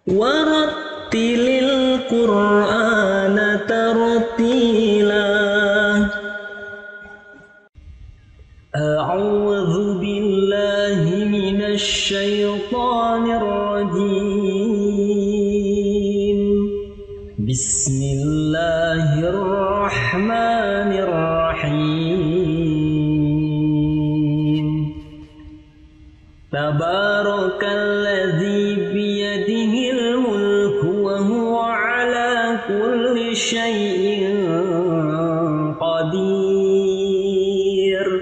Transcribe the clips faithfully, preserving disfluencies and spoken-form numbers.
ورتل القرآن ترتيلا. أعوذ بالله من الشيطان الرجيم. بسم الله الرحمن الرحيم. تبارك الذي بيده الملك وهو على كل شيء قدير.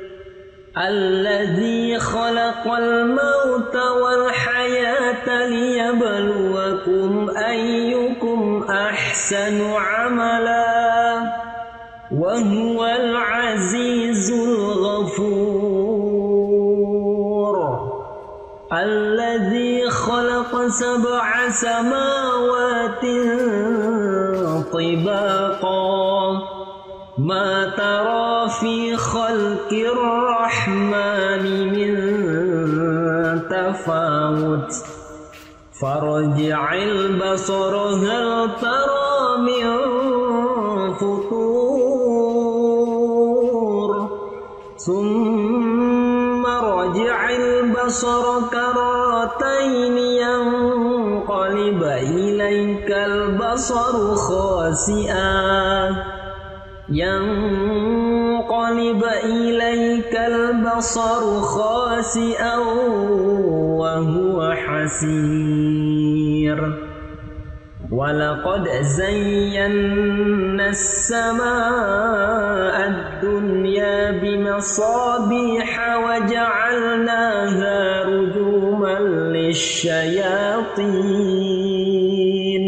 الذي خلق الموت والحياة ليبلوكم أيكم أحسن عملا وهو العزيز الغفور. الذي خلق سبع سماوات طباقا ما ترى في خلق الرحمن من تفاوت فارجع البصر هل ترى من فطور ثم ارجع البصر كرتين ينقلب إليك البصر خاسئا ينقلب إليك البصر خاسئا وهو حسير. ولقد زينا السماء الدنيا بمصابيح وجعلناها رجوما للشياطين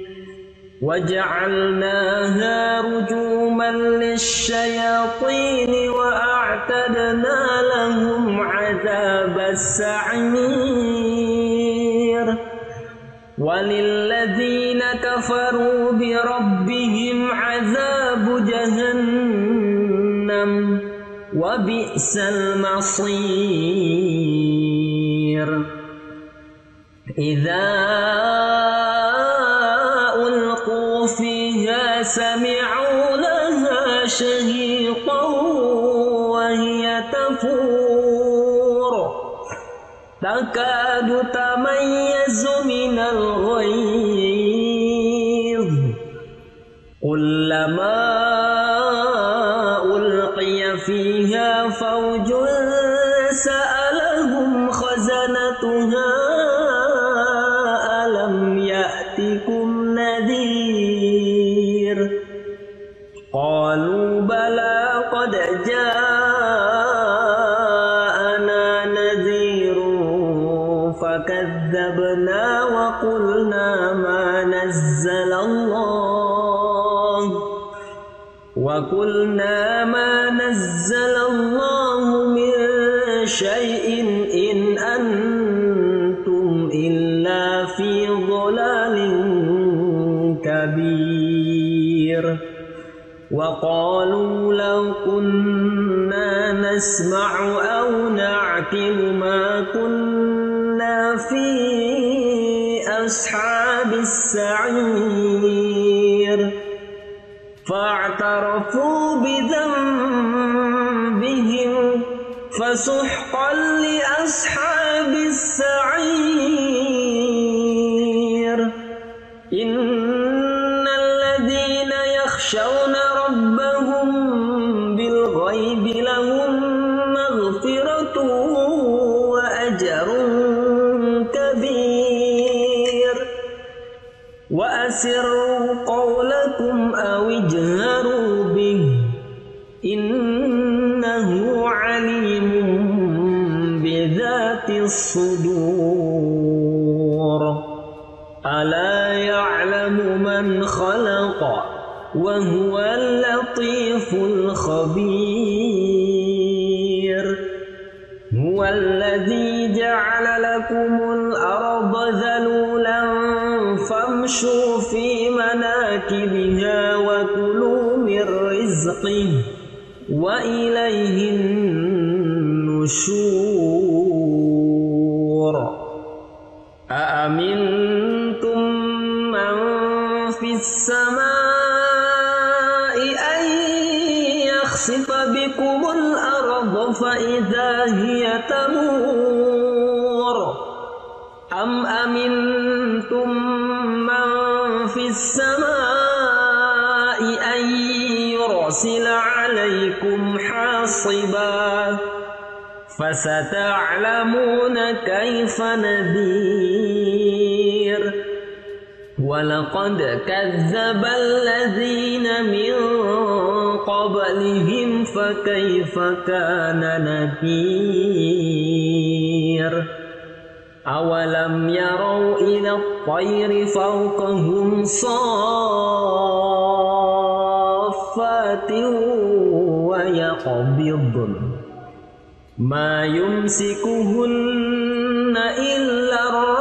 وجعلناها رجوما للشياطين وأعتدنا لهم عذاب السعير. وللذين كفروا بربهم عذاب جهنم وبئس المصير. إذا ألقوا فيها سمعوا لها شهيقا وهي تفور تكاد تميز من الغيظ كلما ألقي فيها فوج سألهم خزنتها ألم يأتكم نذير قالوا بلى قد جاءنا نذير فكذبنا وقلنا ما نزل الله وقلنا ما نزل الله من شيء إن أنتم إلا في ضلال كبير. وقالوا لو كنا نسمع أو نعقل ما كنا في أصحاب السعير فاعترفوا بذنبهم فسحقا لأصحاب السعير. إن الذين يخشون ربهم بالغيب لهم مغفرة وأجر كبير. وأسروا قولكم أو اجهروا به إنه عليم بذات الصدور. ألا يعلم من خلق وهو اللطيف الخبير. هو الذي جعل لكم الأرض ذلولا فامشوا في مناكبها وكلوا من رزقه وإليه النشور. أأمنتم السماء أن يخسف بكم الأرض فإذا هي تمور أم أمنتم من في السماء أن يرسل عليكم حاصبا فستعلمون كيف نذير ولقد كذب الذين من قبلهم فكيف كان نذير أولم يروا إلى الطير فوقهم صافات ويقبضن ما يمسكهن إلا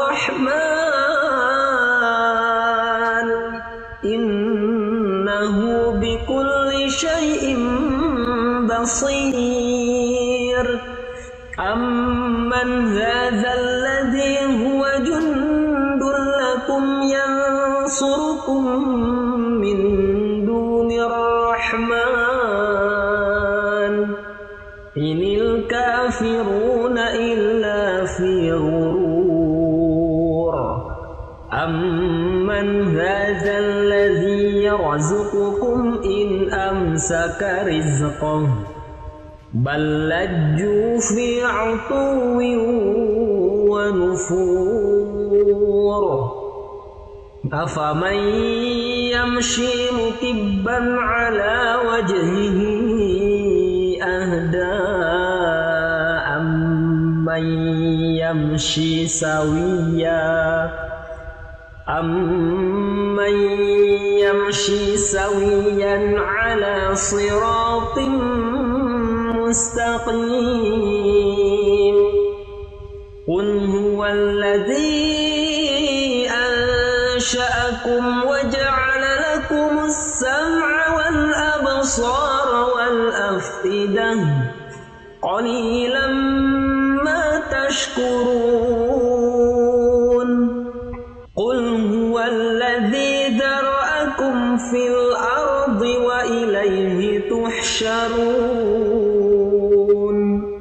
الرحمن إنه بكل شيء بصير أمن هذا الذي هو جند لكم ينصركم من دون الرحمن إن الكافرون إلا في غرور أمن هذا الذي يرزقكم إن أمسك رزقه بل لجوا في عتو ونفور أفمن يمشي مكبا على وجهه أهدى أمن يمشي سويا أمن يمشي سويا على صراط مستقيم قل هو الذي أنشأكم وجعل لكم السمع والأبصار والأفئدة قليلا ما تشكرون قل هو الذي ذرأكم في الأرض وإليه تحشرون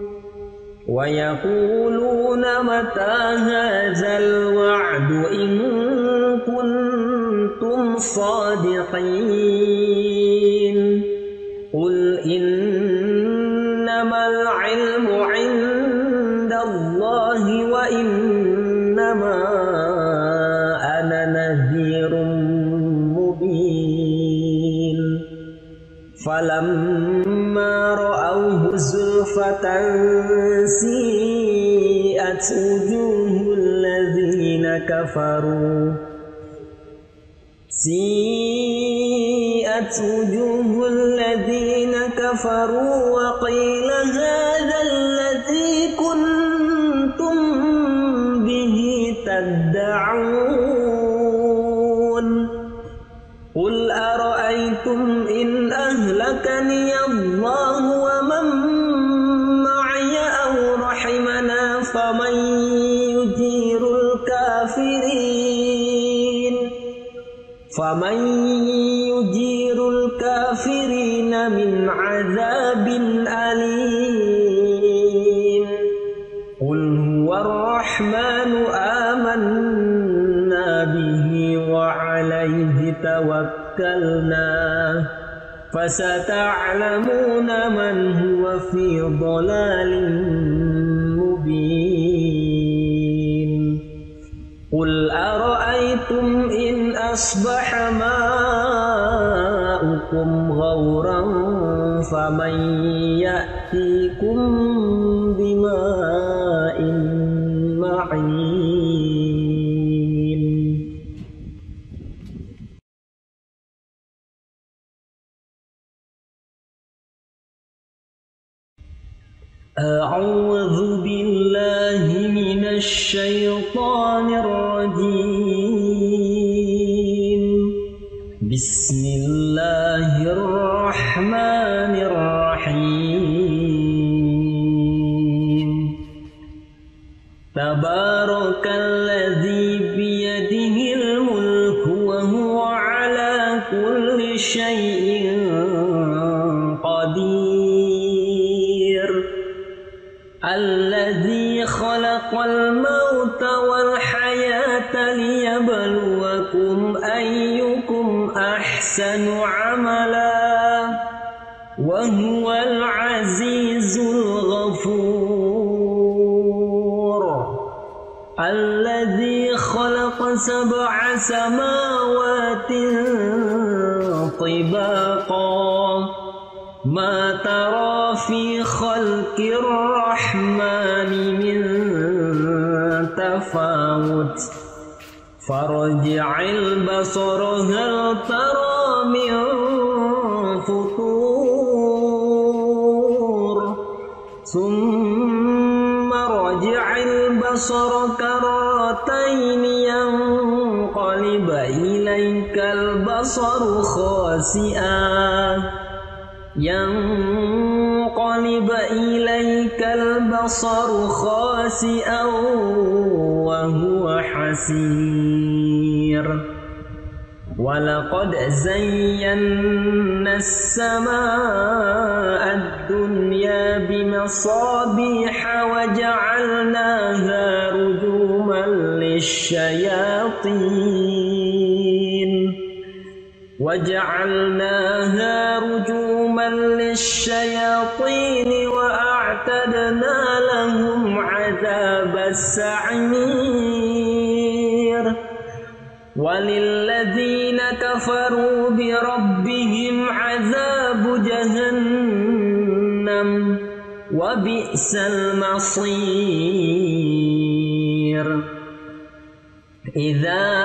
ويقولون متى هذا الوعد إن كنتم صادقين قل إنما العلم عند الله وإنما أنا نذير مبين فلما رأوه زلفة سيئت وجوه الذين كفروا سيئت وجوه الذين كفروا وقيل هذا الذي كنتم به تدعون قل أرأيتم إن أهلكني الله ومن معي أو رحمنا فمن يجير الكافرين فمن يجير الكافرين من عذاب أليم قل هو الرحمن آمنا به وعليه توكلنا فستعلمون من هو في ضلال مبين قل أرأيتم إن أصبح ماؤكم غورا فمن يأتيكم بماء معين أعوذ بالله من الشيطان الرجيم بسم الله الرحمن الرحيم تبارك الذي بيده الملك وهو على أحسن عملا وهو العزيز الغفور الذي خلق سبع سماوات طباقا ما ترى في خلق الرحمن من تفاوت فارجع البصر هل ترى من فطور ثم ارجع البصر كرتين ينقلب إليك البصر خاسئا ينقلب إليك البصر خاسئا وهو حسير ولقد زينا السماء الدنيا بمصابيح وجعلناها رجوما للشياطين وجعلناها رجوما للشياطين وأعتدنا لهم عذاب السعير وللذين كفروا بربهم عذاب جهنم وبئس المصير إذا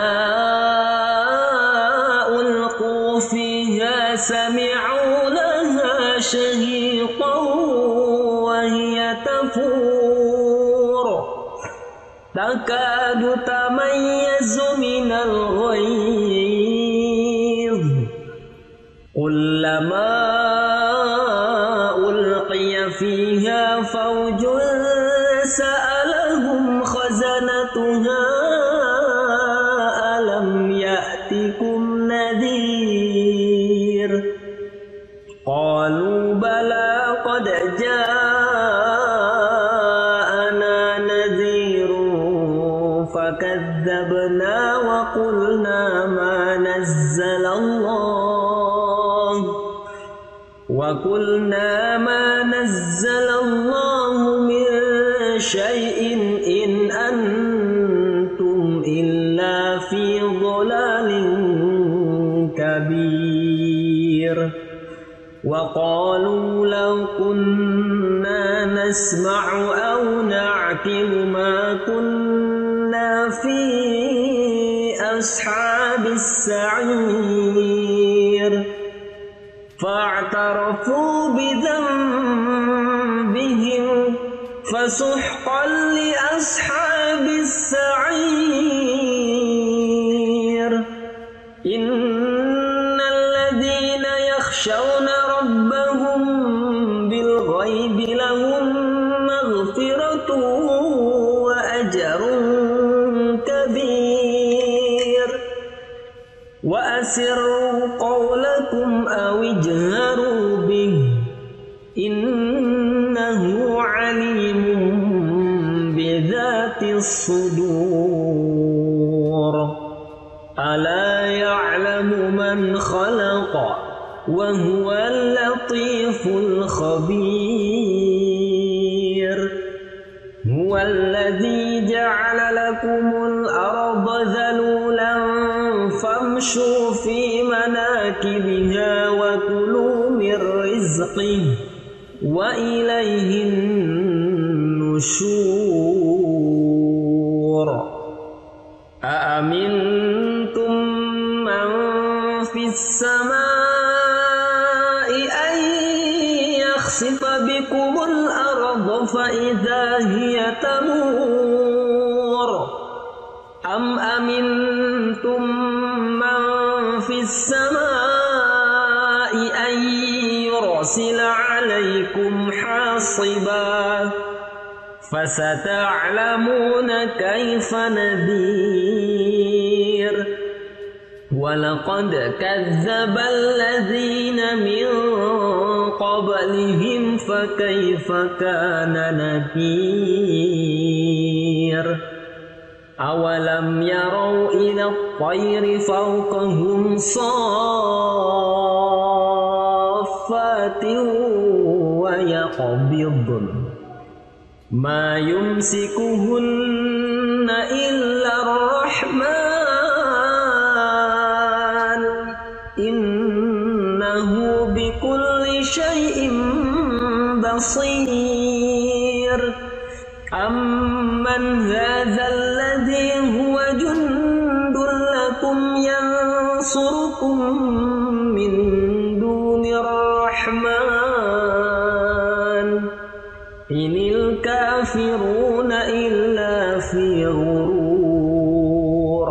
ألقوا فيها سمعوا لها شهيقا وهي تفور تكاد تميز من الغيظ كلما ألقي فيها فوج سألهم خزنتها ألم يأتكم نذير قالوا بلى قد جاءنا نذير فكذبنا وقلنا ما نزل الله وقلنا ما نزل الله من شيء إن أنتم إلا في ضلال كبير وقالوا لو كنا نسمع أو نعقل ما كنا في أصحاب السعير فاعترفوا بذنبهم فسحقا لأصحاب السعير إن الذين يخشون ربهم بالغيب لهم مغفرة وأجر كبير وأسروا قولكم أو اجهروا به إنه عليم بذات الصدور ألا يعلم من خلق وهو اللطيف الخبير هو الذي جعل لكم الأرض ذلولا فامشوا في مناكبها وكلوا من رزقه وإليه النشور أأمنتم من في السماء أن يخسف بكم الأرض فإذا هي تمور أم أمنتم من في السماء أن يرسل عليكم حاصبا فستعلمون كيف نذير ولقد كذب الذين من قبلهم فكيف كان نكير أولم يروا إلى الطير فوقهم صافات ويقبضن ما يمسكهن إلا الرحمن إنه بكل شيء بصير أمن هذا الذي هو جند لكم ينصركم من دون الرحمن إن الكافرون إلا في غرور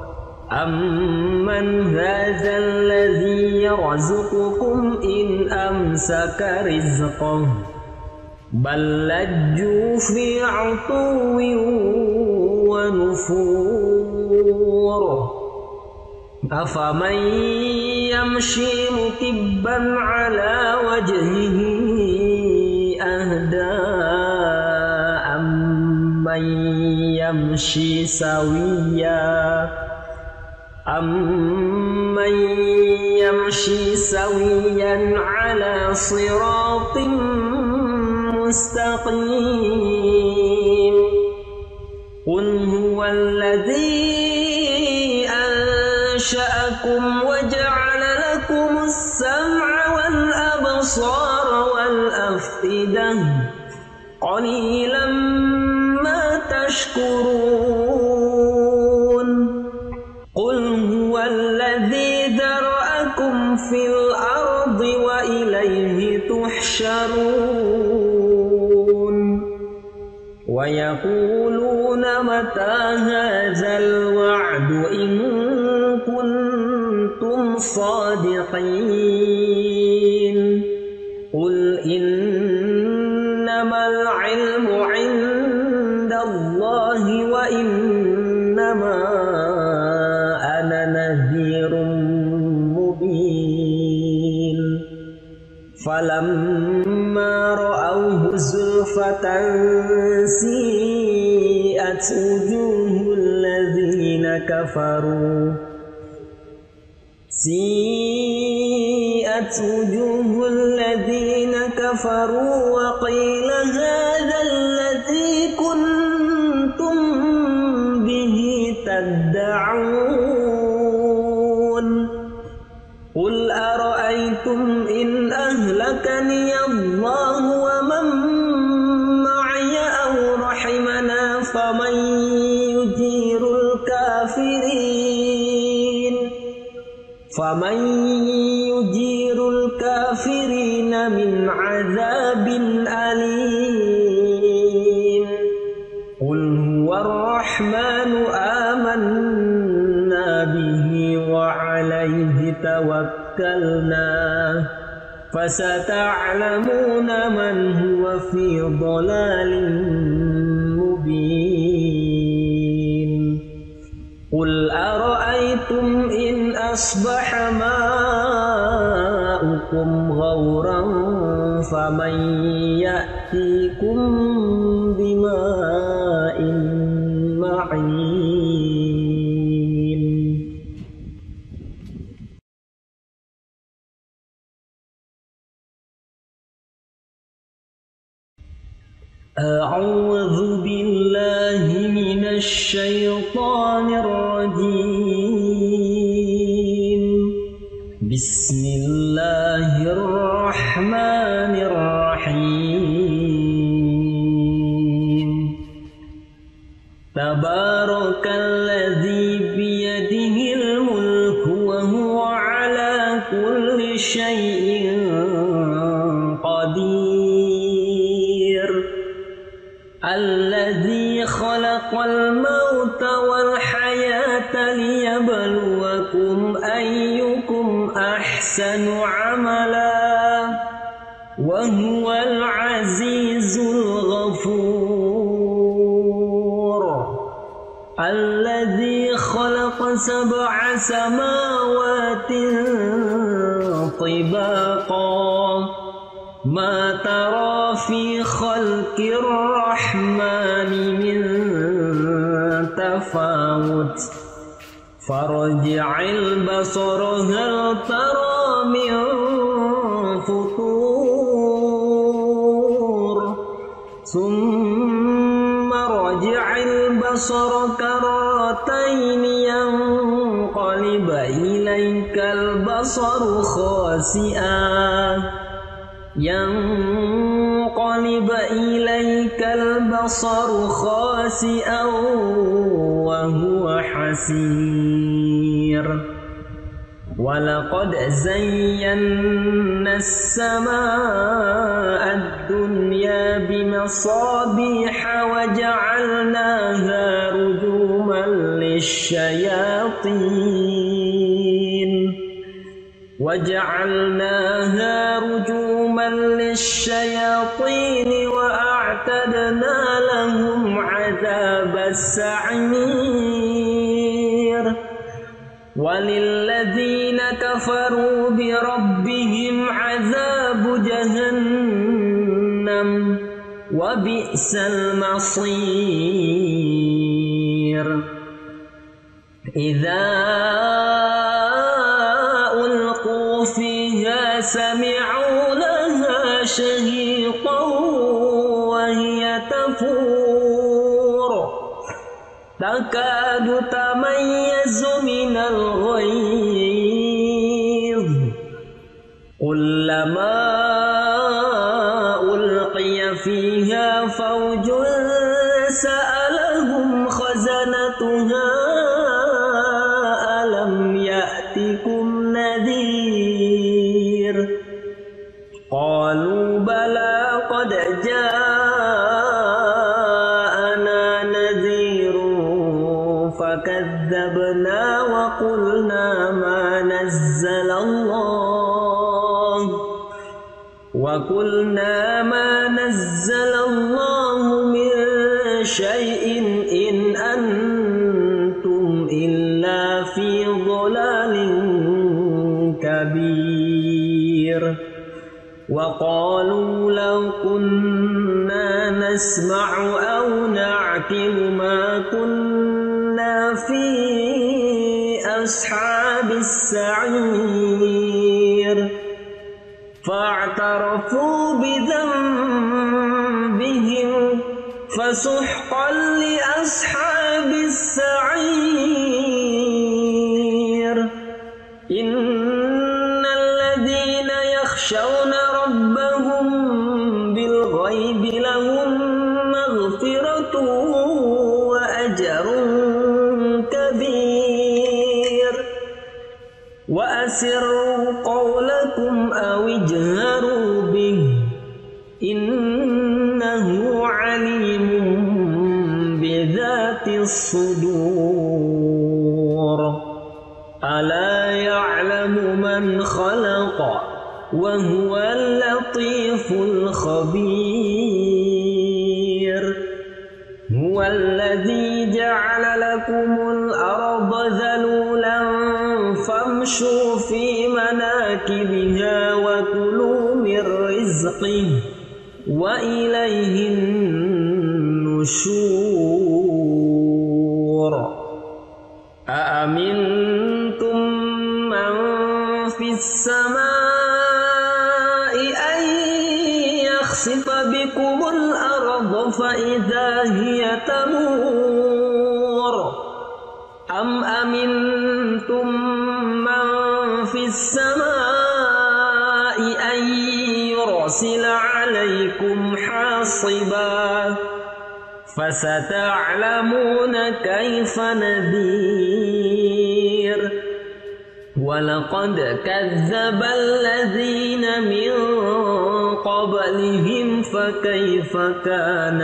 أمن هذا الذي يرزقكم إن أمسك رزقه بل لجوا في عتو ونفور أفمن يمشي مكبا على وجهه أهدى أمن يمشي سويا أمن يمشي سويا على صراط مستقيم قل هو الذي أنشأكم وجعل لكم السمع والأبصار والأفئدة قليلا ما تشكرون قل هو الذي ذرأكم في الأرض وإليه تحشرون ويقولون متى هذا الوعد إن كنتم صادقين قل إنما العلم عند الله وإنما أنا نذير مبين فلما رأوه زلفة سيئت وجوه الذين كفروا سيئت وجوه الذين كفروا وقيل هذا الذي كنتم به تدعون قل أرأيتم إن أهلكني الله ومن معي أو رحمنا فمن يجير الكافرين فمن يجير الكافرين من عذاب أليم قل هو الرحمن آمنا به وعليه توكلنا فستعلمون من هو في ضلال مبين قل أرأيتم إن أصبح ماؤكم غورا فمن يأتيكم بماء معين أعوذ بالله من الشيطان الرجيم بسم الله الرحمن الرحيم تبارك الذي بيده الملك وهو على كل شيء قدير الذي خلق الموت والحياة ليبلوكم أيكم أحسن عملا وهو العزيز الغفور الذي خلق سبع سماوات طباقا ما ترى في خلق الرحمن من تفاوت فارجع البصر هل ترى من فطور ثم ارجع البصر كرتين ينقلب إليك البصر خاسئا ينقلب إليك البصر خاسئا وهو حسير ولقد زينا السماء الدنيا بمصابيح وجعلناها رجوما للشياطين وجعلناها رجوما للشياطين وأعتدنا لهم عذاب السعير وللذين كفروا بربهم عذاب جهنم وبئس المصير إذا ألقوا فيها سمعوا لها شهيقا وهي تفور تكاد تميز من الغيظ كلما ألقي فيها فوج سألهم خزنتها ألم يأتكم نذير قالوا بلى قد جاءنا نذير فكذبنا وقلنا ما نزل الله وقلنا ما نزل الله من شيء إن أنتم إلا في ضلال كبير وقالوا لو كنا نسمع أو نعقل ما كنا في أصحاب السعير فاعترفوا بذنبهم فسحقا لأصحاب السعير إن الذين يخشون ربهم بالغيب لهم مغفرة وأجر كبير وأسروا قولكم أو اجهروا به إنه عليم بذات الصدور ألا يعلم من خلق وهو اللطيف الخبير هو الذي جعل لكم الأرض ذلولا فامشوا في مناكبها وكلوا من رزقه وإليه النشور أأمنتم من في السماء أن يخسف بكم الأرض فإذا هي تمور أم أمنتم من في السماء أن يرسل عليكم حاصبا فستعلمون كيف نذير ولقد كذب الذين من قبلهم فكيف كان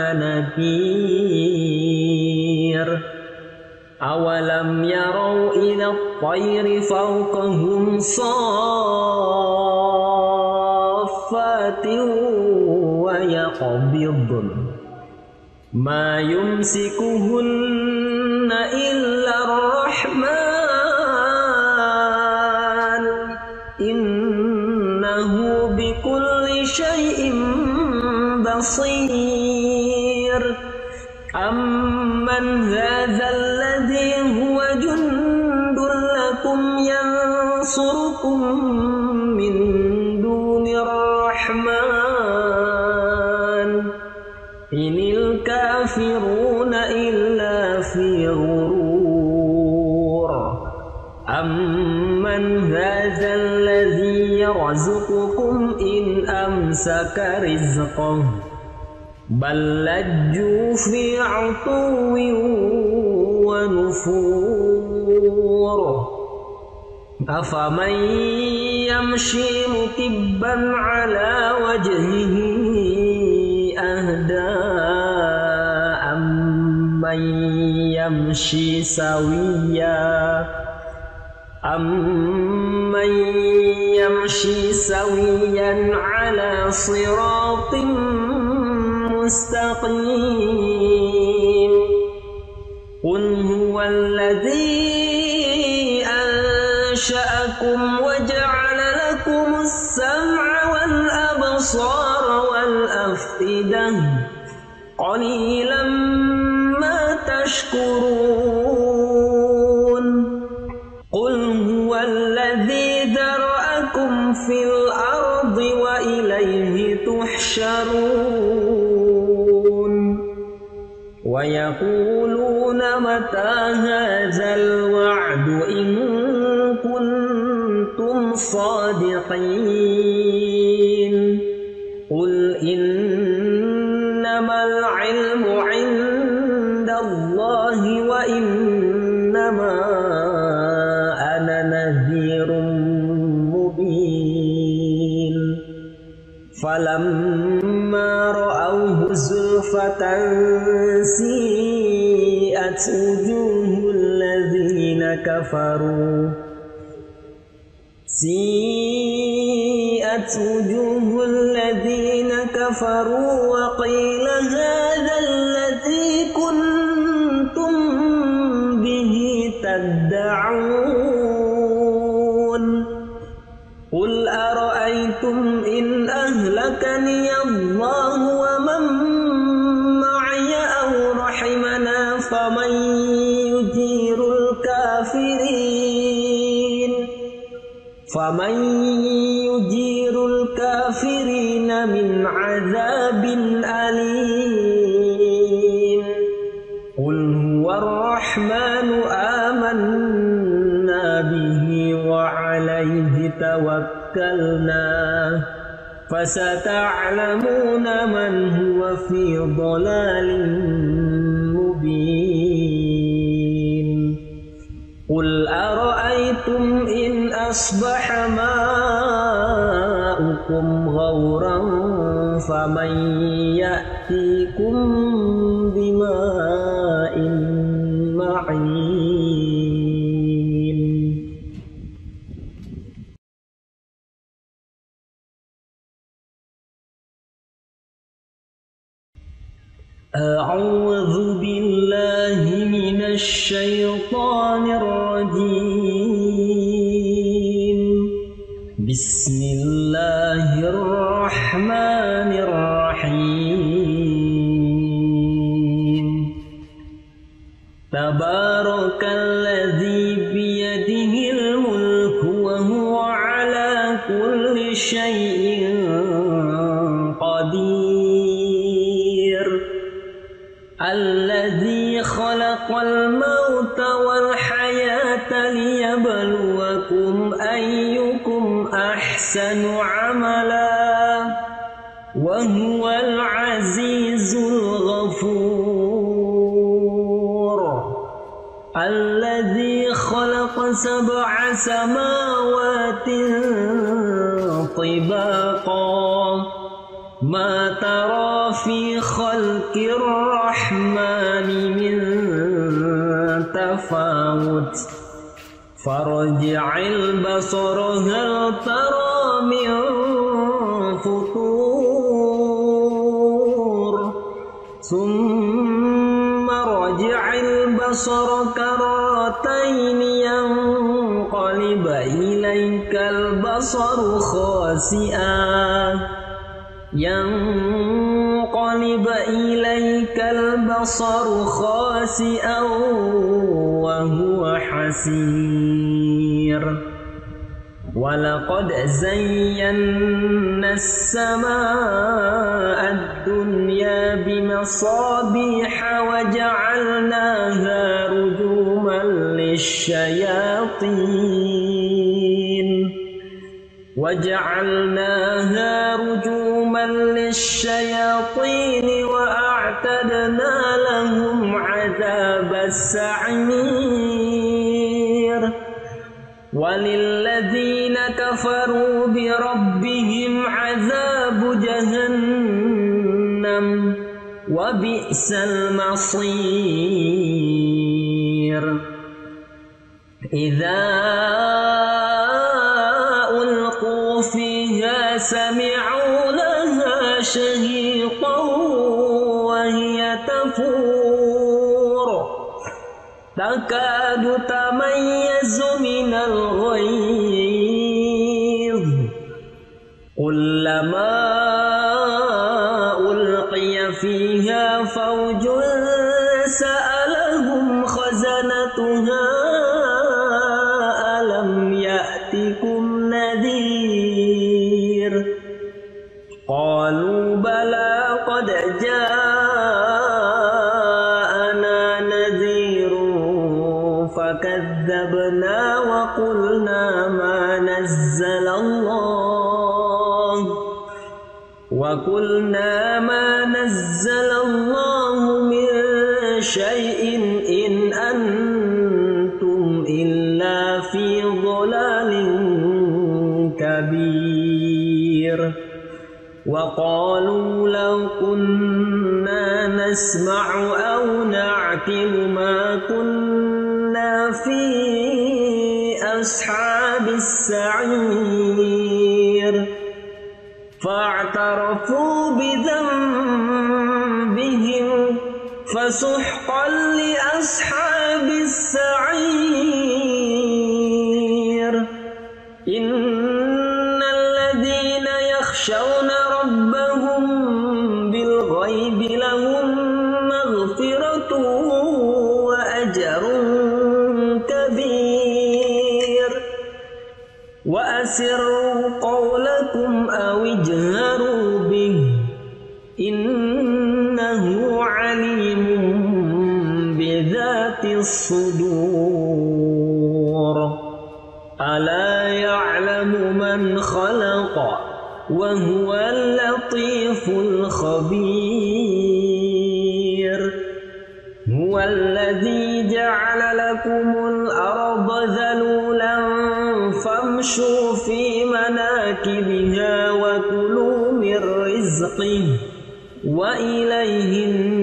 نذير أولم يروا إلى الطير فوقهم صافات ويقبضن ما يمسكهن إلا الرحمن إنه بكل شيء بصير أمن هذا الذي هو يرزقكم من دون الرحمن إن الكافرون إلا في غرور أمن هذا الذي يرزقكم إن أمسك رزقه بل لجوا في عتو ونفور أفمن يمشي مكبا على وجهه أهدى أمن يمشي سويا أمن يمشي سويا على صراط مستقيم قل هو الذي أنشأكم وجعل لكم السمع والأبصار والأفئدة قليلا ما تشكرون قل هو الذي ذرأكم في الأرض وإليه تحشرون ويقولون متى هذا الوعد إن كنتم صادقين قل إنما العلم عند الله وإنما أنا نذير مبين فلما رأوه زلفة سيئت وجوه الذين كفروا سيئت وجوه الذين كفروا وقيل هذا الذي كنتم به تدعون قل أرأيتم إن أهلكني الله ومن معي أو رحمنا فمن يجير الكافرين فمن يجير الكافرين من عذاب أليم قل هو الرحمن آمنا به وعليه توكلنا فستعلمون من هو في ضلال مبين قل أرأيتم إن أصبح ماؤكم غورا فمن يأتيكم بماء معين أعوذ بالله من الشيطان الرجيم بسم الله الرحمن الرحيم تبارك الذي بيده الملك وهو على كل شيء قدير الذي خلق الموت والحياة ليبلوكم أيكم أحسن عملا وهو العزيز الغفور الذي خلق سبع سماوات طباقا ما ترى في خلق الرحمن من تفاوت فارجع البصر هل ترى من فطور ثم رجع البصر كرتين ينقلب إليك البصر خاسئا ينقلب إليك البصر خاسئا وهو حسير ولقد زينا السماء الدنيا بمصابيح وجعلناها رجوما للشياطين وجعلناها رجوما للشياطين وأعتدنا لهم عذاب السعير وللذين كفروا بربهم عذاب جهنم وبئس المصير إذا ألقوا فيها سمعوا لها شهيقا وهي تفور تكاد تميز من الغيظ كلما ألقي فيها فوج سألهم خزنتها ألم يأتكم نذير قالوا بلى قد جاءنا نذير فكذبنا وقلنا ما نزل الله وقلنا ما نزل الله من شيء إن أنتم إلا في ضلال كبير وقالوا لو كنا نسمع أو نعقل ما كنا في أصحاب السعير فاعترفوا بذنبهم فسحقا لأصحاب السعير إن الذين يخشون ربهم بالغيب لهم مغفرة وأجر كبير وأسروا قولكم أو اجهروا به إنه عليم بذات الصدور ألا يعلم من خلق وهو اللطيف الخبير هو الذي جعل لكم الأرض ذلولا فامشوا في مناكبها وكلوا من رزقه وإليه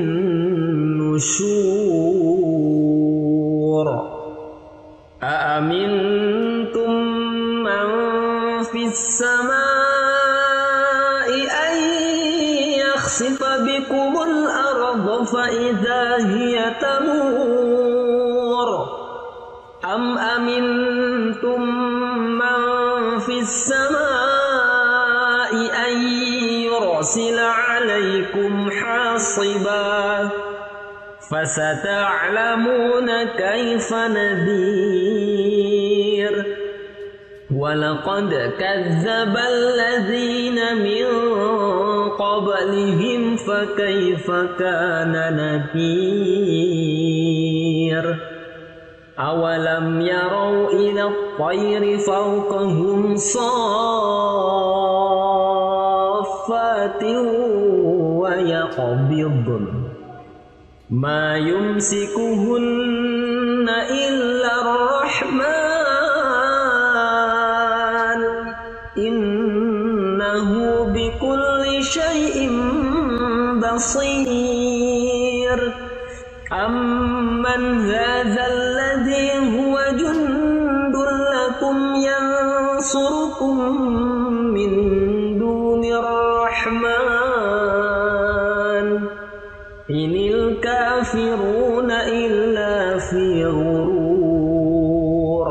النشور أأمنتم من في السماء أن يخسف بكم الأرض فإذا هي تمور أم أمنتم من في السماء أن يرسل عليكم حاصبا فستعلمون كيف نذير ولقد كذب الذين من قبلهم فكيف كان نذير أولم يروا إلى الطير فوقهم صافات ويقبضن ما يمسكهن إلا الرحمن إنه بكل شيء بصير أمن هذا الذي هو جند لكم ينصركم من دون الرحمن إن الكافرون إلا في غرور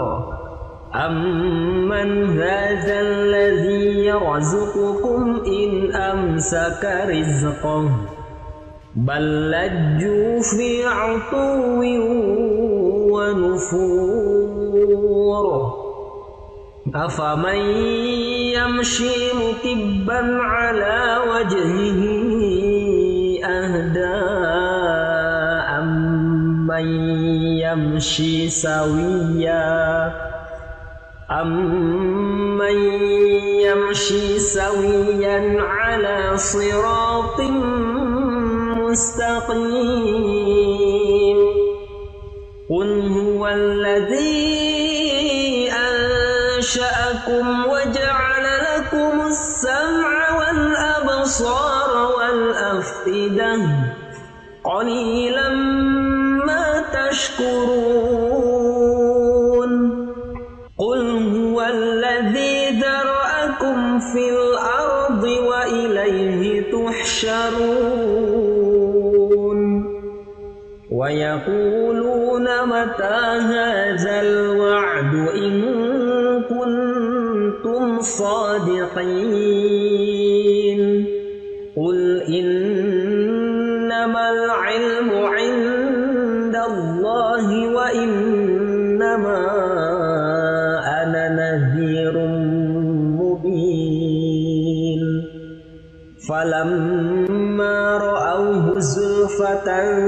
أمن هذا الذي يرزقكم إن أمسك رزقه بل لجوا في عتو ونفور أفمن يمشي مكبا على وجهه أهدى أمن يمشي سويا أمن يمشي سويا على صراط مستقيم قل هو الذي أنشأكم وجعل لكم السمع والأبصار والأفئدة قليلا ما تشكرون قل هو الذي ذرأكم في الأرض وإليه تحشرون ويقولون متى هذا الوعد إن كنتم صادقين قل إنما العلم عند الله وإنما أنا نذير مبين فلما رأوه زلفة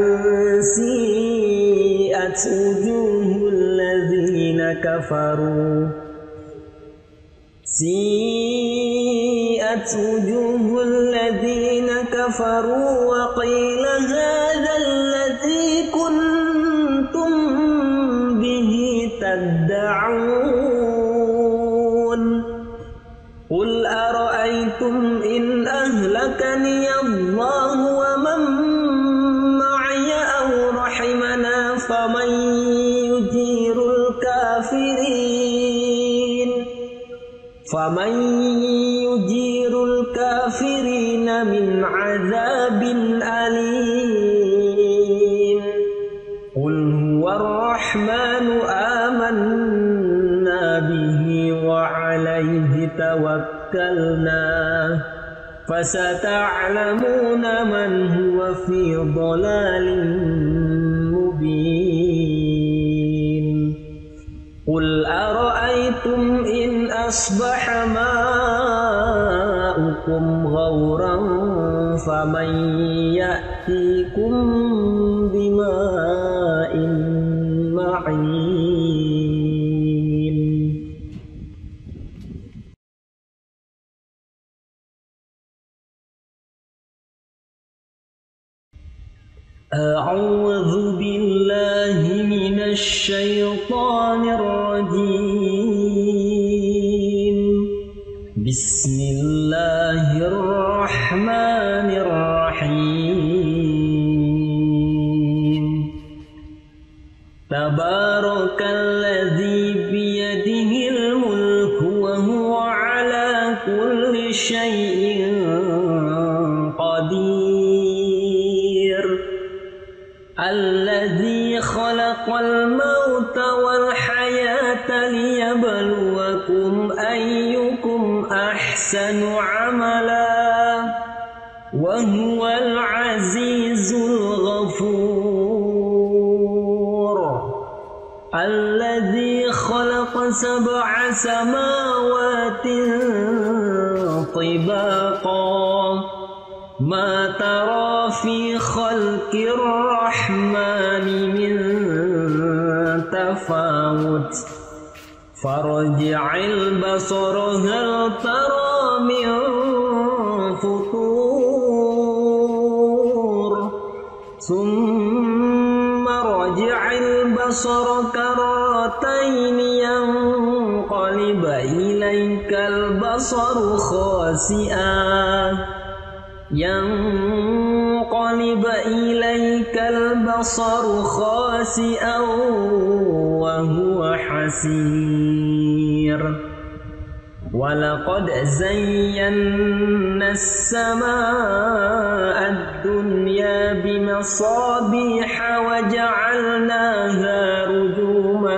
سيئت وجوه الذين كفروا سيئت وجوه الذين كفروا وقيل هذا الذي كنتم به تدعون قل أرأيتم إن أهلكني الله ومن معي أو رحمنا فمن يجير الكافرين فمن يجير الكافرين من عذاب أليم قل هو الرحمن آمنا به وعليه توكلنا فستعلمون من هو في ضلال مبين قل أرأيتم إن أصبح ماؤكم غورا فمن يأتيكم بماء معين أعوذ بالله من الشيطان الرجيم بسم الله الرحمن الرحيم تبارك الذي بيده الملك وهو على كل شيء قدير الذي خلق الموت والحياة ليبلوكم أيكم أحسن عملا وهو العزيز الغفور الذي خلق سبع سماوات طباقا ما ترى في خلق الرحمن من تفاوت فارجع البصر هل ترى من فطور ثم رجع البصر كرتين ينقلب إليك البصر خاسئا ينقلب إليك البصر خاسئا وهو حسير ولقد زينا السماء الدنيا بمصابيح وجعلناها رجوما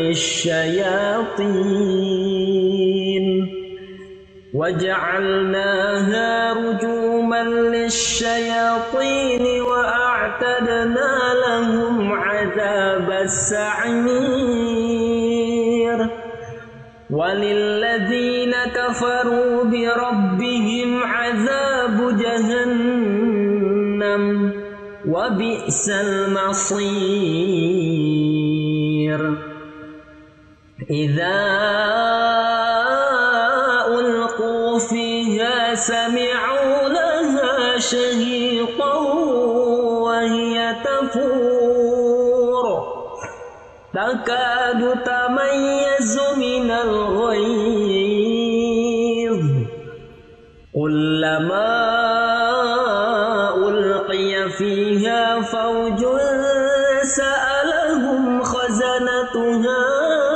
للشياطين وجعلناها رجوما للشياطين وأعتدنا لهم عذاب السعير وللذين كفروا بربهم عذاب جهنم وبئس المصير إذا ألقوا فيها سمعوا لها شهيقا وهي تفور تكاد تميز من الغيظ كلما ألقي فيها فوج سألهم خزنتها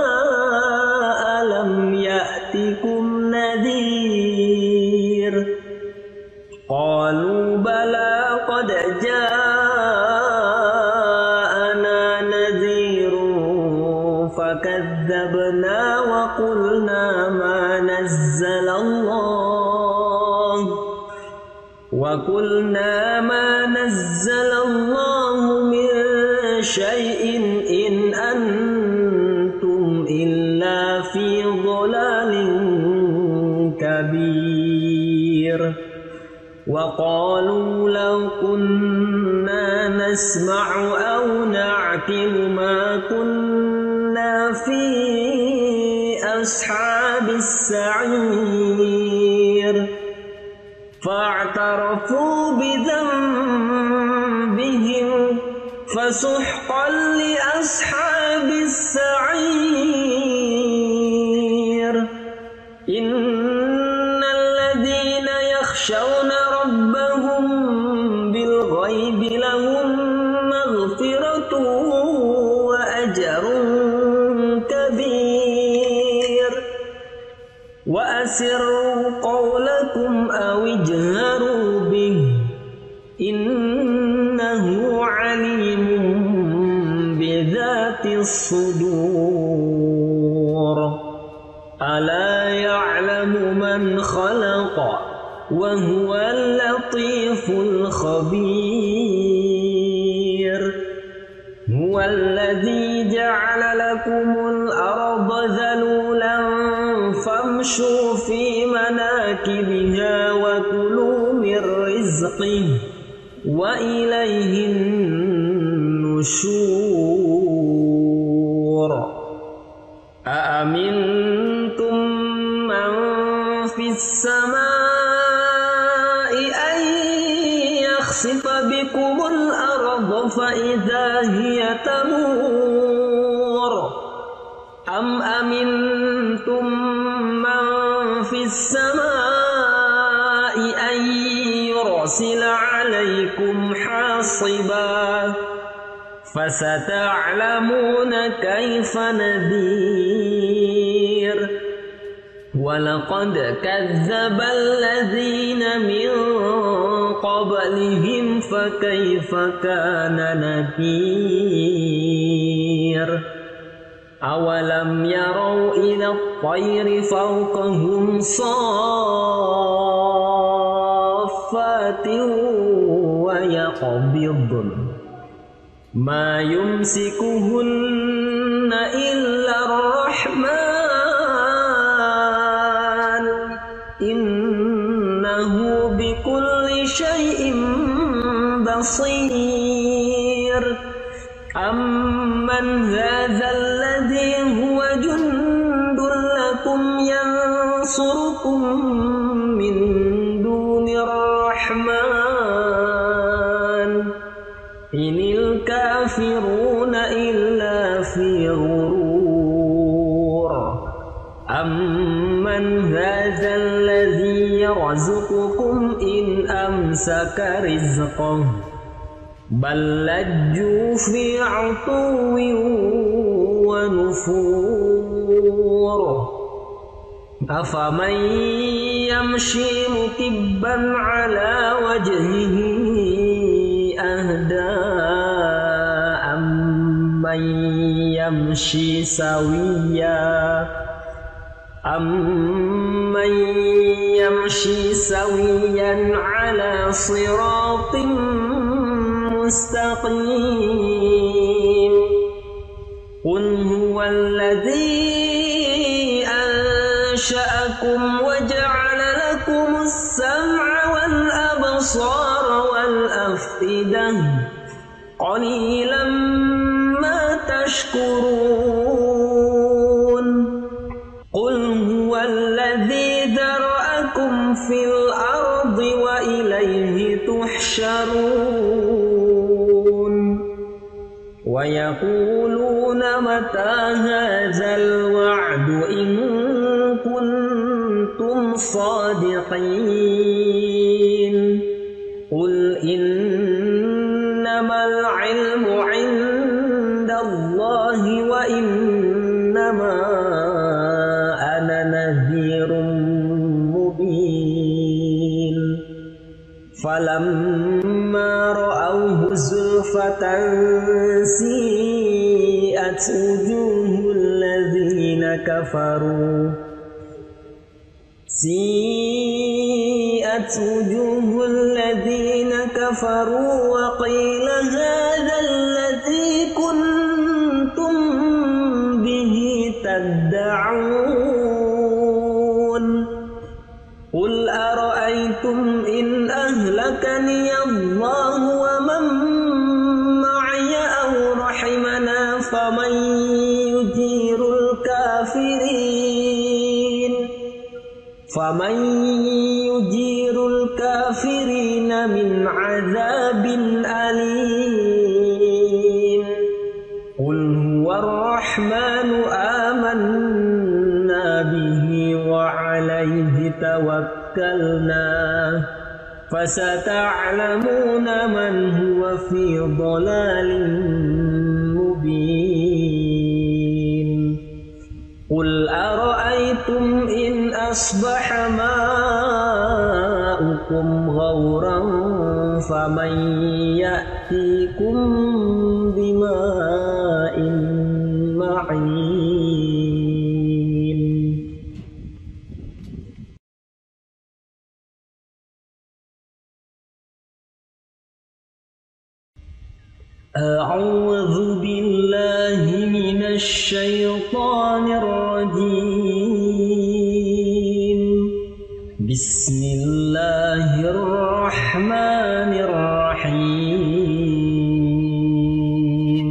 ألم يأتكم نذير قالوا بلى قد جاءنا نذير فكذبنا وقلنا ما نزل الله وقلنا ما نزل الله من شيء إن أنتم إلا في ضلال كبير وقالوا لو كنا نسمع أو نعقل ما كنا في أصحاب السعير فاعترفوا بذنبهم فسحقا لأصحاب السعير إن الذين يخشون ربهم بالغيب لهم مغفرة وأجر كبير وأسروا قولكم أو اجهروا به إنه عليم بذات الصدور ألا يعلم من خلق وهو اللطيف الخبير هو الذي جعل لكم الأرض ذلولا فامشوا في مناكبها وكلوا من رزقه وإليه النشور أأمنتم من في السماء أن يخسف بكم الأرض فإذا هي تمور أم أمنتم من في السماء أن يرسل عليكم حاصبا فستعلمون كيف نذير ولقد كذب الذين من قبلهم فكيف كان نكير أولم يروا إلى الطير فوقهم صافات ويقبضن ما يمسكهن إلا الرحمن إنه بكل شيء بصير أمن هذا الذي هو جند لكم ينصركم من دون الرحمن إن الكافرون إلا في غرور أمن هذا الذي يرزقكم إن أمسك رزقه بل لجوا في عتو ونفور أفمن يمشي مكبا على وجهه أهدى أمن يمشي سويا أمن يمشي سويا على صراط مستقيم قل هو الذي أنشأكم وجعل لكم السمع والأبصار والأفئدة قليلا ما تشكرون قل هو الذي ذرأكم في الأرض وإليه تحشرون ويقولون متى هذا الوعد إن كنتم صادقين قل إنما العلم عند الله وإنما أنا نذير مبين فلما رأوه زلفة سيئت وجوه الذين كفروا سيئت وجوه الذين كفروا وقيل هذا الذي كنتم به تدعون قل أرأيتم إن أهلكني الله ومن معي أو رحمنا فمن يجير الكافرين فمن يجير الكافرين من عذاب أليم قل هو الرحمن آمنا به وعليه توكلنا فستعلمون من هو في ضلال مبين قل أرأيتم إن أصبح ماؤكم غورا فمن يأتيكم بماء معين أعوذ بالله من الشيطان الرجيم بسم الله الرحمن الرحيم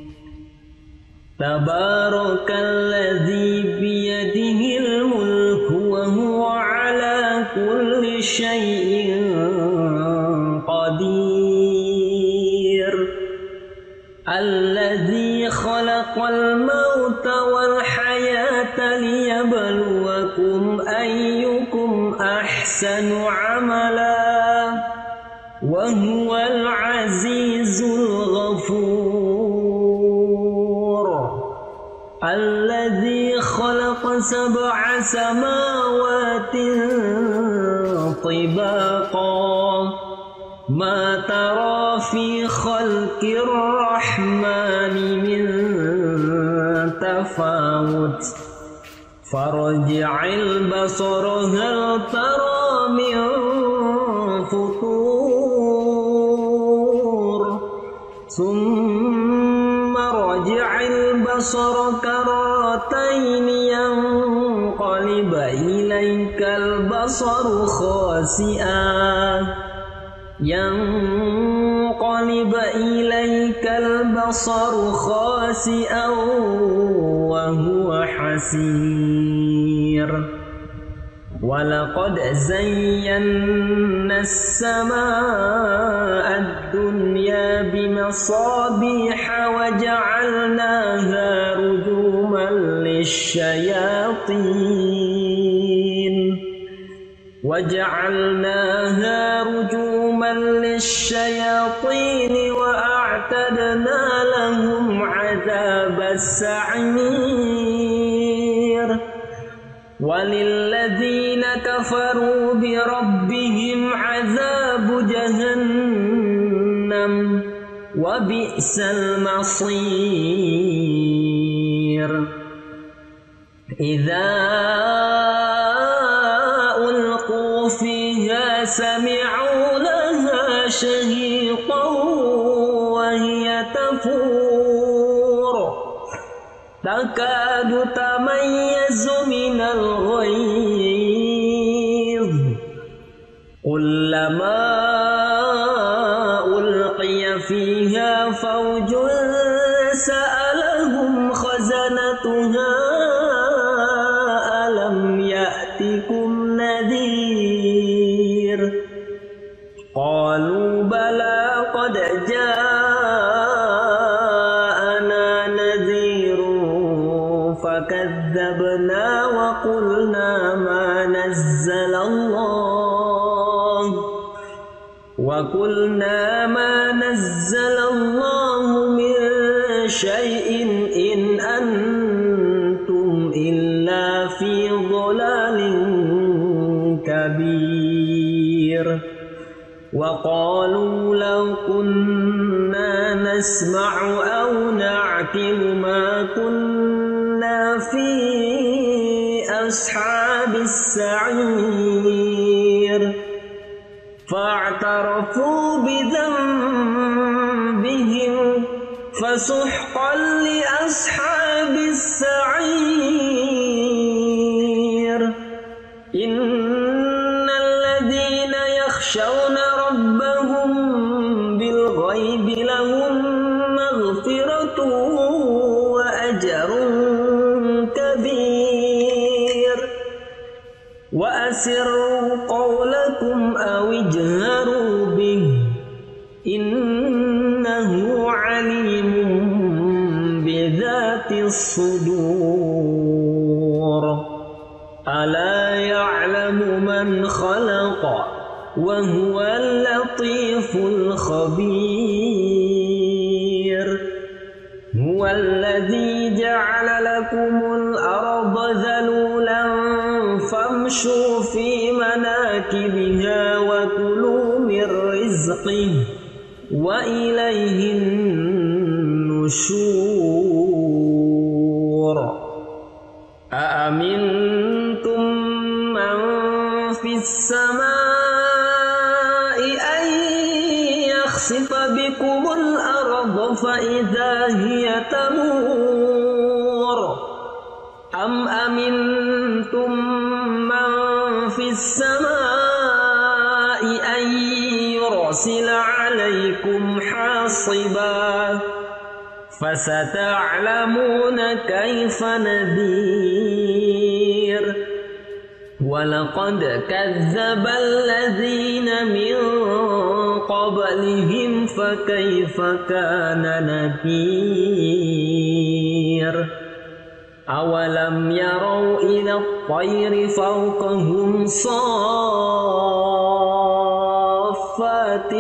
تبارك الذي بيده الملك وهو على كل شيء قدير الذي خلق الموت والحياة ليبلوكم أيكم أحسن عملا وهو العزيز الغفور الذي خلق سبع سماوات طباقا ما ترى في خلق الرحمن من تفاوت فارجع البصر هل ترى من فطور ثم رجع البصر كرتين ينقلب إليك البصر خاسئا ينقلب إليك البصر خاسئا وهو حسير ولقد زينا السماء الدنيا بمصابيح وجعلناها رجوما للشياطين وجعلناها رجوما للشياطين وأعتدنا لهم عذاب السعير وللذين كفروا بربهم عذاب جهنم وبئس المصير إذا ألقوا فيها سمعوا لها شهيقا وهي تفور تكاد تميز يئس من الغيظ كلما ألقي فيها فوج سألهم خزنتها ألم يأتكم نذير قالوا بلى قد جاءنا نذير فكذبنا وقلنا ما نزل الله وقلنا ما نزل الله من شيء إن أنتم إلا في ضلال كبير وقالوا لو كنا نسمع أو نعقل ما كنا في أصحاب السعير فاعترفوا بذنبهم فسحقا لأصحاب السعير إن الذين يخشون ربهم بالغيب لهم مغفرة وأجر كبير وأسروا قولكم أو اجهروا به إنه عليم بذات الصدور ألا يعلم من خلق وهو اللطيف الخبير هو الذي جعل لكم الأرض ذلولا فامشوا في مناكبها وكلوا من رزقه وإليه النشور أأمنتم من في السماء أن يخسف بكم الأرض فإذا هي تمور أم أمنتم من في السماء أن يرسل عليكم حاصبا فستعلمون كيف نذير ولقد كذب الذين من قبلهم فكيف كان نكير أولم يروا إلى الطير فوقهم صافات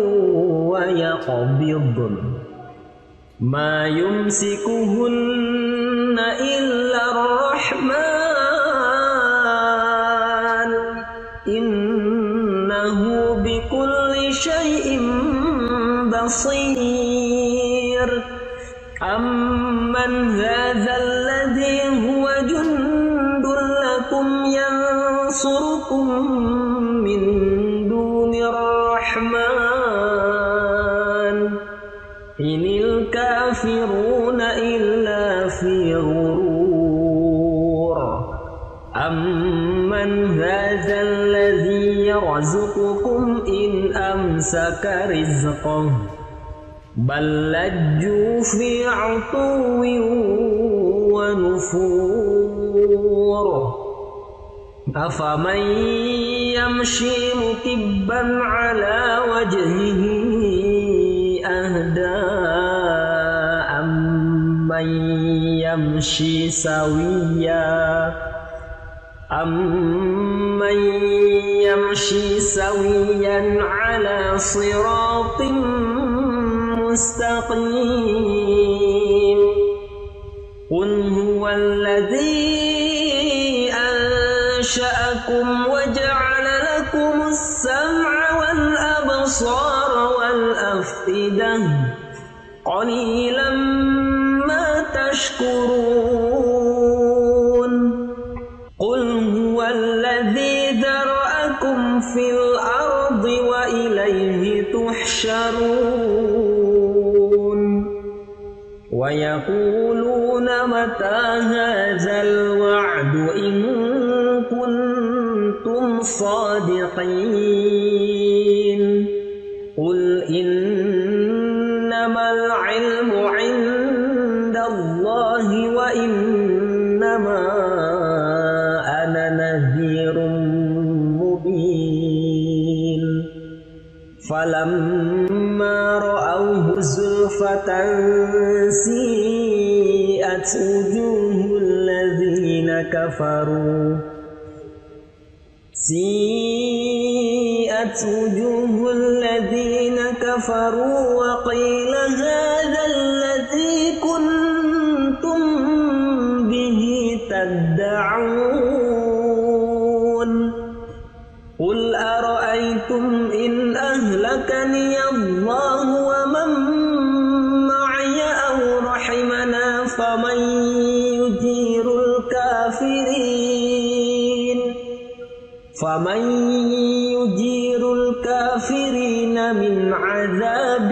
ويقبضن ما يمسكهن إلا الرحمن إنه بكل شيء بصير أمن هذا الذي هو جند لكم ينصركم من دون الرحمن إن الكافرون إلا في غرور أمن هذا الذي يرزقكم إن أمسك رزقه بل لجوا في عتو ونفور أفمن يمشي مكبا على وجهه أهدى أمن يمشي سويا أمن يمشي سويا على صراط مستقيم قل هو الذي أنشأكم وجعل لكم السمع والأبصار والأفئدة قليلا ما تشكرون قل هو الذي ذرأكم في الأرض وإليه تحشرون ويقولون متى هذا الوعد بعد إن كنتم صادقين قل إنما العلم عند الله وإنما أنا نذير مبين فلما رأوه زلفة سيئت وجوه الذين كفروا سيئت وجوه الذين كفروا وقيل هذا الذي كنتم به تدعون قل أرأيتم إن أهلكني الله ومن معي أو رحمنا فمن يجير الكافرين فمن يجير الكافرين من عذاب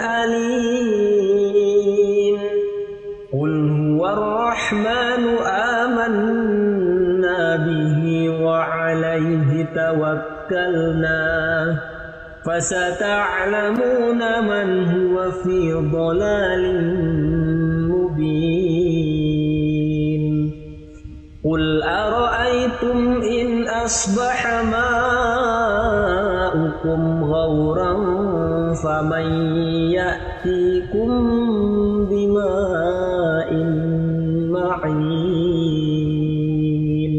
أليم قل هو الرحمن آمنا به وعليه توكلنا فستعلمون من هو في ضلال مبين قل أرأيتم إن أصبح ماؤكم غورا فمن يأتيكم بماء معين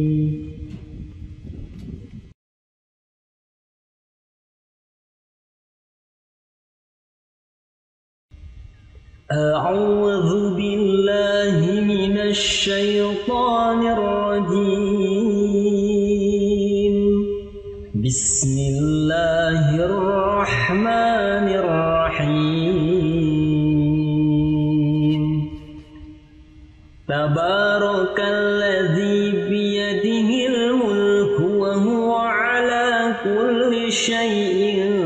أعوذ بالله من الشيطان الرجيم بسم الله الرحمن الرحيم تبارك الذي بيده الملك وهو على كل شيء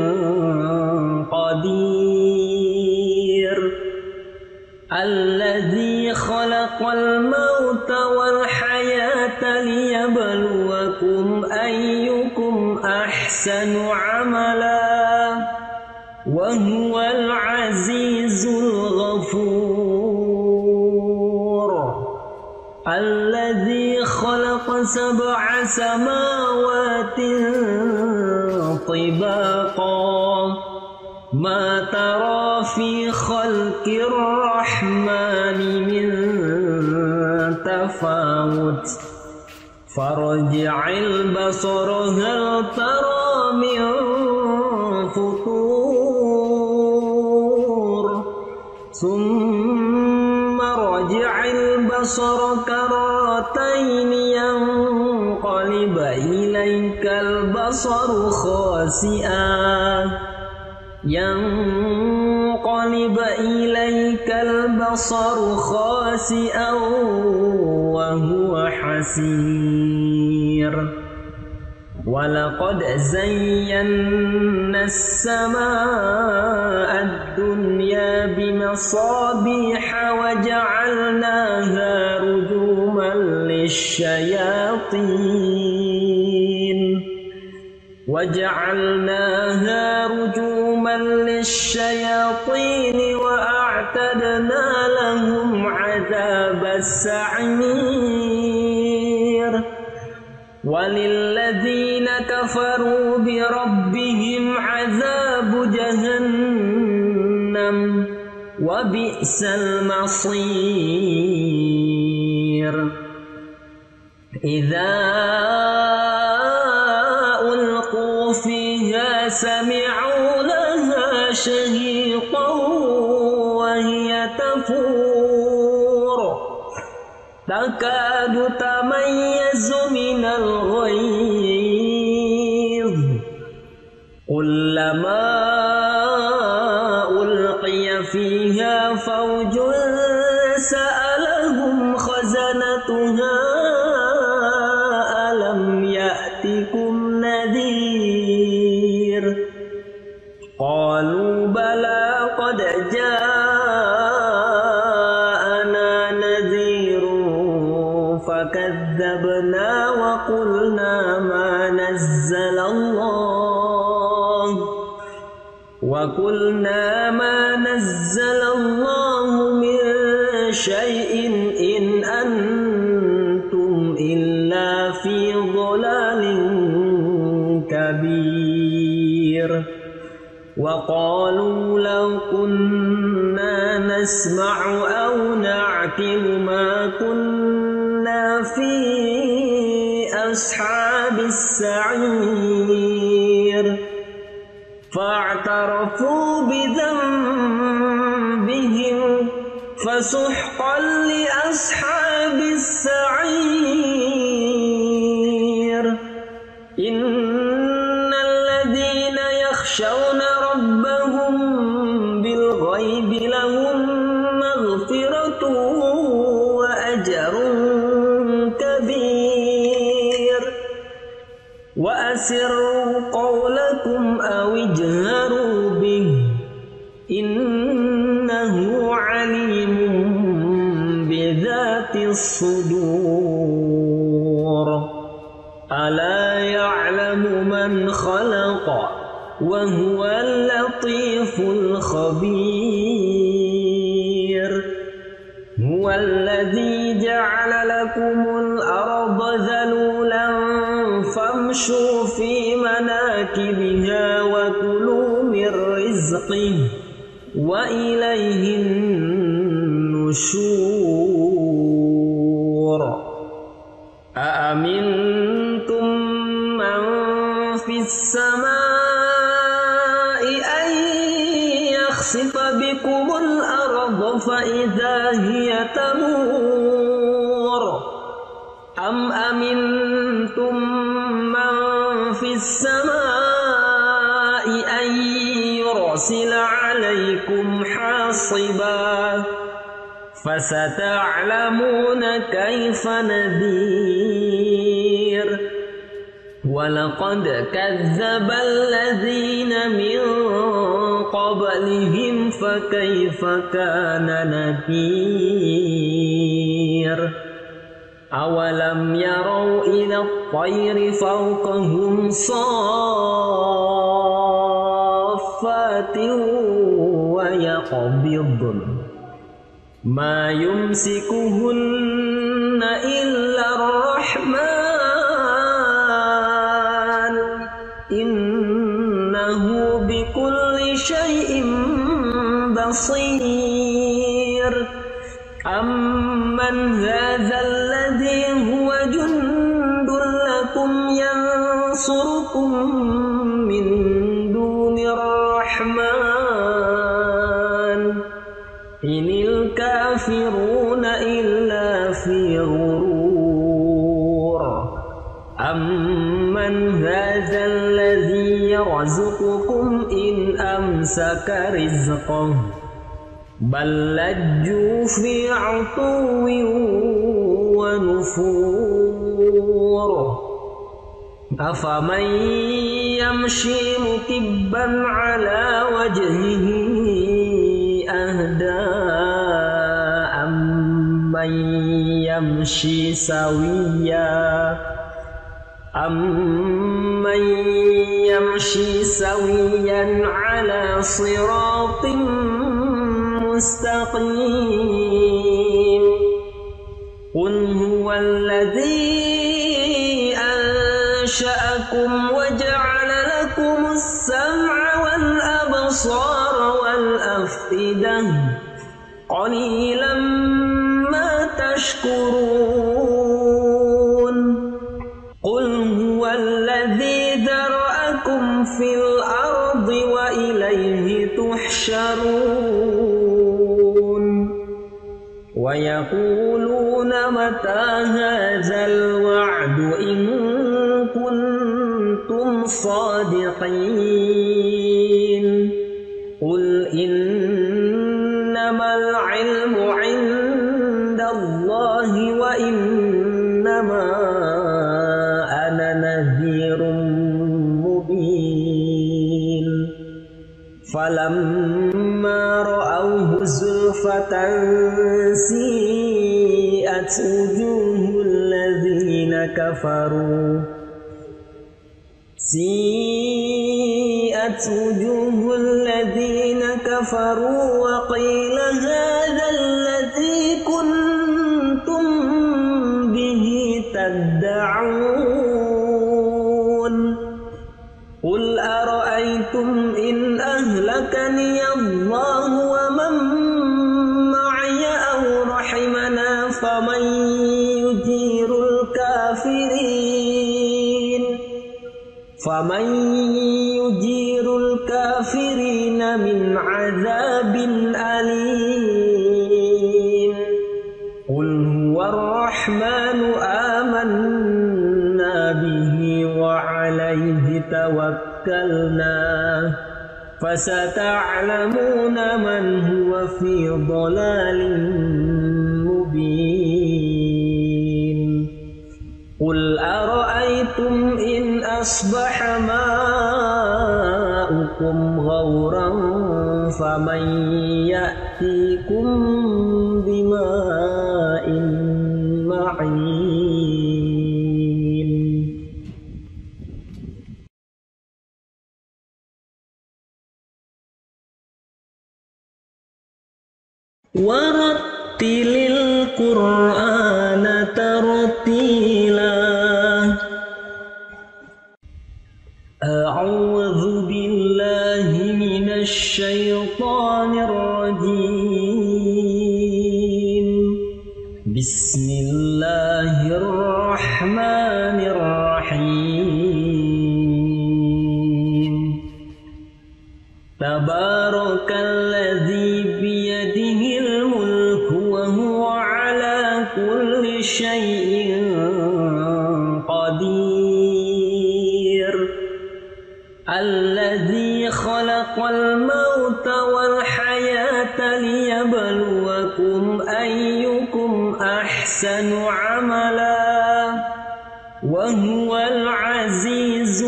قدير الذي خلق الموت والحياة ليبلوكم أيكم أحسن عملا وهو العزيز الغفور الذي خلق سبع سماوات طباقا ما ترى في خلق الرحمن من تفاوت فارجع البصر هل ترى من فطور ثم ارجع البصر كرتين ينقلب إليك البصر خاسئا ينقلب إليك البصر خاسئا وهو حسير ولقد زينا السماء الدنيا بمصابيح وجعلناها رجوما للشياطين وجعلناها رجوما للشياطين وأعتدنا لهم عذاب السعير وللذين كفروا بربهم عذاب جهنم وبئس المصير إذا ألقوا فيها سمعوا لها شهيقا وهي تفور تكاد تميز من الغيظ كلما ألقي فيها فوج سألهم خزنتها ألم يأتكم نذير قالوا بلى قد جاءنا نذير فكذبوا كذبنا وقلنا ما نزل الله وقلنا ما نزل الله من شيء إن أنتم إلا في ضلال كبير وقالوا لو كنا نسمع أو نعقل ما كنا في أصحاب السعير فاعترفوا بذنبهم فسحقا لأصحاب السعير إن الذين يخشون ربهم بالغيب لهم مغفرة وأجر كبير وأسروا قولكم أو اجهروا به إنه عليم بذات الصدور ألا يعلم من خلق وهو اللطيف الخبير هو الذي جعل لكم الأرض ذلولا فامشوا في مناكبها وكلوا من رزقه وإليه النشور أأمنتم من في السماء أن يخسف بكم الأرض فإذا هي تمور أم أمنتم من في السماء أن يرسل عليكم حاصبا فستعلمون كيف نذير ولقد كذب الذين من قبلهم فكيف كان نذير أولم يروا إلى الطير فوقهم صافات ويقبضن ما يمسكهن إلا الرحمن إنه بكل شيء بصير أمن هذا الذي هو جند لكم ينصركم من دون الرحمن إن الكافرون إلا في غرور أمن هذا الذي يرزقكم إن أمسك رزقه بل لجوا في عتو ونفور أفمن يمشي مكبا على وجهه أهدى أمن يمشي سويا أمن يمشي سويا على صراط مستقيم قل هو الذي أنشأكم وجعل لكم السمع والأبصار والأفئدة قليلا ما تشكرون قل هو الذي ذرأكم في الأرض وإليه تحشرون ويقولون متى هذا الوعد إن كنتم صادقين قل إنما العلم عند الله وإنما أنا نذير مبين فلما رأوه زلفة سيئت وجوه الذين الذين كفروا سيئت وجوه الذين كفروا وقيل هذا الذي كنتم به تدعون قل أرأيتم إن أهلكني الله ومن معي أو رحمنا فمن يجير الكافرين فمن يجير الكافرين من عذاب أليم قل هو الرحمن آمنا به وعليه توكلنا فستعلمون من هو في ضلال مبين قل أرأيتم إن أصبح ماؤكم غورا فمن يأتيكم بماء معين ورتل القرآن ترتيلا أعوذ بالله من الشيطان الرجيم بسم الله الرحمن الرحيم تبارك الذي بيده الملك وهو على كل شيء قدير الذي خلق الموت والحياة ليبلوكم أيكم أحسن عملا وهو العزيز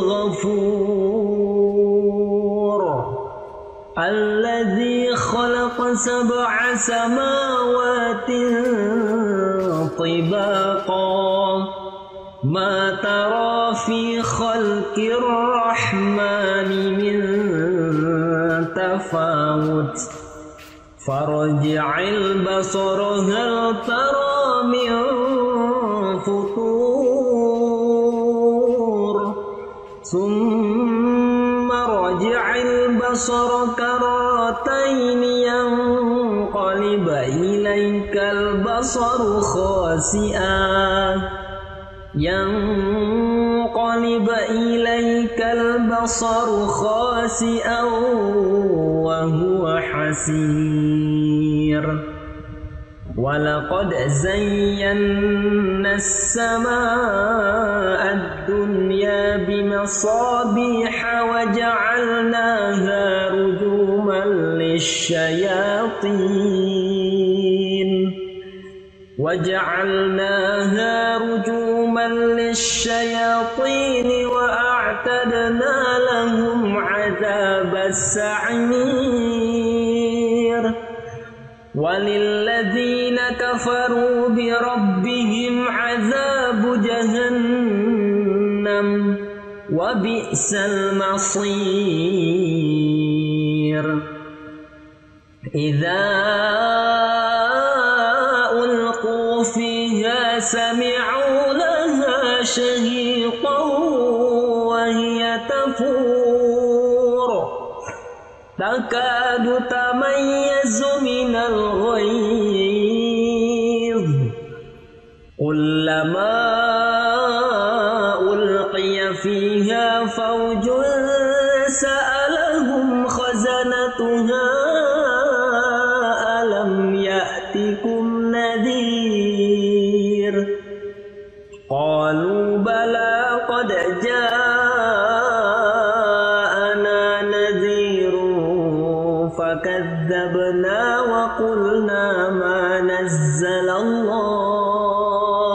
الغفور الذي خلق سبع سماوات طباقا ما ترى في خلق الرحمن من تفاوت فارجع البصر هل ترى من فطور ثم رجع البصر كرتين ينقلب إليك البصر خاسئا ينقلب إليك البصر خاسئا وهو حسير ولقد زينا السماء الدنيا بمصابيح وجعلناها رجوما للشياطين وجعلناها رجوما للشياطين وأعتدنا لهم عذاب السعير وللذين كفروا بربهم عذاب جهنم وبئس المصير إذا ألقوا فيها سمعوا لها شهيقا وهي تفور تكاد تميز من الغيظ كلما ألقي فيها فوج سألهم خزنتها ألم يأتكم نذير قالوا بلى قد جاءنا نذير فكذبنا وقلنا ما نزل الله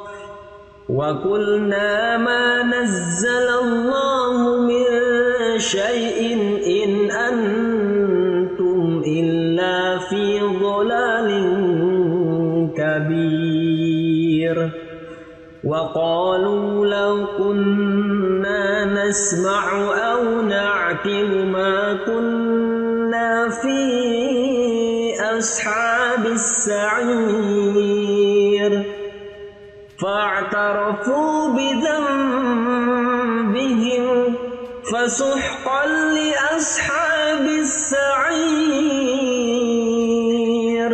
وقلنا ما نزل الله من شيء إن أنتم إلا في ضلال كبير وقالوا لو كنا نسمع أو نعقل ما كنا في أصحاب السعير فاعترفوا بذنبهم فسحقا لأصحاب السعير.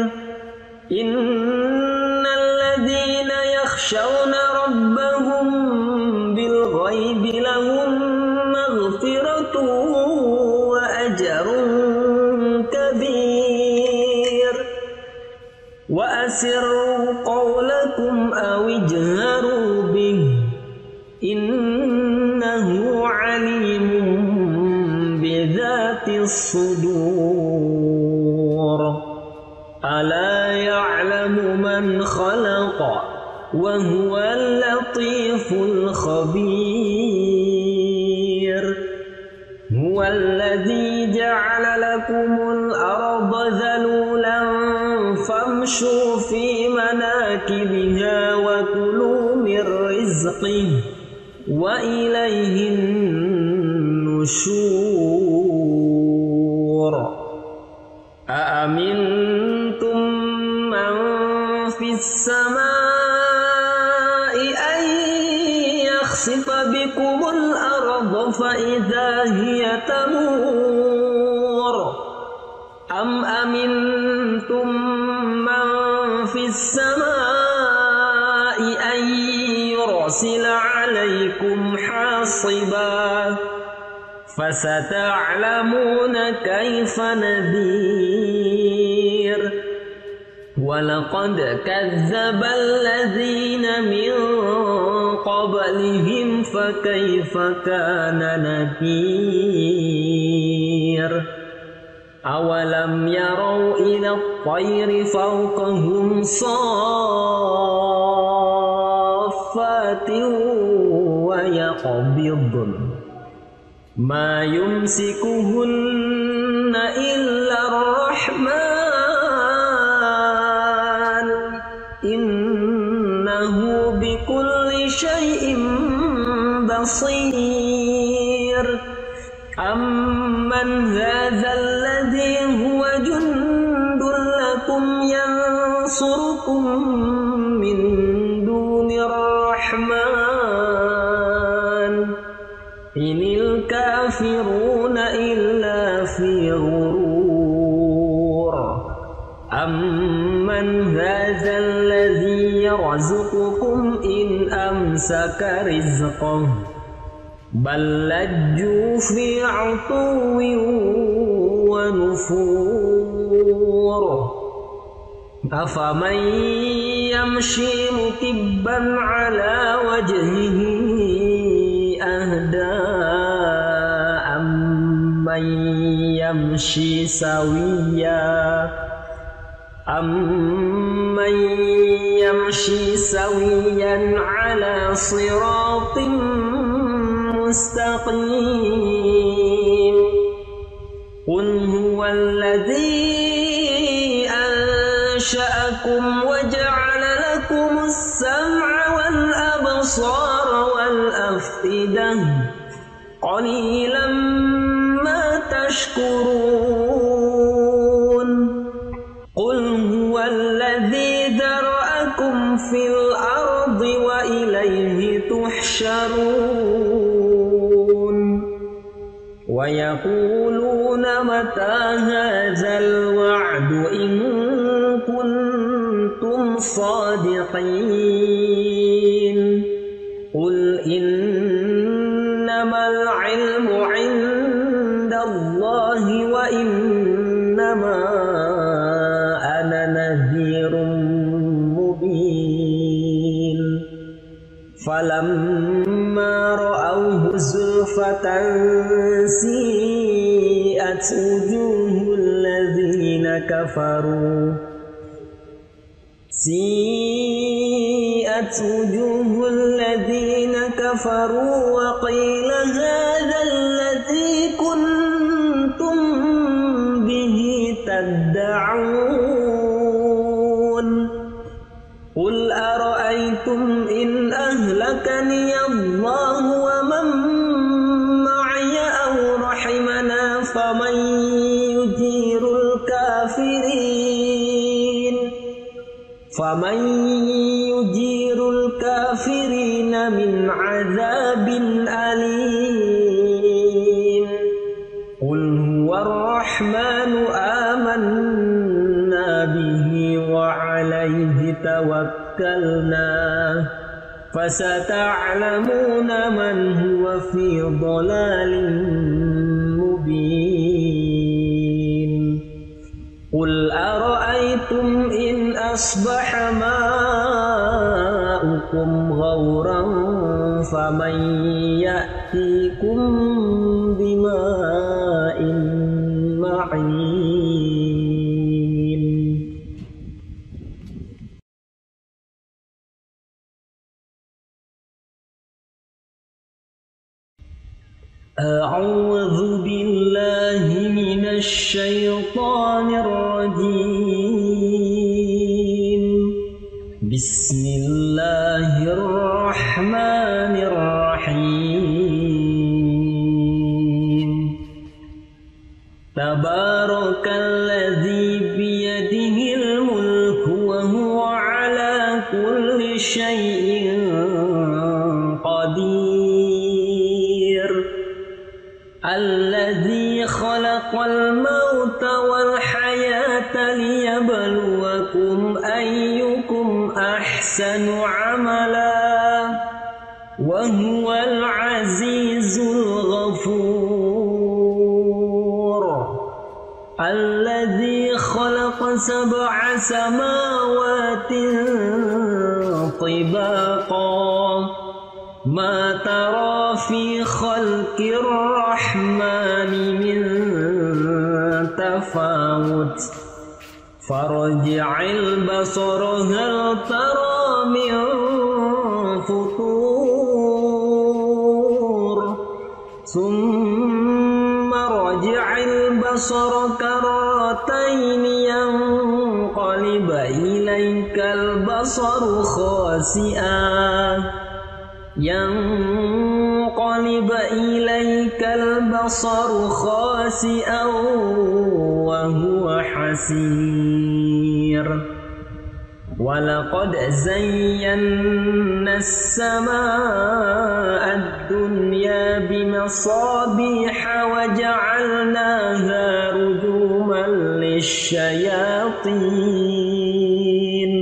إن الذين يخشون ربهم بالغيب لهم مغفرة وأجر كبير. وأسروا قولكم أو اجهروا به إنه عليم بذات الصدور. ألا يعلم من خلق وهو اللطيف الخبير. هو الذي جعل لكم الأرض ذلولا فامشوا في مناكبها وكلوا من رزقه وإليه النشور. أأمنتم من في السماء أن يخسف بكم الأرض فإذا هي تمور أم أمنتم من في السماء أن يرسل عليكم حاصبا فستعلمون كيف نذير. ولقد كذب الذين من قبلهم فكيف كان نكير. أولم يروا إلى الطير فوقهم صافات ويقبضن ما يمسكهن إلا الرحمن إنه بكل شيء بصير. أمن هذا الذي هو جند لكم ينصركم من دون الرحمن إن الكافرون إلا في غرور. أمن هذا الذي يرزقكم إن أمسك رزقه بل لجوا في عتو ونفور. أفمن يمشي مكبا على وجهه أهدى أمن يمشي سويا أمن يمشي سويا على صراط مستقيم. قل هو الذي أنشأكم وجعل لكم السمع والأبصار والأفئدة قليلا ما تشكرون. قل هو الذي ذرأكم في الأرض وإليه تحشرون. ويقولون متى هذا الوعد إن كنتم صادقين. قل إنما العلم عند الله وإنما أنا نذير مبين. فلما رأوه زلفة سيئت وجوه الذين كفروا سيئت وجوه الذين كفروا وقيل هذا الذي كنتم به تدعون. قل أرأيتم إن أهلكني أهلكني الله ومن معي أو رحمنا فمن يجير الكافرين فمن يجير الكافرين من عذاب أليم قل هو الرحمن آمنا به وعليه توكلنا فستعلمون من هو في ضلال مبين قل أرأيتم إن أصبح ماؤكم غورا فمن يأتيكم بماء معين أعوذ بالله من الشيطان الرجيم بسم الله الرحمن الرحيم تبارك الذي بيده الملك وهو على كل شيء قدير الذي خلق الموت والحياة ليبلوكم أيكم أحسن عملا وهو العزيز الغفور الذي خلق سبع سماوات طباقا ما ترى في خلق الرحمن من تفاوت فارجع البصر هل ترى من فطور ثم رجع البصر كرتين ينقلب إليك البصر خاسئا ينقلب إليك البصر خاسئا وهو حسير ولقد زينا السماء الدنيا بمصابيح وجعلناها رجوما للشياطين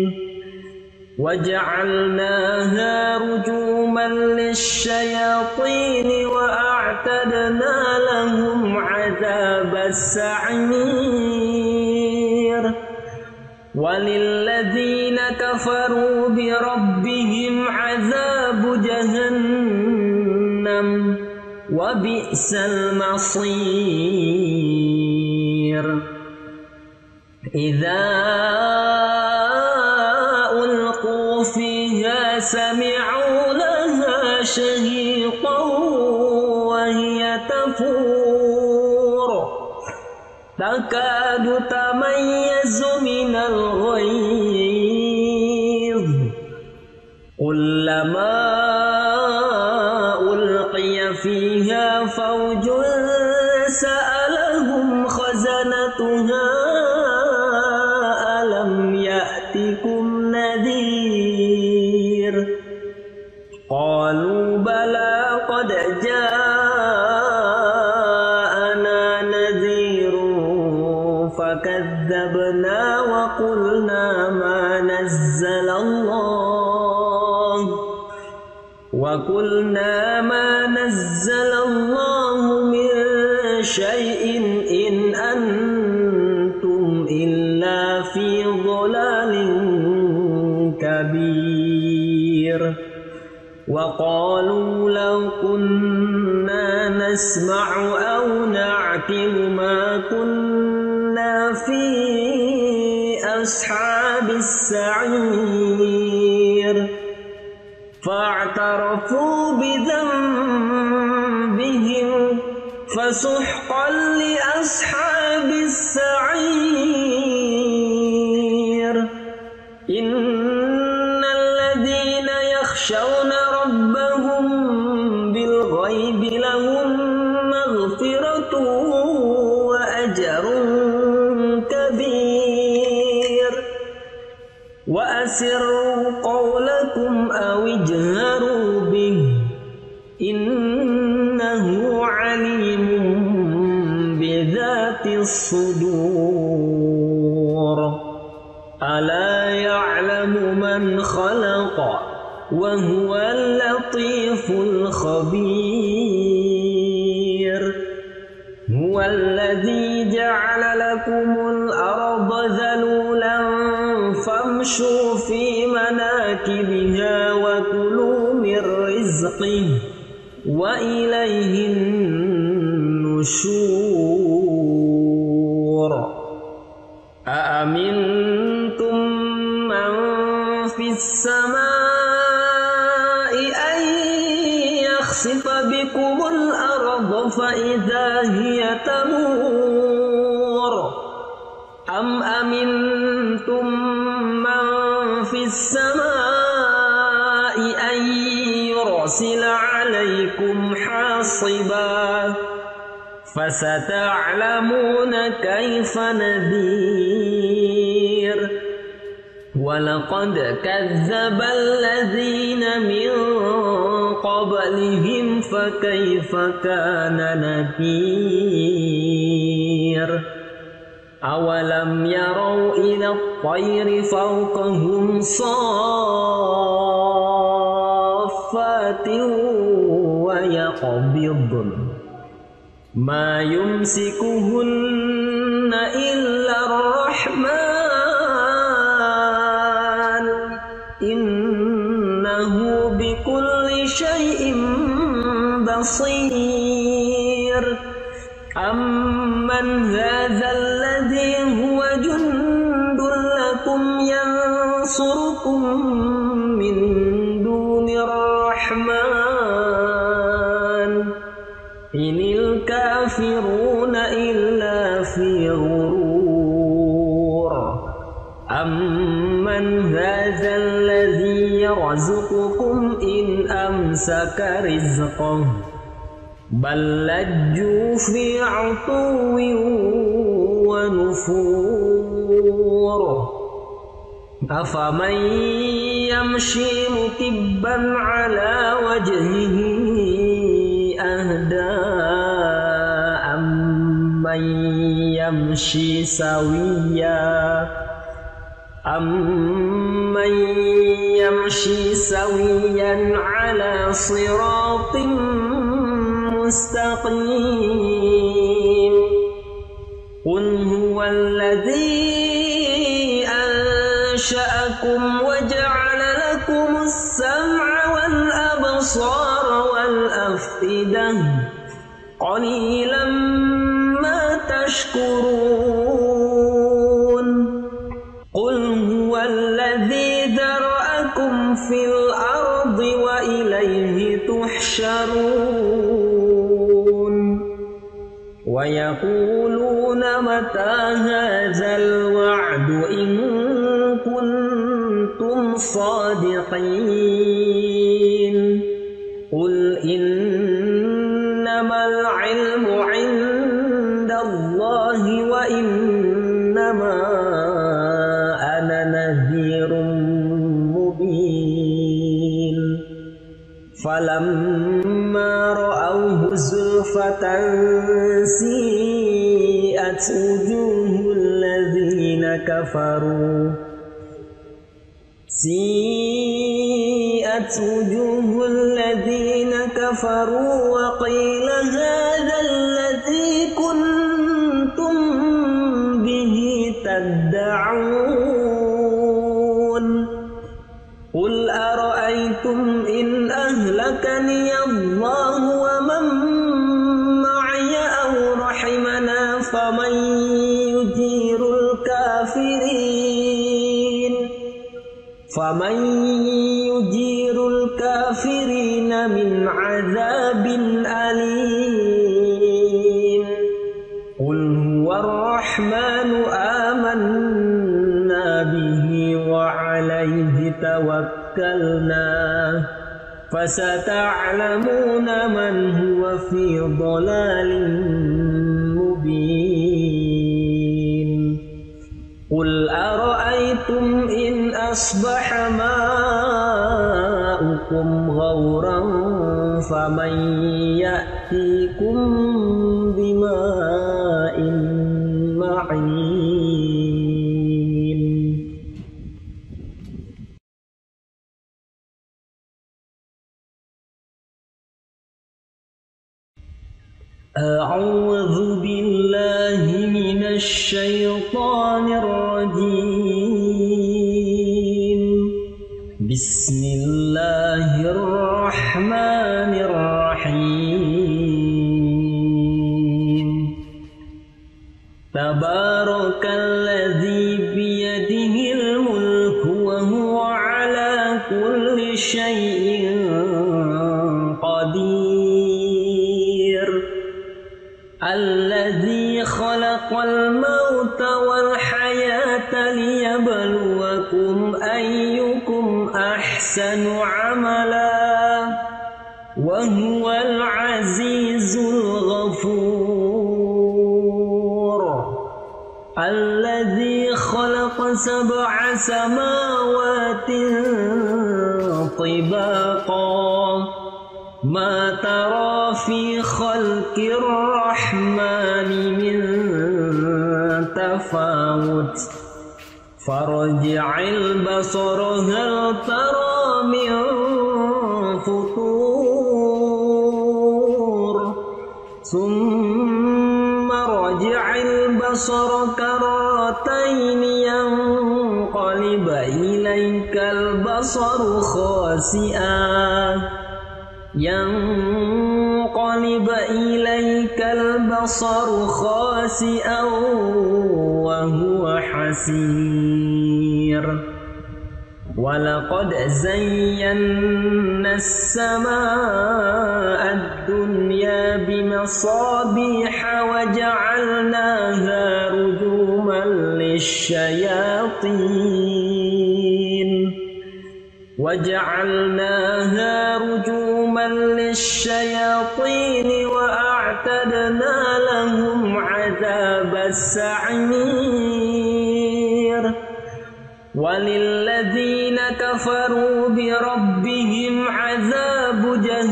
وجعلناها رجوما للشياطين وأعتدنا لهم عذاب السعير وللذين كفروا بربهم عذاب جهنم وبئس المصير إذا سمعوا لها شهيقا وهي تفور تكاد تميز من الغيظ كلما ألقي فيها فوج سألهم خزنتها ألم يأتكم نذير قالوا بلى قد جاءنا نذير فكذبنا وقلنا ما نزل الله وقلنا ما نزل الله من شيء إن أنتم إلا في ضلال كبير وقالوا لو كنا نسمع أو نعقل ما كنا في أصحاب السعير فاعترفوا بذنبهم فسحقا لأصحاب السعير إن الذين يخشون ربهم ربهم بالغيب لهم مغفرة وأجر كبير وأسروا قولكم أو اجهروا به إنه عليم بذات الصدور ألا يعلم من خلق وهو اللطيف الخبير هو الذي جعل لكم الأرض ذلولا فامشوا في مناكبها وكلوا من رزقه وإليه النشور أأمنتم من في السماء أن يخسف بكم الأرض فإذا هي تمور أم أمنتم من في السماء أن يرسل عليكم حاصبا فستعلمون كيف نذير ولقد كذب الذين من قبلهم فكيف كان نكير أولم يروا إلى الطير فوقهم صافات ويقبضن ما يمسكهن إلا الرحمن إنه بكل شيء بصير أمن هذا الذي هو جند لكم ينصركم من دون الرحمن إن الكافرون إلا في غرور أمن هذا الذي يرزقكم إن أمسك رزقه بل لجوا في عتو ونفور أفمن يمشي مكبا على وجهه أهدى أمن يمشي سويا أمن يمشي سويا على صراط مستقيم قل هو الذي أنشأكم وجعل لكم السمع والأبصار والأفئدة قليلا ما تشكرون قل هو الذي ذرأكم في الأرض وإليه تحشرون ويقولون متى هذا الوعد إن كنتم صادقين قل إنما العلم عند الله وإنما أنا نذير مبين فلما رأوه زلفة سيئت وجوه الذين كفروا سيئت وجوه الذين كفروا وقيل هذا الذي كنتم به تدعون قل أرأيتم إن أهلكني الله ومن معي أو رحمنا فمن يجير الكافرين فمن يجير الكافرين من عذاب أليم قل هو الرحمن آمنا به وعليه توكلنا فستعلمون من هو في ضلال مبين قل أرأيتم إن أصبح ماؤكم غورا فمن يأتيكم بماء معين أعوذ بالله من الشيطان الرجيم بسم الله الرحمن الرحيم تبارك الذي بيده الملك وهو على كل شيء قدير الذي خلق الموت والحياة ليبلوكم أيكم أحسن عملا وهو العزيز الغفور الذي خلق سبع سماوات طباقا ما ترى في خلق الرحمن من تفاوت فارجع البصر هل ترى من فطور ثم رجع البصر كرتين ينقلب إليك البصر خاسئا ينقلب إليك البصر خاسئا وهو حسير ولقد زينا السماء الدنيا بمصابيح وجعلناها رجوما للشياطين وجعلناها رجوما للشياطين وأعتدنا لهم عذاب السعير وللذين كفروا بربهم عذاب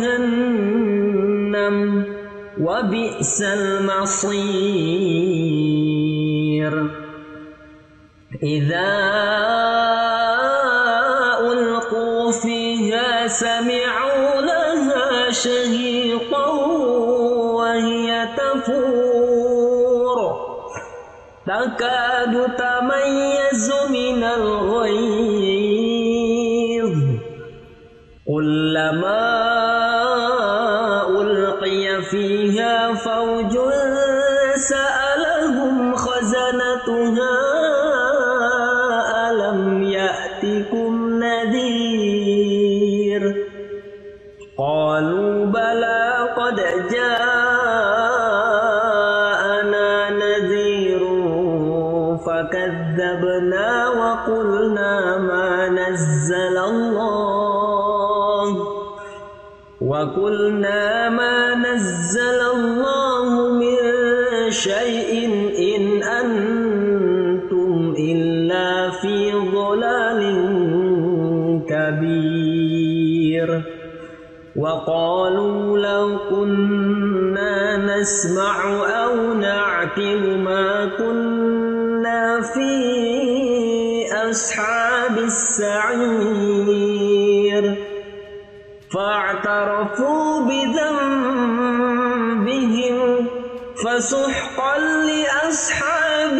جهنم وبئس المصير إذا سمعوا لها شهيقا وهي تفور تكاد تميز من الغيظ كلما ألقي فيها فوج سألهم خزنتها ألم يأتكم نذير قالوا بلى قد جاءنا نذير فكذبنا وقلنا ما نزل الله وقلنا ما نزل الله من شيء إن أنتم إلا في ضلال كبير وقالوا لو كنا نسمع أو نعقل ما كنا في أصحاب السعير فاعترفوا بذنبهم فسحقا لأصحاب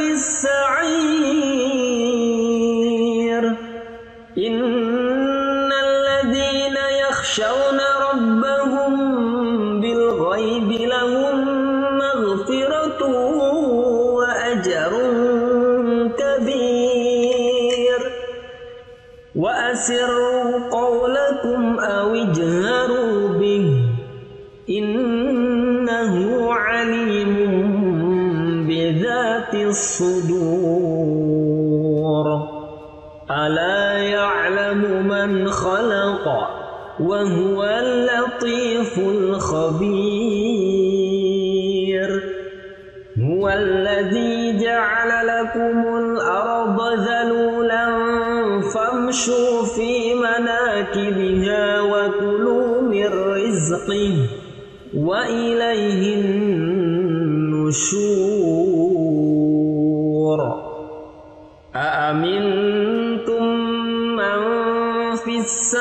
السعير إن الذين يخشون ربهم بالغيب لهم مغفرة وأجر كبير وأسروا قولكم أو اجهروا به إنه عليم بذات الصدور ألا يعلم من خلق وهو اللطيف الخبير. هو الذي جعل لكم الأرض ذلولا فامشوا في مناكبها وكلوا من رزقه وإليه النشور. أأمنتم من في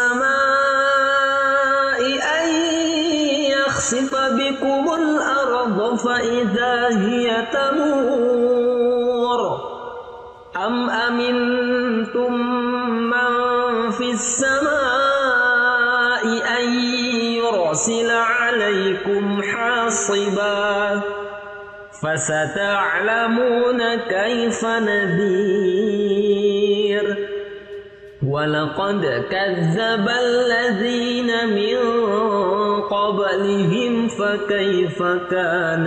السماء أن يخسف بكم الأرض فإذا هي تمور، أم أمنتم من في السماء أن يرسل عليكم حاصبا فستعلمون كيف نذير. ولقد كذب الذين من قبلهم فكيف كان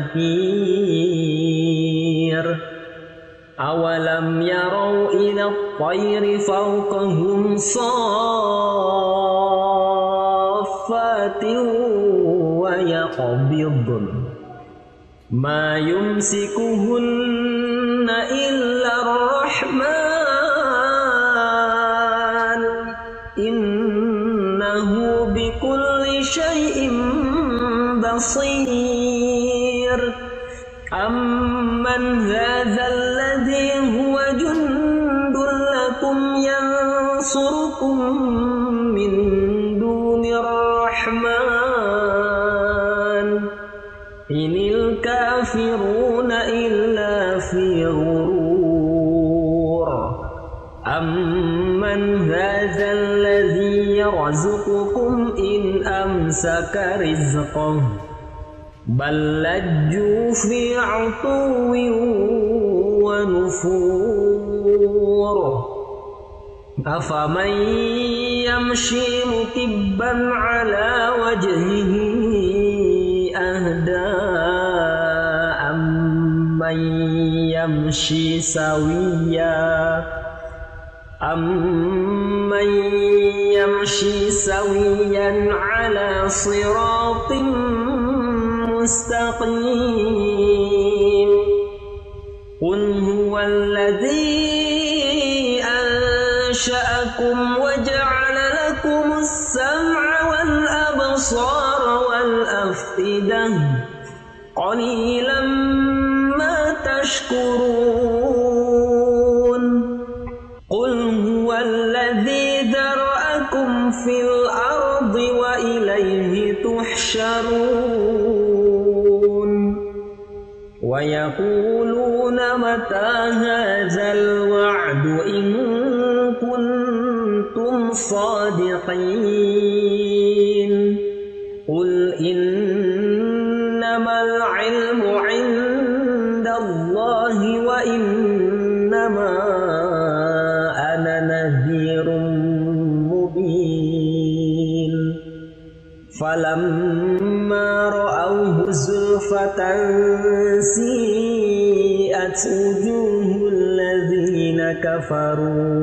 نكير. أولم يروا إلى الطير فوقهم صافات ويقبضن ما يمسكهن إلا الرحمن إنه بكل شيء بصير. أمن هذا الذي هو جند لكم ينصركم من دون الرحمن إن الكافرون إلا في غرور. أمن هذا الذي يرزقكم إن أمسك رزقه بل لجوا في عتو ونفور. أفمن يمشي مكبا على وجهه أهدى أمن يمشي سويا أمن يمشي سويا على صراط مستقيم. قل هو الذي أنشأكم وجعل لكم السمع والأبصار والأفئدة قليلا ما تشكرون. قل هو الذي ذرأكم في الأرض وإليه تحشرون. ويقولون متى هذا الوعد إن كنتم صادقين. قل إنما العلم عند الله وإنما أنا نذير مبين. فلما رأوه زلفة سيئت وجوه الذين كفروا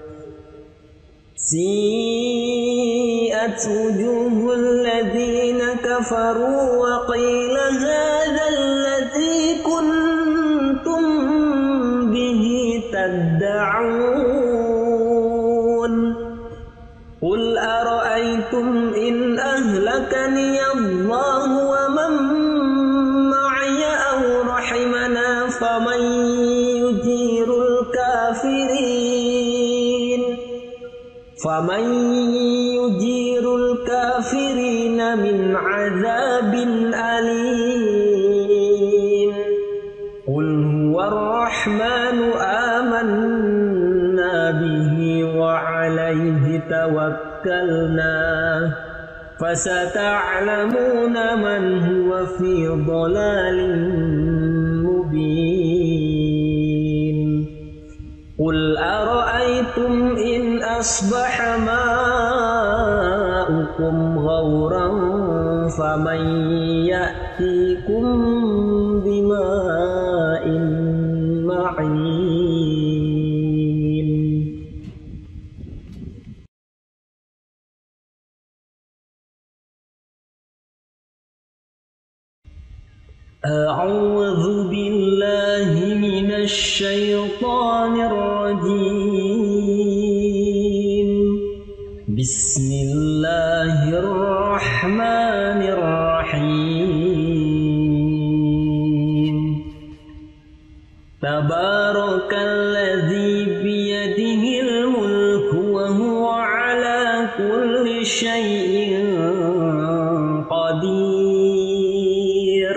سيئت وجوه الذين كفروا وقيل هذا الذي كنتم به تدعون. قل أرأيتم إن أهلكني الله ومن معي أو رحمنا فمن يجير الكافرين فمن يجير الكافرين من عذاب أليم. قل هو الرحمن آمنا به وعليه توكلنا فستعلمون من هو في ضلال مبين. قل أرأيتم إن أصبح ماؤكم غورا فمن يأتيكم بماء معين. أعوذ بالله من الشيطان الرجيم. بسم الله الرحمن الرحيم. تبارك الذي بيده الملك وهو على كل شيء قدير.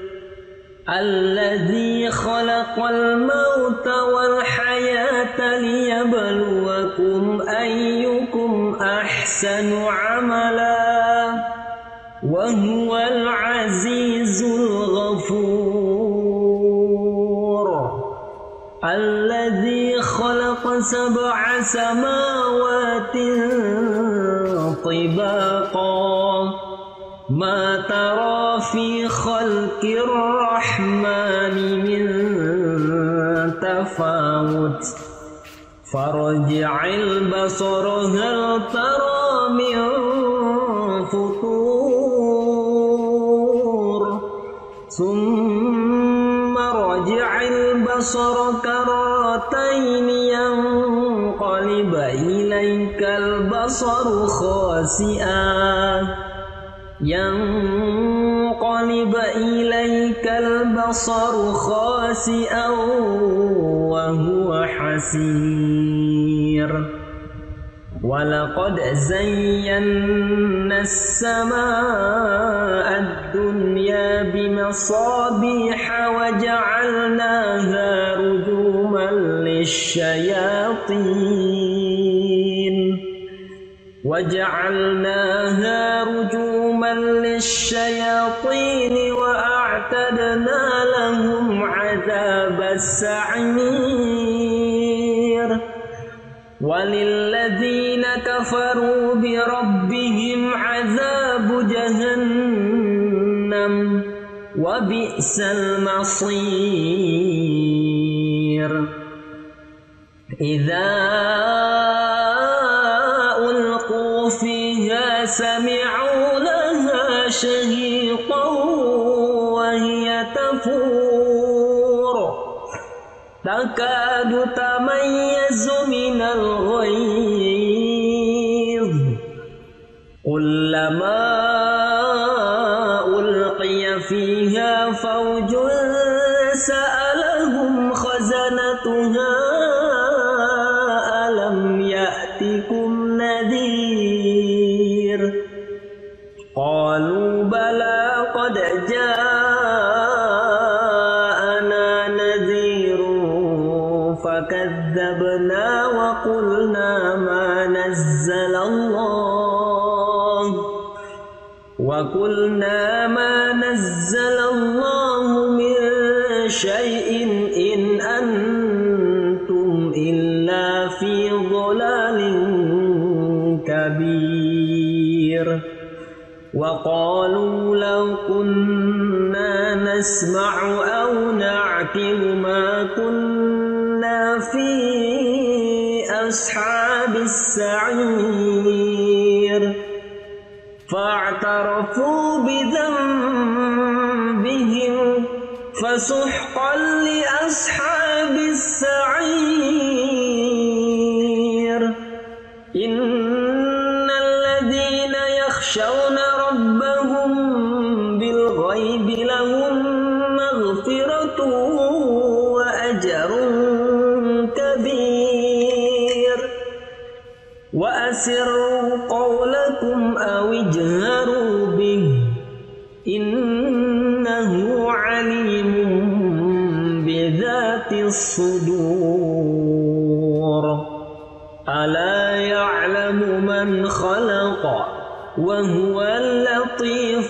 الذي خلق الموت والحياة ليبلوكم أيكم أحسن عملا وهو العزيز الغفور. الذي خلق سبع سماوات طباقا ما ترى في خلق الرحمن من تفاوت فارجع البصر هل ترى من فطور ثم ارجع البصر كرتين ينقلب إليك البصر خاسئا ينقلب إليك البصر خاسئا وهو حسير. ولقد زينا السماء الدنيا بمصابيح وجعلناها رجوما للشياطين وجعلناها رجوما للشياطين وأعتدنا لهم عذاب السعير. وللذين كفروا بربهم عذاب جهنم وبئس المصير. إذا فيها سمعوا لها شهيقا وهي تفور تكاد تميز من الغيظ كلما ألقي فيها فوج سألهم خزنتها ألم يأتكم نذير قالوا بلى قد جاءنا نذير فكذبنا وقلنا ما نزل الله وقلنا ما نزل الله من شيء إن أنتم إلا في ضلال كبير. وقالوا لو كنا نسمع أو نعقل ما كنا في أصحاب السعير فاعترفوا بذنبهم فسحقا لأصحاب السعير. إن الذين يخشون ربهم بالغيب لهم مغفرة وأجر كبير. وأسروا قولكم أو اجهروا به إنه عليم بذات الصدور. ألا يعلم من خلق وهو اللطيف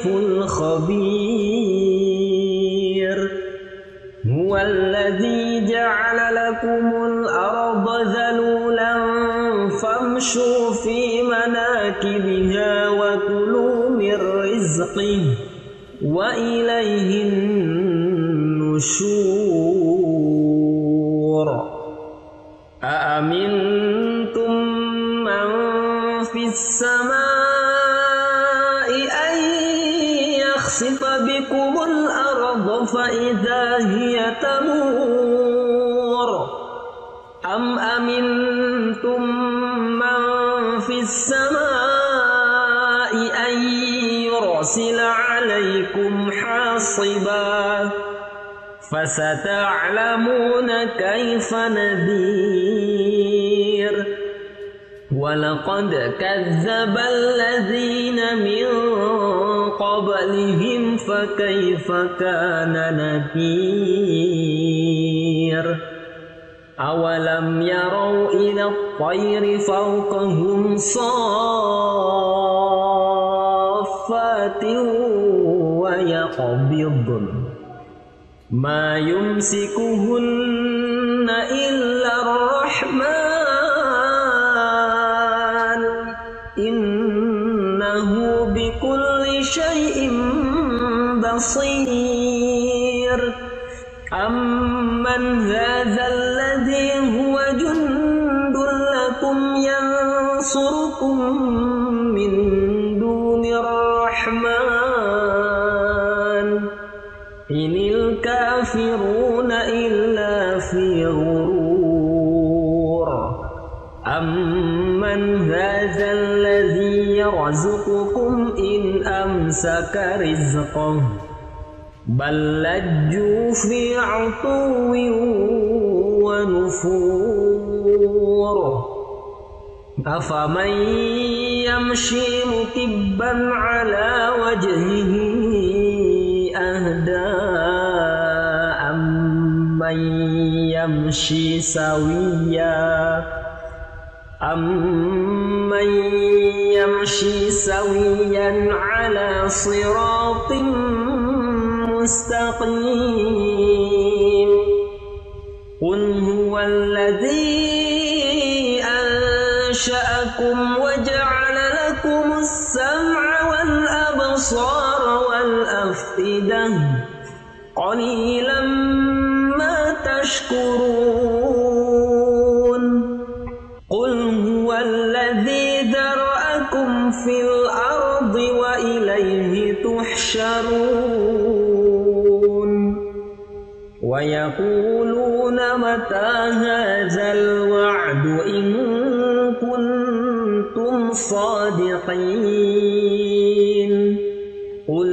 الخبير. هو الذي جعل لكم الأرض ذلولا فامشوا في مناكبها وكلوا من رزقه وإليه النشور. أأمنتم من في السماء أن يخسف يخسف بكم الأرض فإذا هي تمور أم أمنتم من في السماء أن يرسل عليكم حاصبا فستعلمون كيف نذير ولقد كذب الذين من قبلهم فكيف كان نكير أولم يروا إلى الطير فوقهم صافات ويقبضن ما يمسكهن إلا الرحمن إنه بكل شيء بصير أمن هذا الذي هو جند لكم ينصركم من دون الرحمن إن الكافرون إلا في غرور أمن هذا الذي يرزقكم إن أمسك رزقه بل لجوا في عتو ونفور أفمن يمشي مكبا على وجهه أهدى أمن يمشي سويا أمن يمشي سويا على صراط مستقيم قل هو الذي أنشأكم وجعل لكم السمع والأبصار والأفئدة قليلا ما تشكرون قل هو الذي ذرأكم في الأرض وإليه تحشرون ويقولون متى هذا الوعد إن كنتم صادقين قل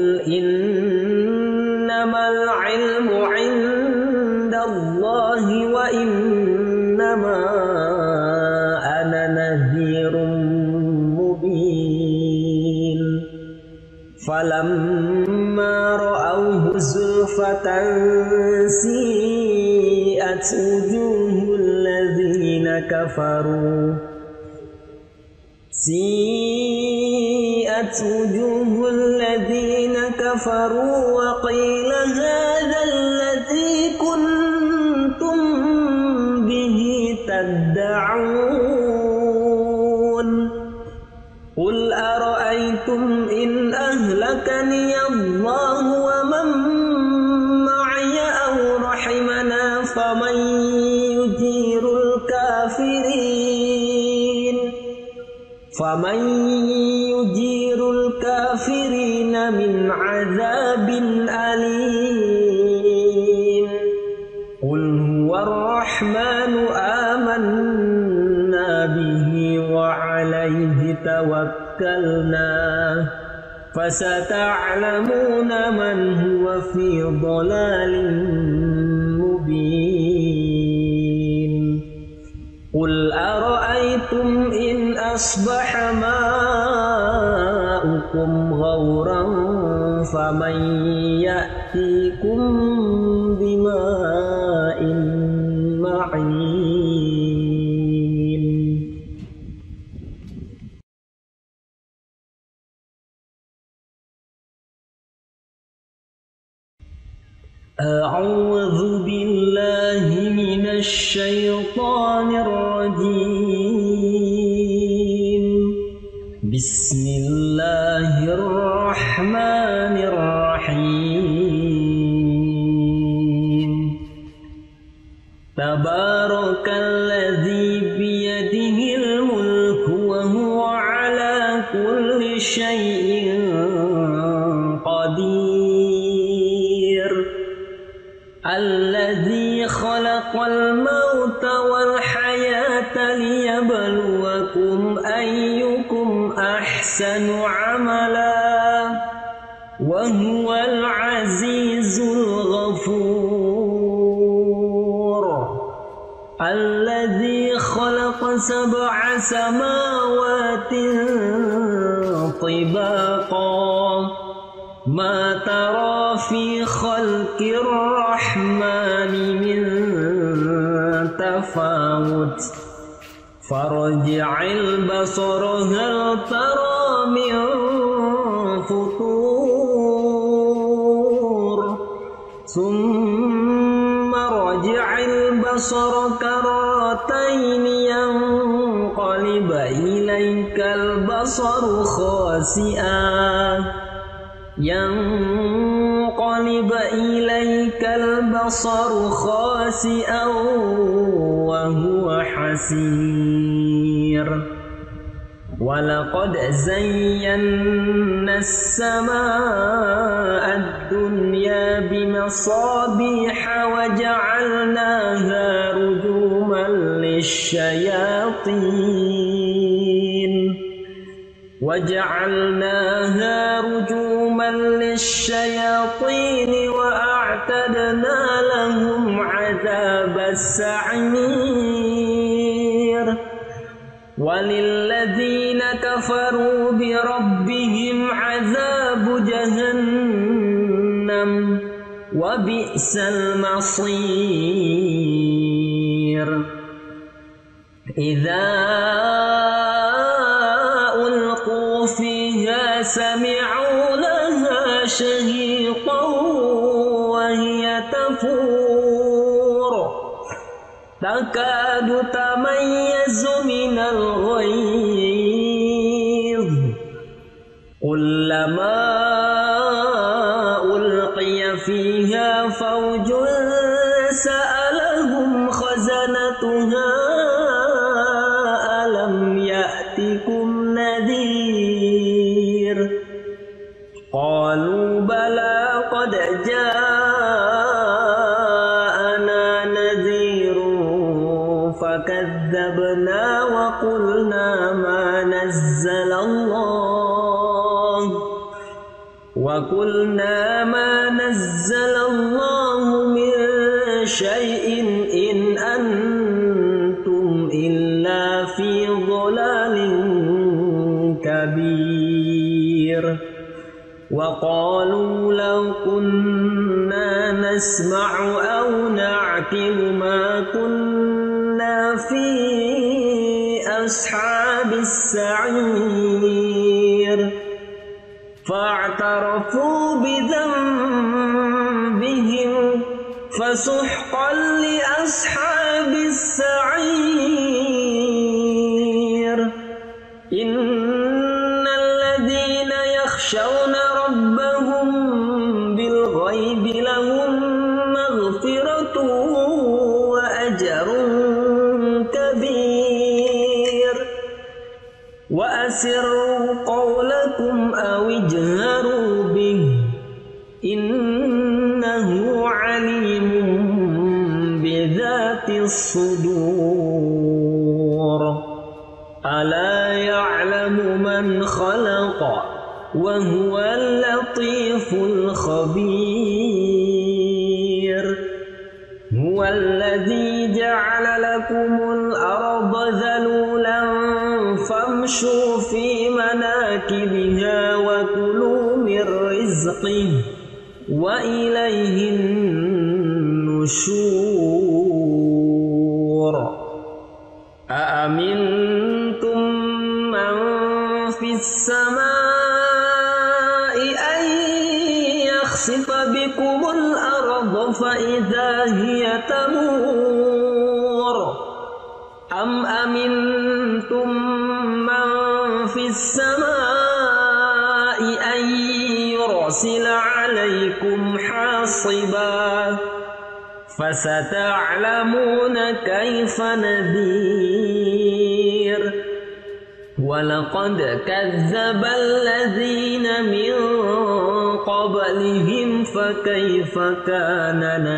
إنما العلم عند الله وإنما أنا نذير مبين فلما رأوه زلفة سيئت وجوه الذين كفروا سيئت وجوه الذين كفروا وقيل هذا الذي كنتم به تدعون قل أرأيتم إن أهلكني الله ومن معي أو رحمنا فمن يجير الكافرين فمن يجير الكافرين من عذاب أليم قل هو الرحمن آمنا به وعليه توكلنا فستعلمون من هو في ضلال مبين قل أرأيتم إن أصبح ماؤكم غورا فمن يأتيكم بماء معين أعوذ بالله من الشيطان الرجيم بسم الله الرحمن الرحيم تبارك الذي بيده الملك وهو على كل شيء قدير خلق الموت والحياة ليبلوكم أيكم أحسن عملا وهو العزيز الغفور الذي خلق سبع سماوات طباقا ما ترى في خلق الرحمن من تفاوت فارجع البصر هل ترى من فطور ثم رجع البصر كرتين ينقلب إليك البصر خاسئا ينقلب إليك البصر خاسئا وهو حسير ولقد زينا السماء الدنيا بمصابيح وجعلناها رجوما للشياطين وجعلناها رجوما للشياطين وأعتدنا لهم عذاب السعير وللذين كفروا بربهم عذاب جهنم وبئس المصير إذا ألقوا فيها سمعوا لها شهيقا وهي تفور تكاد تميز من الغيظ كلما ألقي فيها فوج سألهم خزنتها ألم يأتكم نذير قالوا بلى قد جاءنا نذير فكذبنا وقلنا ما نزل الله وقلنا ما نزل الله من شيء إن أنتم إلا في ضلال كبير وقالوا لو كنا نسمع أو نعقل ما كنا في أصحاب السعير فاعترفوا بذنبهم فسحقا لأصحاب السعير إن الذين يخشون ربهم بالغيب لهم مغفرة وأجر كبير وأسروا قولكم أو اجهروا به إنه عليم بذات الصدور ألا يعلم من خلق وهو اللطيف الخبير هو الذي جعل لكم الأرض ذلولا فامشوا في مناكبها وكلوا من رزقه وإليه النشور أأمنتم من في السماء أن يخسف بكم الأرض فإذا هي تمور أم أمنتم من في السماء أن يرسل عليكم حاصبا فستعلمون كيف نذير ولقد كذب الذين من قبل قبلهم فكيف كان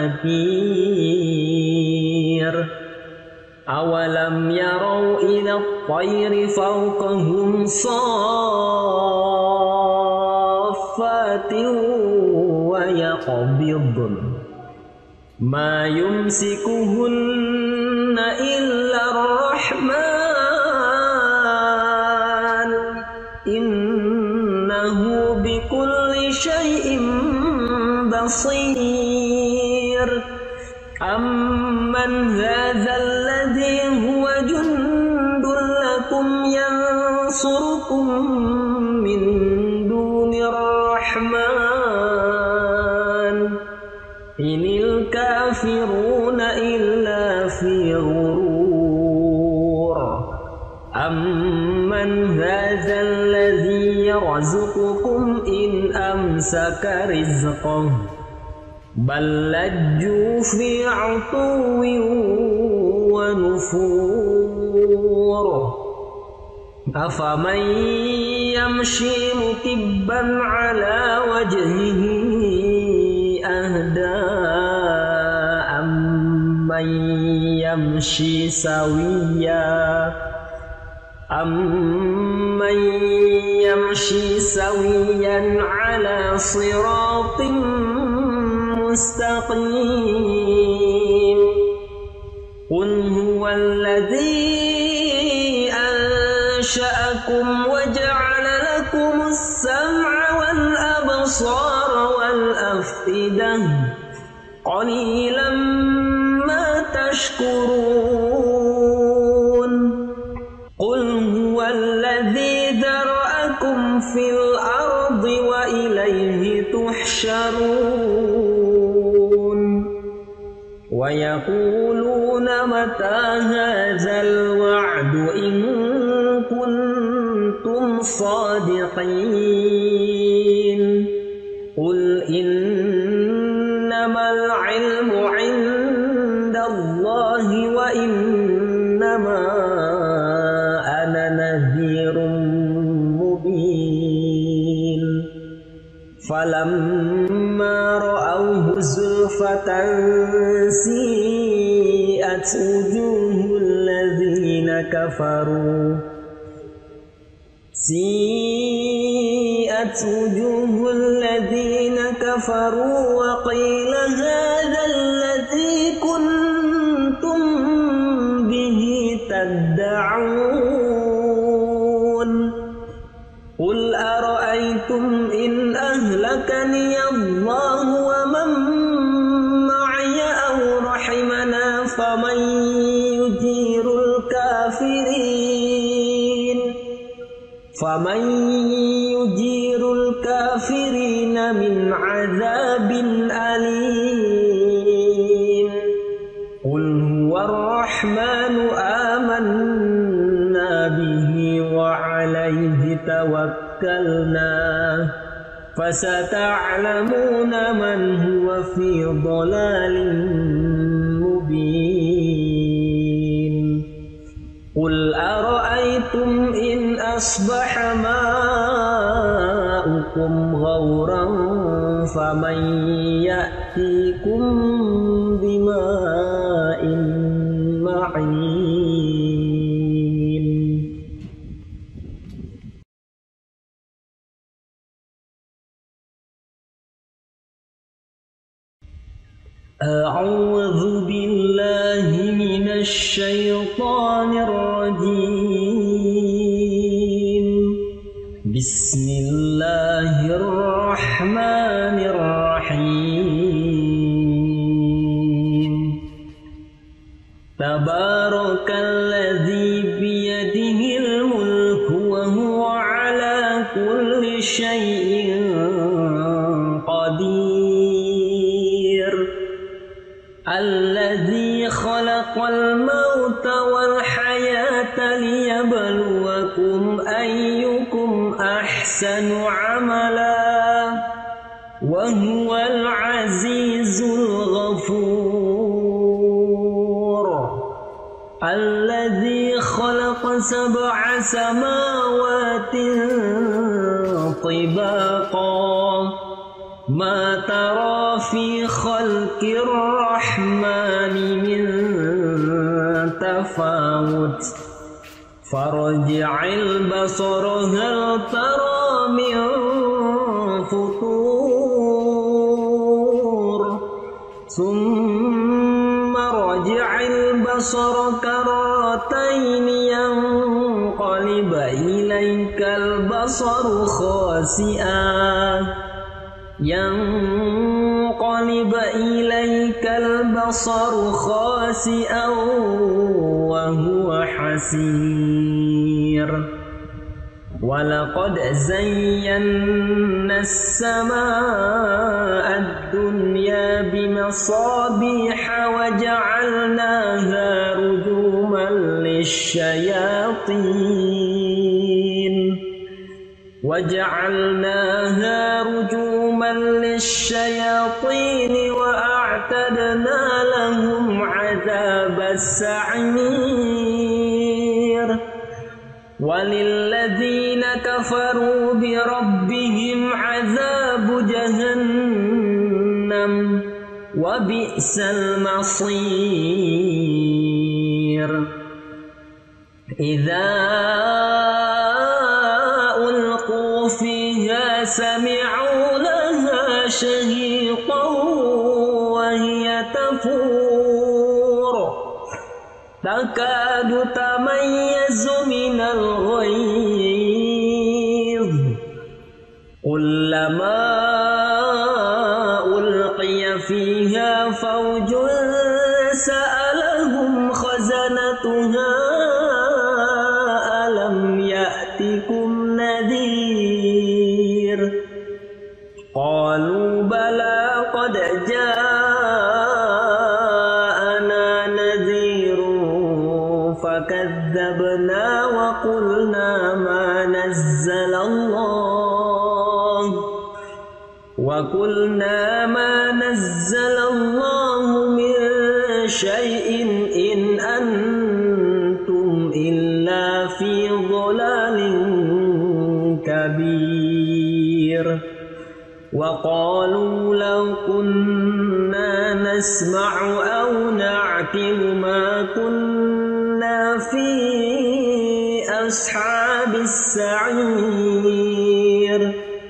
نكير أولم يروا إلى الطير فوقهم صافات ويقبضن ما يمسكهن إلا الرحمن إنه بكل شيء بصير أمن هذا الذي هو جند لكم ينصركم من دون الرحمن إن الكافرون إلا في غرور أمن هذا الذي يرزقكم إن أمسك رزقه بل لجوا في عتو ونفور أفمن يمشي مكبا على وجهه أهدى أمن يمشي سويا أمن يمشي سويا على صراط مستقيم قل هو الذي أنشأكم وجعل لكم السمع والأبصار والأفئدة قليلا ما تشكرون قل هو الذي ذرأكم في الأرض وإليه تحشرون ويقولون متى هذا الوعد إن كنتم صادقين قل إنما العلم عند الله وإنما أنا نذير مبين فلما رأوه زلفة سيئت وجوه الذين كفروا سيئت وجوه الذين كفروا وقيل هذا الذي كنتم به تدعون قل أرأيتم إن أهلكني الله ومن معي أو رحمنا فمن يجير الكافرين فمن يجير الكافرين من عذاب أليم قل هو الرحمن آمنا به وعليه توكلنا فستعلمون من هو في ضلال مبين قل أرأيتم إن أصبح ماؤكم غورا فمن يأتيكم بماء معين أعوذ بالله من الشيطان الرجيم بسم الله الرحمن الرحيم تبارك الذي بيده الملك وهو على كل شيء قدير الذي خلق الموت والحياة ليبلوكم أيكم أحسن عملا وهو العزيز الغفور الذي خلق سبع سماوات طباقا ما ترى في خلق الرحمن من تفاوت فارجع البصر هل ترى من فطور ثم رجع البصر كرتين ينقلب إليك البصر خاسئا ينقلب إليك البصر خاسئا وهو حسير ولقد زينا السماء الدنيا بمصابيح وجعلناها رجوما للشياطين وجعلناها رجوما للشياطين وأعتدنا لهم عذاب السعير وللذين كفروا بربهم عذاب جهنم وبئس المصير إذا ألقوا فيها سمعوا لها شهيقا وهي تفور تكاد تميز من الغيظ كلما ألقي فيها فوج سألهم خزنتها ألم يأتكم نذير قالوا بلى قد جاءنا نذير فكذبنا وقلنا ما نزل الله وقلنا ما نزل الله من شيء إن أنتم إلا في ضلال كبير وقالوا لو كنا نسمع أو نعقل ما كنا في أصحاب السعير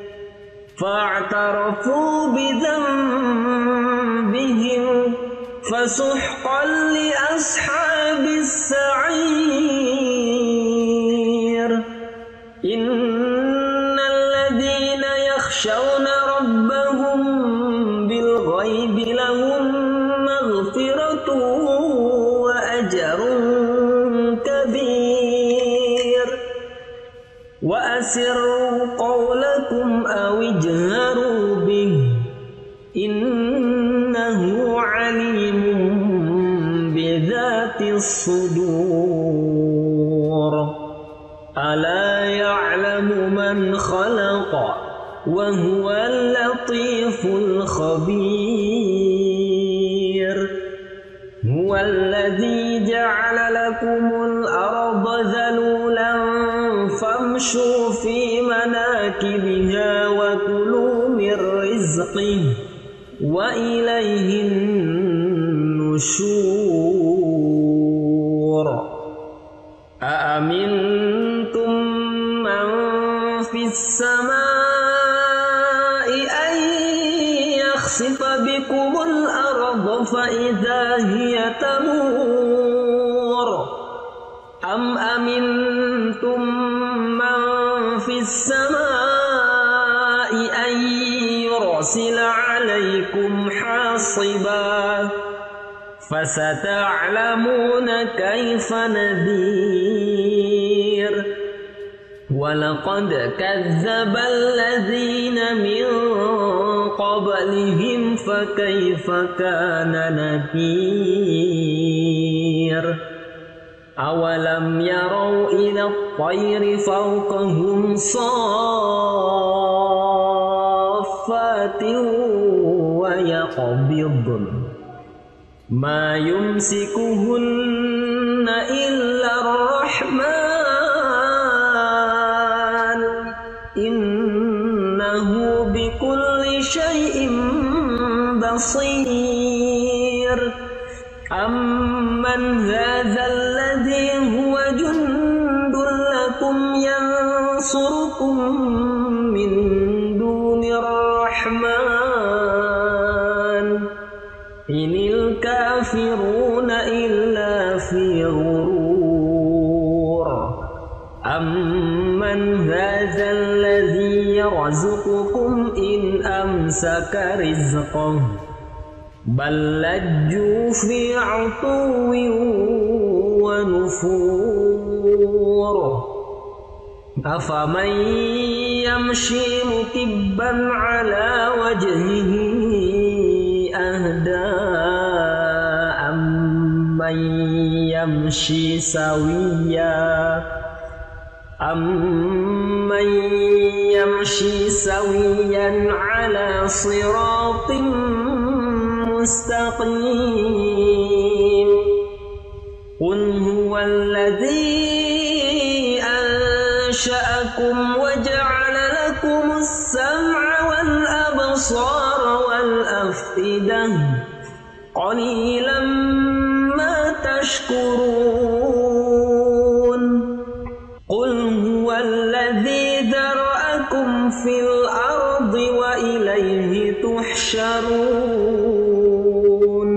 فاعترفوا بذنبهم فسحقا لأصحاب السعير إن الذين يخشون ربهم بالغيب لهم مغفرة وأجر كبير وأسروا قولكم أو اجهروا به إنه عليم بذات الصدور ألا يعلم من خلق وهو اللطيف الخبير هو الذي جعل لكم الأرض ذلولا فامشوا في مناكبها وكلوا من رزقه وإليه النشور أأمنتم من في السماء أن يخسف بكم الأرض فإذا هي تمور أم أمنتم من في السماء أن يرسل عليكم حاصبا فستعلمون كيف نذير ولقد كذب الذين من قبلهم فكيف كان نكير أولم يروا إلى الطير فوقهم صافات ويقبضن ما يمسكهن إلا الرحمن إنه بكل بكل شيء بصير أمن هذا الذي هو جند لكم ينصركم من دون الرحمن إن الكافرون إلا في غرور أمن هذا الذي يرزقكم إن أمسك رزقه بل لجوا في عتو ونفور أفمن يمشي مكبا على وجهه أهدى أمن يمشي سويا أمن يمشي سويا على صراط مستقيم قل هو الذي أنشأكم وجعل لكم السمع والأبصار والأفئدة قليلا ما تشكرون قل هو الذي ذرأكم في الأرض وإليه تحشرون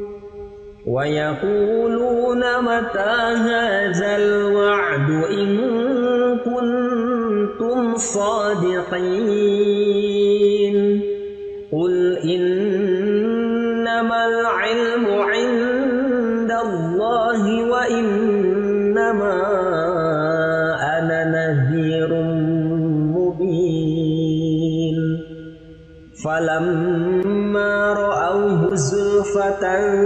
ويقولون متى هذا الوعد إن كنتم صادقين قل إنما العلم عند الله وإنما أنا نذير مبين فلما رأوه زلفة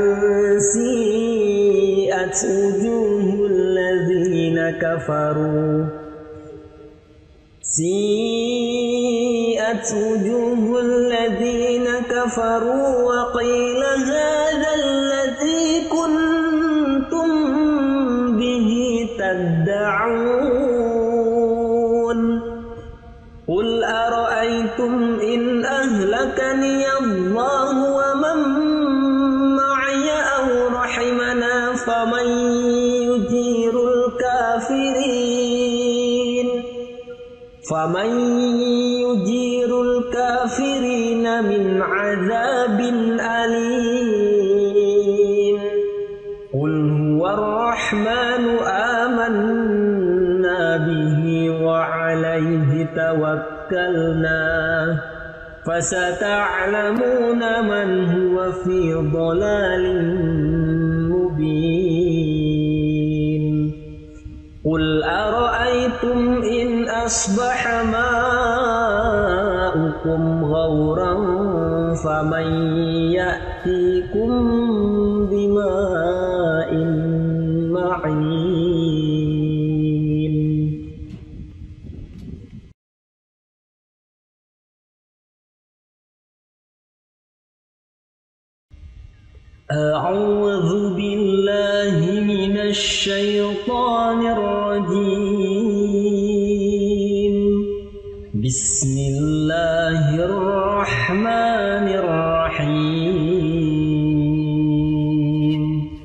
سيئت وجوه الذين كفروا سيئت وجوه الذين كفروا وقيل هذا الذي كنتم به تدعون قل أرأيتم إن أهلكني الله ومن معي أو رحمنا فمن يجير الكافرين فمن يجير الكافرين من عذاب أليم قل هو الرحمن آمنا به وعليه توكلنا فستعلمون من هو في ضلال مبين قل أرأيتم إن أصبح ماؤكم غورا فمن يأتيكم بماء معين أعوذ بالله من الشيطان الرجيم بسم الله الرحمن الرحيم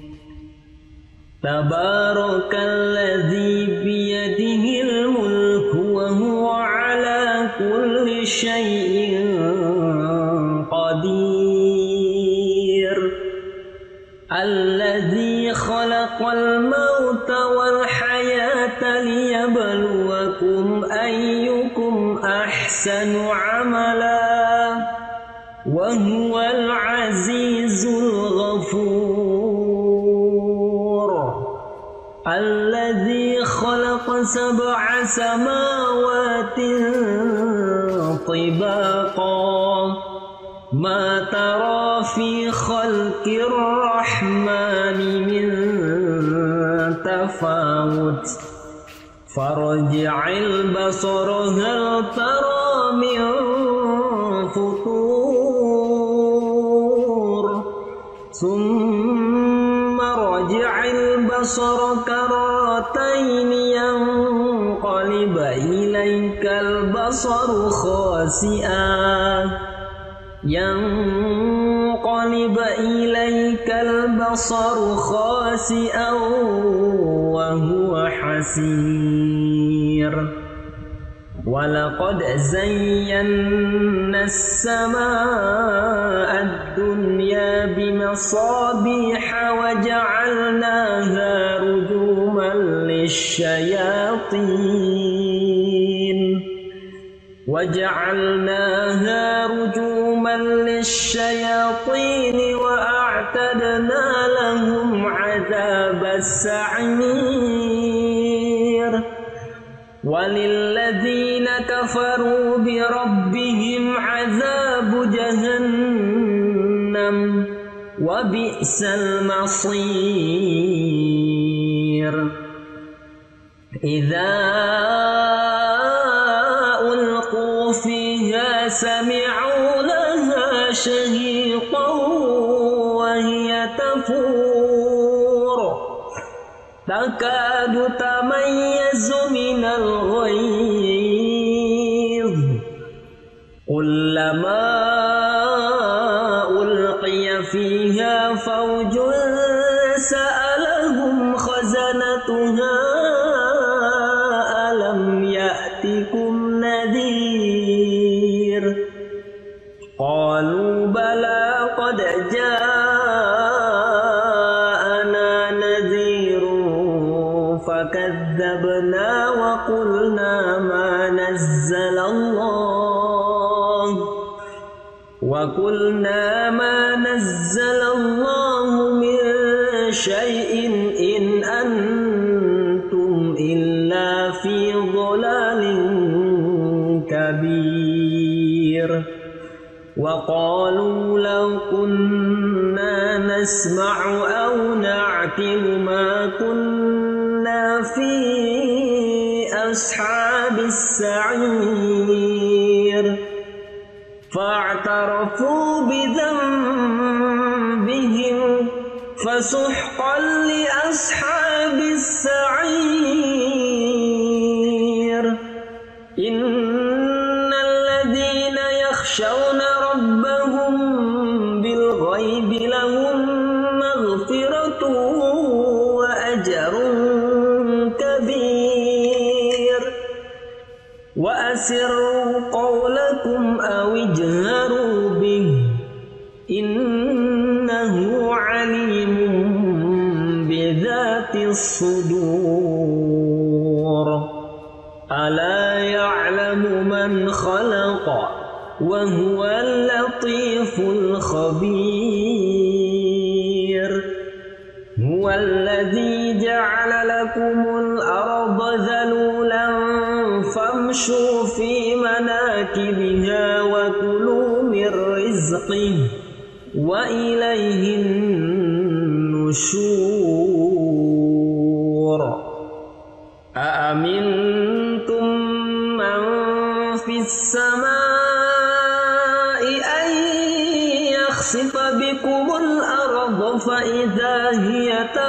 تبارك الذي بيده الملك وهو على كل شيء قدير الذي خلق الموت والحياة ليبلوكم أيكم أحسن عملا وهو العزيز الغفور الذي خلق سبع سماوات طباقا ما ترى في خلق الرحمن من تفاوت فارجع البصر هل ترى من فطور ثم رجع البصر كرتين ينقلب إليك البصر خاسئا ينقلب إليك البصر خاسئا وهو حسير ولقد زينا السماء الدنيا بمصابيح وجعلناها رجوما للشياطين وجعلناها رجوما للشياطين وأعتدنا لهم عذاب السعير وللذين كفروا بربهم عذاب جهنم وبئس المصير إذا ألقوا فيها سمعوا لها شهيقا وهي تفور تكاد تميز من الغيظ كلما ألقي فيها فوج سألهم خزنتها ألم يأتكم نذير قالوا بلى قد جاءنا نذير فكذبنا وقلنا ما نزل الله وقلنا ما نزل الله من شيء إن أنتم إلا في ضلال كبير وقالوا لو كنا نسمع أو نعقل ما كنا في أصحاب السعير فاعترفوا بذنبهم فسحقا لأصحاب السعير إن الذين يخشون ربهم بالغيب لهم مغفرة وأجر كبير وأسروا قولكم أو اجهروا به إنه عليم بذات الصدور ألا يعلم من خلق وهو اللطيف الخبير هو الذي جعل لكم الأرض ذلولا فامشوا في مناكبها وكلوا من رزقه وإليه النشور أأمنتم من في السماء أن يخسف بكم الأرض فإذا هي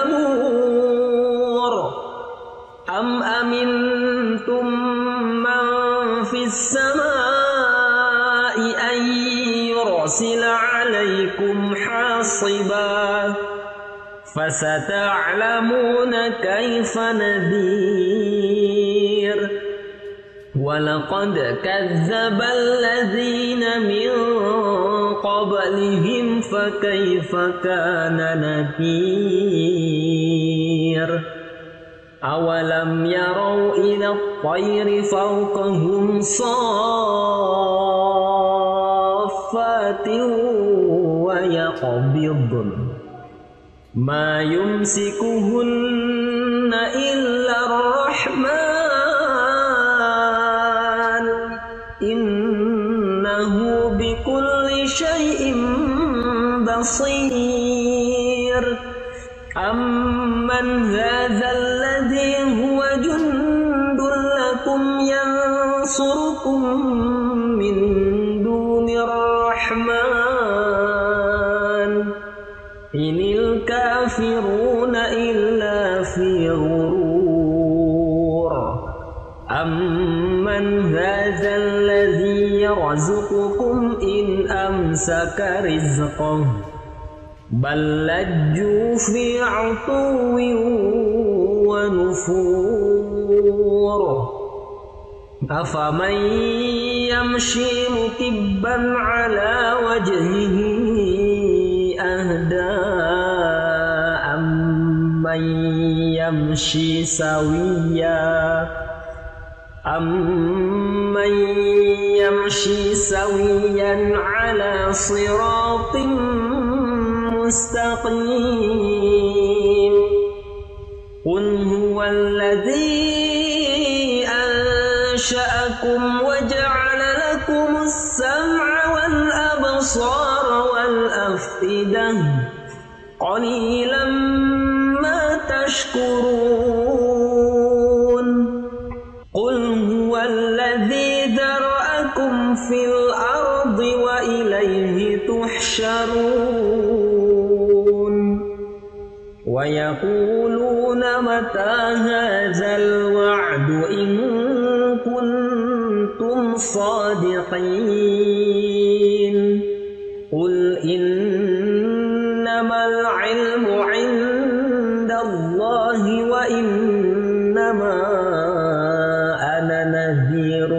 تمور أم أمنتم من في السماء أن يرسل عليكم حاصبا فستعلمون كيف نذير ولقد كذب الذين من قبلهم فكيف كان نكير أولم يروا إلى الطير فوقهم صافات ويقبضن ما يمسكهن إلا الرحمن إنه بكل شيء بصير أمن هذا الذي هو جند لكم ينصركم من دون الرحمن إن الكافرون إلا في غرور أمن هذا الذي يرزقكم إن أمسك رزقه بل لجوا في عتو ونفور أفمن يمشي مكبا على وجهه أهدى أمن يمشي سويا أمن يمشي سويا على صراط مستقيم قل هو الذي أنشأكم وجعل لكم السمع والأبصار والأفئدة قليلا ما تشكرون قل هو الذي ذرأكم في الأرض وإليه تحشرون ويقولون متى هذا الوعد إن كنتم صادقين قل إنما العلم عند الله وإنما أنا نذير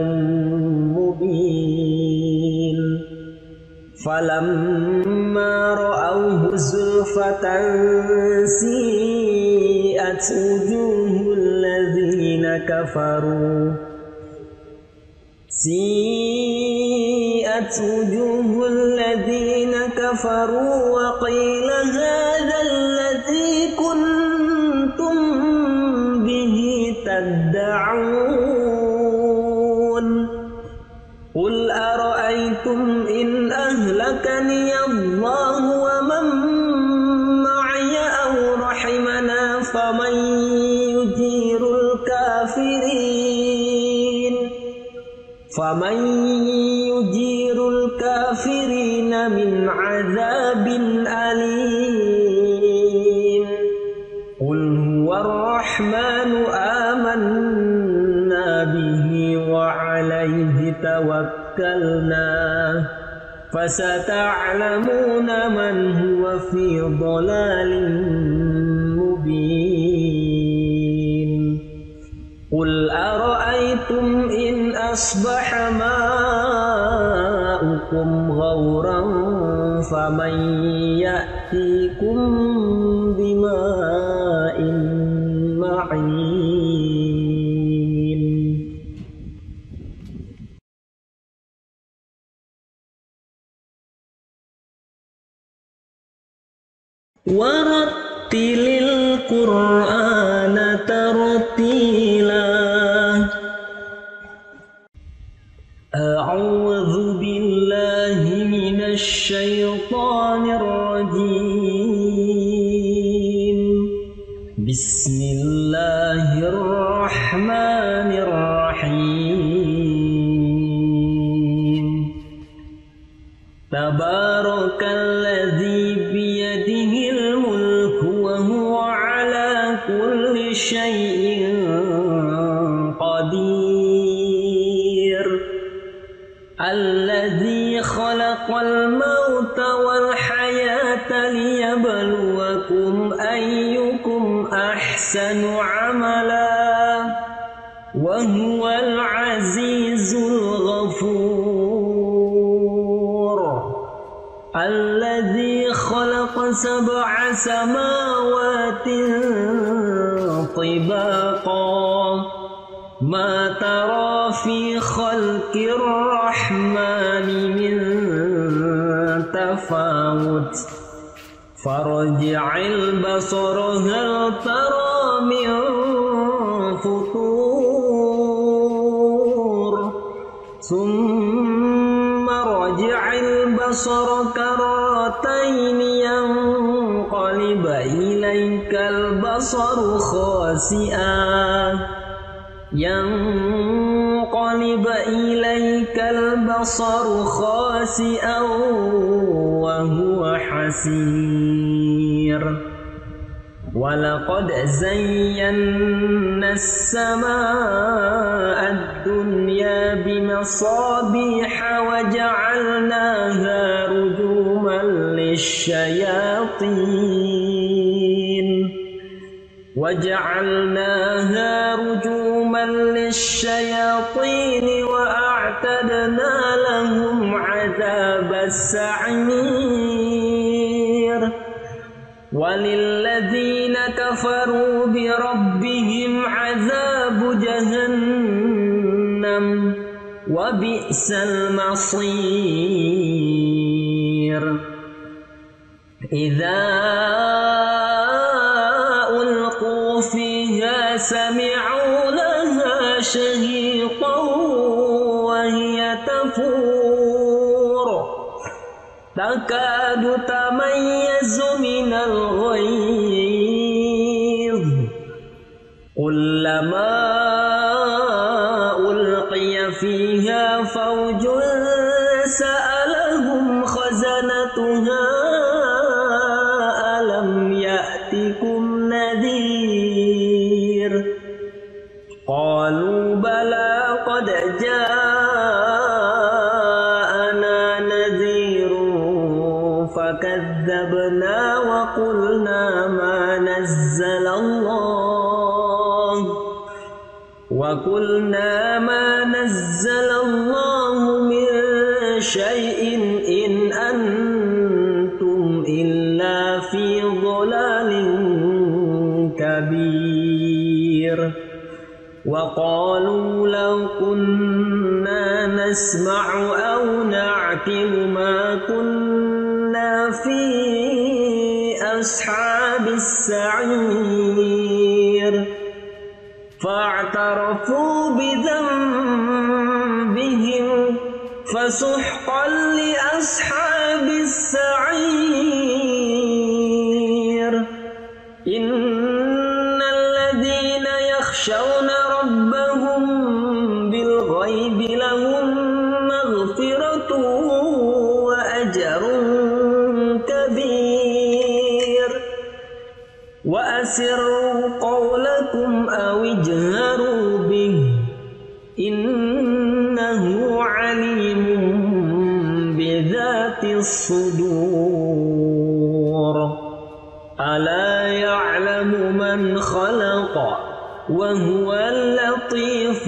مبين فلما رأوه زلفة سيئت وجوه الذين كفروا سيئت وجوه الذين كفروا وقيل هذا الذي كنتم به تدعون قل أرأيتم إن أهلكني الله ومن معي أو رحمنا فمن يجير الكافرين فمن يجير الكافرين من عذاب أليم قل هو الرحمن آمنا به وعليه توكلنا فستعلمون من هو في ضلال مبين قل أرأيتم إن أصبح ماؤكم غورا فمن يأتيكم بماء معين ورتل القرآن ترتيلا أعوذ بالله من الشيطان الرجيم بسم الله الرحمن الرحيم تبارك الذي بيده الملك وهو على كل شيء قدير الذي خلق الموت والحياة ليبلوكم أيكم أحسن عملا وهو العزيز الغفور الذي خلق سبع سماوات طباقا ما ترى في خلق الرحمن من تفاوت فارجع البصر هل ترى من فطور ثم رجع البصر كرتين ينقلب إليك البصر خاسئا ينقلب إليك البصر خاسئا وهو حسير ولقد زينا السماء الدنيا بمصابيح وجعلناها رجوما للشياطين وجعلناها رجوما للشياطين وأعتدنا لهم عذاب السعير وللذين كفروا بربهم عذاب جهنم وبئس المصير إذا ألقوا فيها سمعوا لها شهيقا وهي تفور تكاد تميز من الغيظ كلما ألقي فيها فوج سألهم خزنتها ألم يأتكم نذير قالوا بلى قد جاءنا نذير فكذبنا وقلنا ما نزل الله وقلنا ما نزل الله من شيء إن أنتم إلا في ضلال كبير وقالوا لو كنا نسمع أو نعقل ما كنا في أصحاب السعير فاعترفوا بذنبهم فسحقا لأصحاب السعير إن الذين يخشون ربهم بالغيب لهم مغفرة وأجر كبير وأسروا قولكم أو اجهروا به إنه عليم بذات الصدور ألا يعلم من خلق وهو اللطيف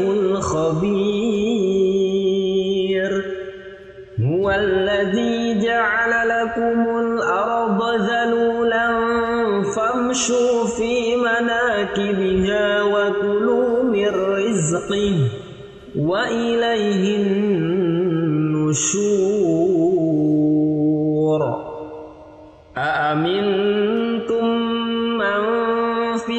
الخبير هو الذي جعل لكم الأرض ذلولا فامشوا في مناكبها وكلوا من رزقه وإليه النشور أأمنتم من في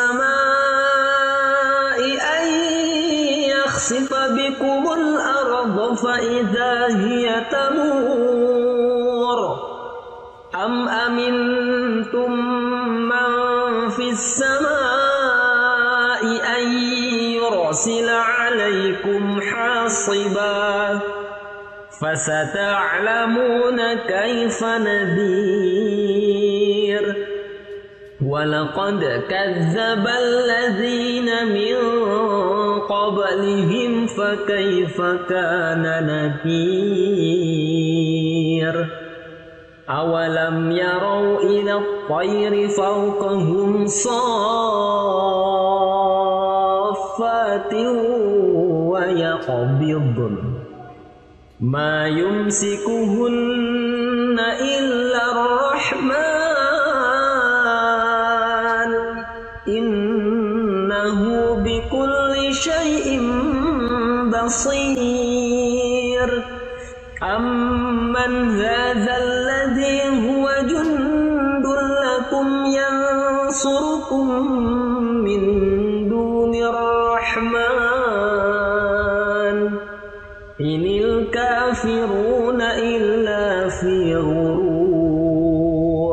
السماء أن يخسف بكم الأرض فإذا هي تمور أم أمنتم من في السماء أن يرسل عليكم حاصبا فستعلمون كيف نذير ولقد كذب الذين من قبلهم فكيف كان نكير أولم يروا إلى الطير فوقهم صافات ويقبضن ما يمسكهن إلا الرحمن إنه بكل شيء بصير أمن هذا الذي هو جند لكم ينصركم من دون الرحمن إن الكافرون إلا في غرور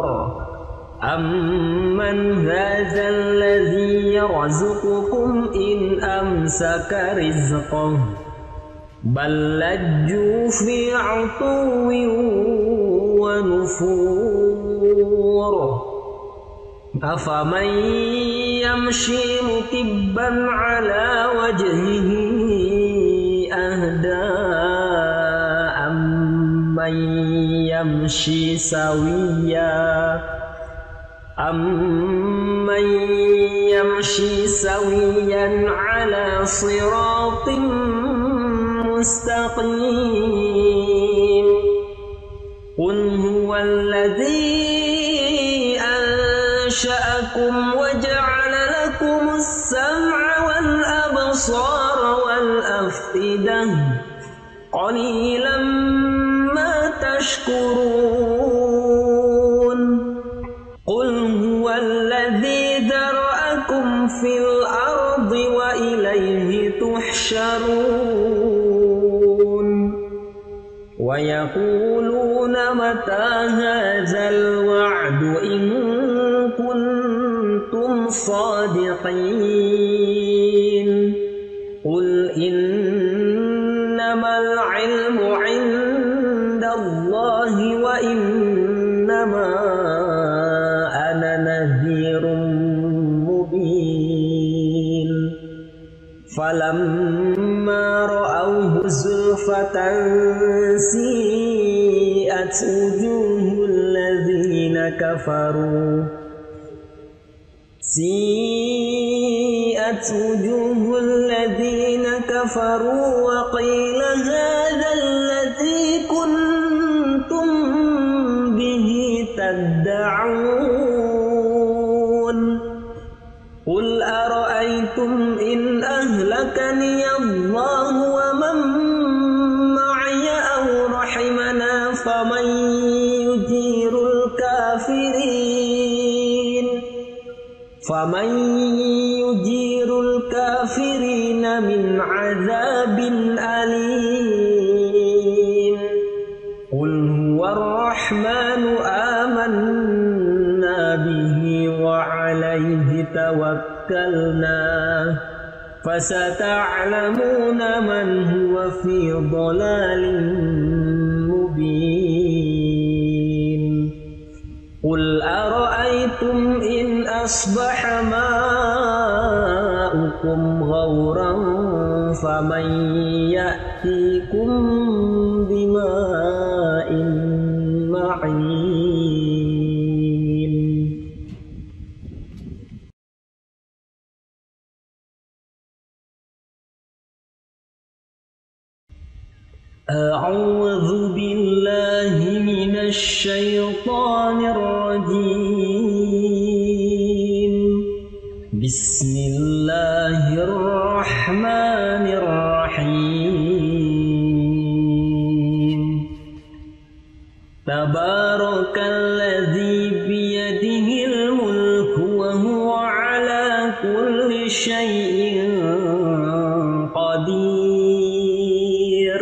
أمن هذا الذي يرزقكم إن أمسك رزقه بل لجوا في عتو ونفور أفمن يمشي مكبا على وجهه أهدى أمن يمشي سويا أمن يمشي سويا على صراط مستقيم قل هو الذي أنشأكم وجعل لكم السمع والأبصار والأفئدة قليلا ما تشكرون قل هو الذي ذرأكم في الأرض وإليه تحشرون ويقولون متى هذا الوعد إن كنتم صادقين قل إنما العلم عند الله وإنما أنا نذير مبين فلما رأوه زلفة سيئت وجوه الذين كفروا سيئت وجوه الذين كفروا وقيل هذا الذي كنتم به تدعون قل أرأيتم إن أهلكني الله ومن معي أو رحمنا فمن يجير الكافرين فمن يجير الكافرين من عذاب أليم قل هو الرحمن آمنا به وعليه توكلنا فستعلمون من هو في ضلال مبين قل أرأيتم إن أصبح ماؤكم غورا فمن يأتيكم بماء معين أعوذ بالله من الشيطان الرجيم بسم الله الرحمن الرحيم تبارك الذي بيده الملك وهو على كل شيء قدير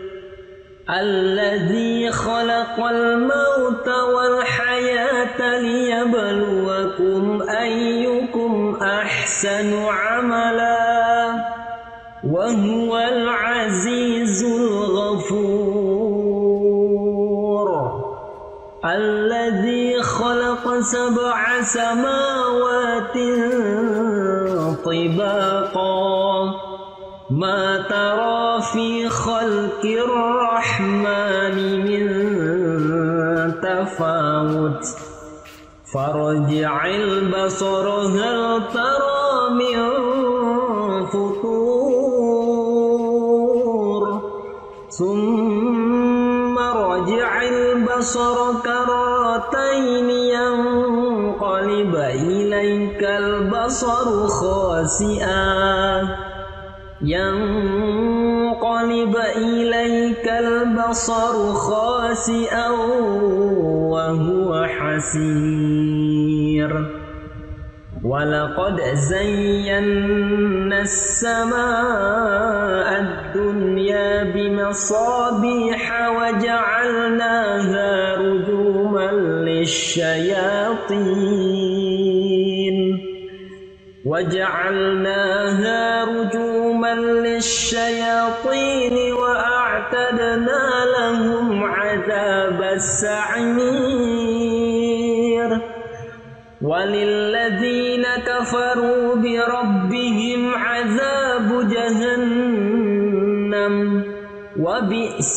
الذي خلق الموت والحياة ليبلوكم أيكم أحسن عملا وهو العزيز الغفور الذي خلق سبع سماوات طباقا ما ترى في خلق الرحمن من تفاوت فارجع البصر هل ترى من فطور ثم رجع البصر كرتين ينقلب إليك البصر خاسئا ينقلب إليك البصر خاسئا وهو حسير ولقد زينا السماء الدنيا بمصابيح وجعلناها رجوما للشياطين وجعلناها رجوما للشياطين وأعتدنا لهم عذاب السعير وللذين كفروا بربهم عذاب جهنم وبئس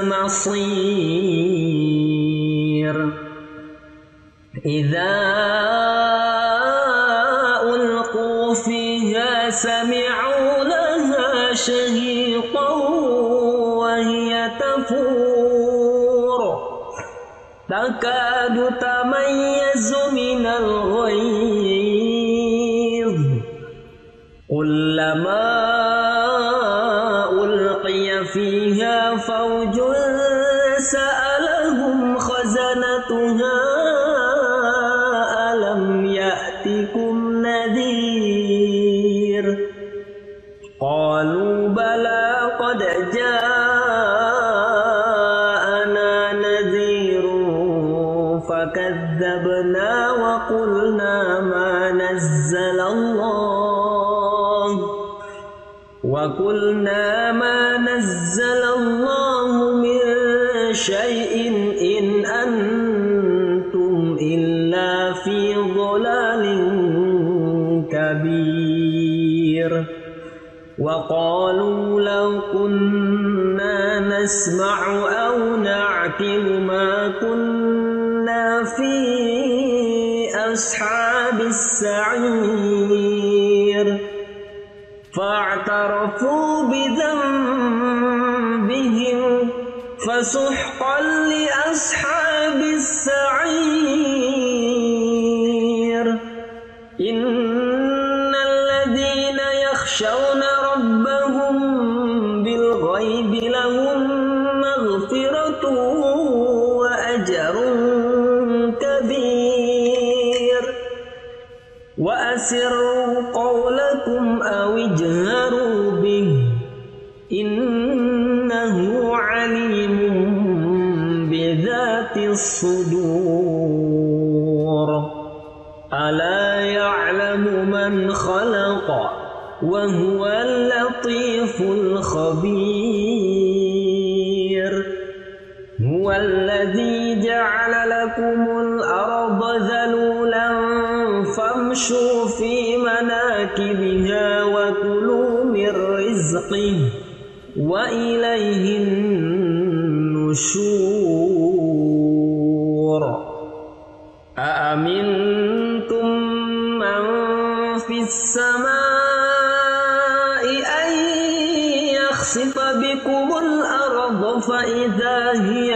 المصير إذا ألقوا فيها سمعوا لها شهيقا وهي تفور تكاد تميز من الغيظ كلما ألقي فيها فوج سألهم خزنتها ألم يأتكم نذير قالوا بلى قد جاءنا نذير فكذبنا وقلنا ما نزل الله وقلنا ما نزل الله من شيء إن أنتم إلا في ضلال كبير وقالوا لو كنا نسمع أو نعقل ما كنا في أصحاب السعير فاعترفوا بذنبهم فسحقا لأصحاب السعير إن الذين يخشون ربهم بالغيب لهم مغفرة وأجر كبير وأسروا قولكم أو اجهروا به إنه عليم بذات الصدور ألا يعلم من خلق وهو اللطيف الخبير هو الذي جعل لكم الأرض ذلولا فامشوا في مناكبها وكلوا من رزقه وإليه النشور أأمنتم من في السماء أن يخسف بكم الأرض فإذا هي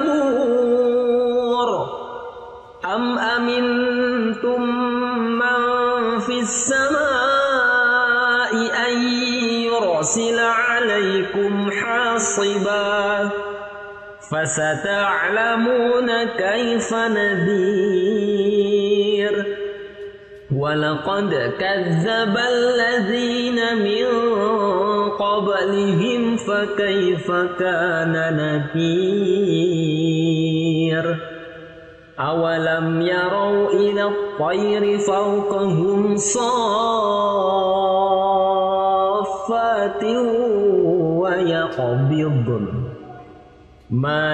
تمور أم أمنتم من في السماء أن يرسل عليكم حاصبا فستعلمون كيف نذير ولقد كذب الذين من قبلهم فكيف كان نكير أولم يروا إلى الطير فوقهم صافات ويقبضن ما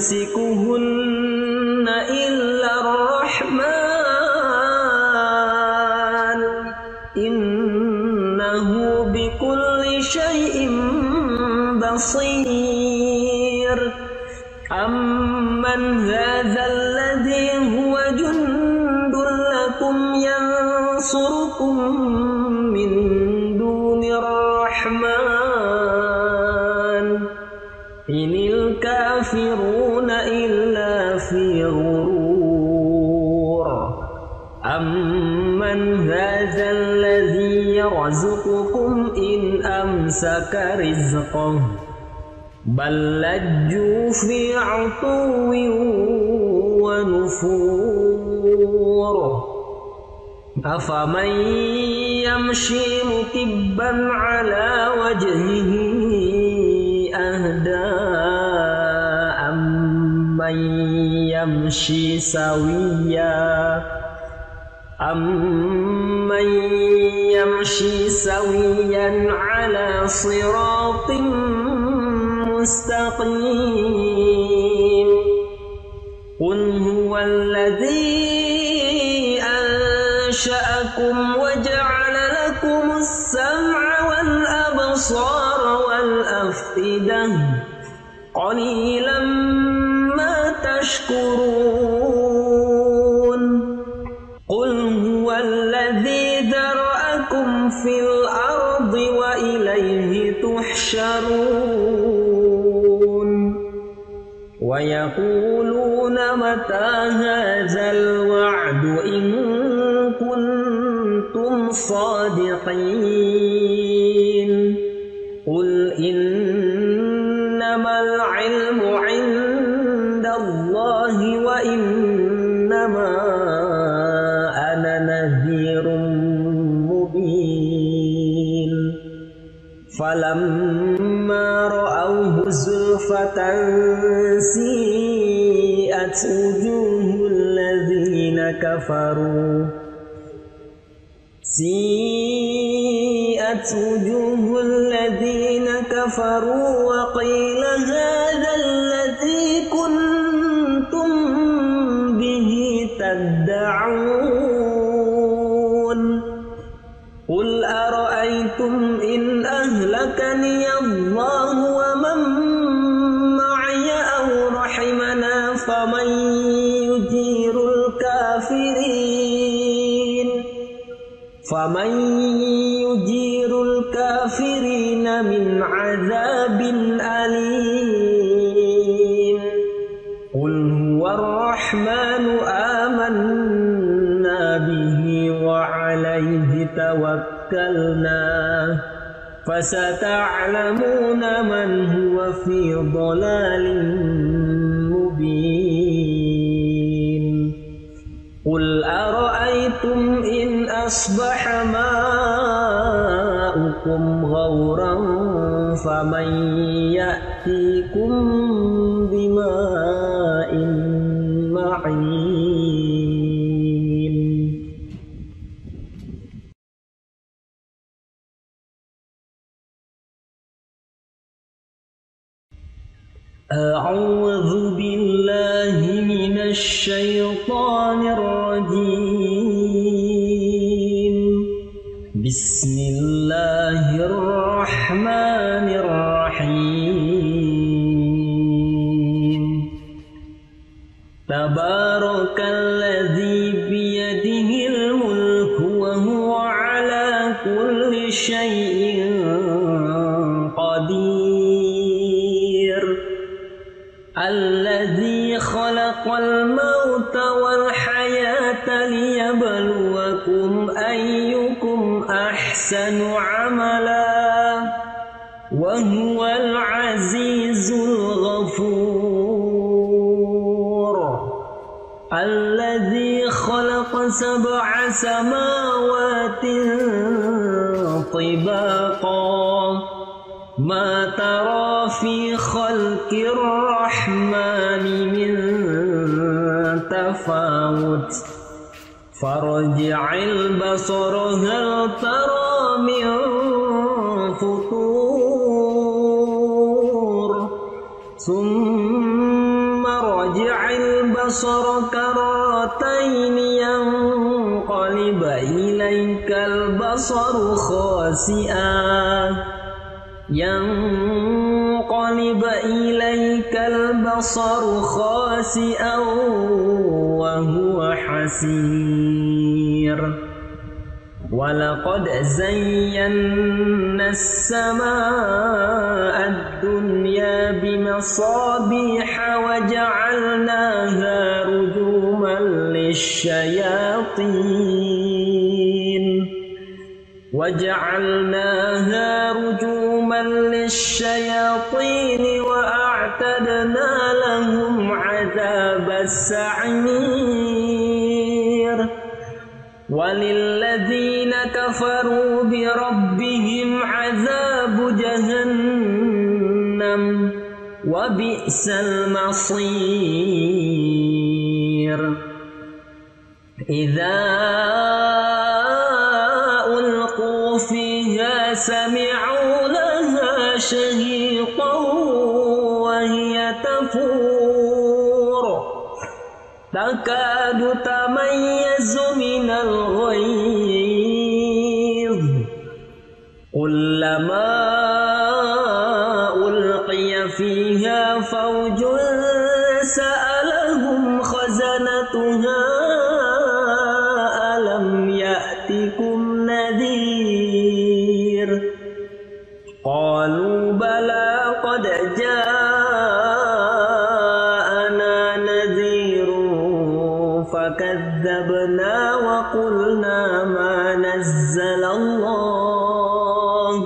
يمسكهن إلا الرحمن إنه بكل شيء بصير أمن هذا الذي هو جند لكم ينصركم من دون الرحمن إن الكافرون إلا في غرور أمن هذا الذي يرزقكم إن أمسك رزقه بل لجوا في عتو ونفور أفمن يمشي مكبا على وجهه أهدى أمن يمشي سويا أمن يمشي سويا على صراط مستقيم قل هو الذي أنشأكم وجعل لكم السمع والأبصار والأفئدة قليلا ما تشكرون قل هو الذي ذرأكم في الأرض وإليه تحشرون ويقولون متى هذا الوعد إن كنتم صادقين قل إنما العلم عند الله وإنما أنا نذير مبين فلما رأوه زلفة سيئت وجوه الذين كفروا سيئت وجوه الذين كفروا وقيل هذا الذي كنتم به تدعون قل أرأيتم إن أهلكني الله ومن معي أو رحمنا فمن يجير الكافرين فمن يجير الكافرين من عذاب أليم قل هو الرحمن آمنا به وعليه توكلنا فستعلمون من هو في ضلال مبين قل أرأيتم إن أصبح ماؤكم غورا فمن يأتيكم بماء معين أعوذ بالله من الشيطان الرجيم بسم الله الرحمن الرحيم تبارك الذي بيده الملك وهو على كل شيء قدير الذي خلق الموت والحياة ليبلوكم أيكم أحسن عملا وهو العزيز الغفور الذي خلق سبع سماوات طباقا ما ترى في خلق الرحمن من تفاوت فارجع البصر هل ترى من فطور ثم رجع البصر كرتين ينقلب إليك البصر خاسئا ينقلب إليك البصر خاسئا وهو حسير ولقد زينا السماء الدنيا بمصابيح وجعلناها رجوما للشياطين وجعلناها رجوما للشياطين وأعتدنا لهم عذاب السعير وللذين كفروا بربهم عذاب جهنم وبئس المصير إذا ألقوا فيها سمعوا لها شهيقا وهي تفور تكاد تميز من الغيظ كلما ألقي فيها فوج سألهم خزنتها ألم يأتكم نذير قالوا بلى قد جاءنا نذير فكذبنا وقلنا ما نزل الله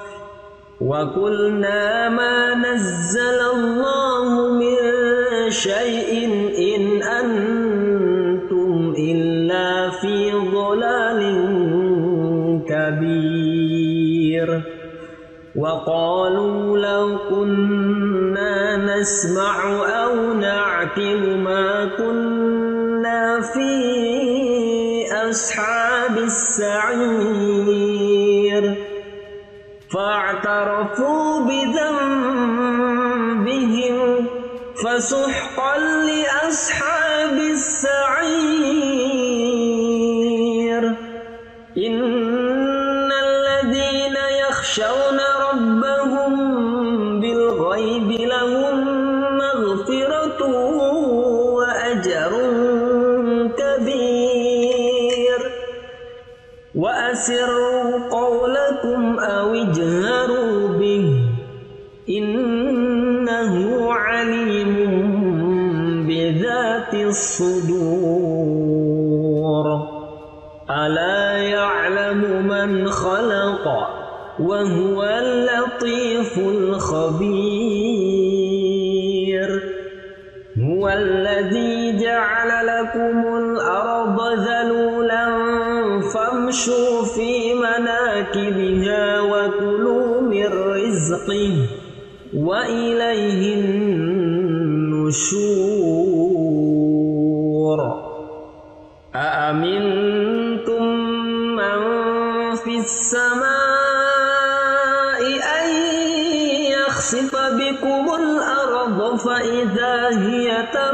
وقلنا ما نزل الله من شيء إن أنتم إلا في ضلال كبير وقالوا لو كنا نسمع أو نعقل ما كنا في أصحاب السعير فاعترفوا بذنبهم فسحقا لأصحاب السعير إن الذين يخشون ربهم بالغيب لهم مغفرة وأجر كبير وأسروا قولكم أو اجهروا به إنه عليم بذات الصدور ألا يعلم من خلق وهو اللطيف الخبير هو الذي جعل لكم الأرض ذلولا فامشوا في مناكبها وكلوا من رزقه وإليه النشور أأمنتم من في السماء أن يخسف بكم الأرض فإذا هي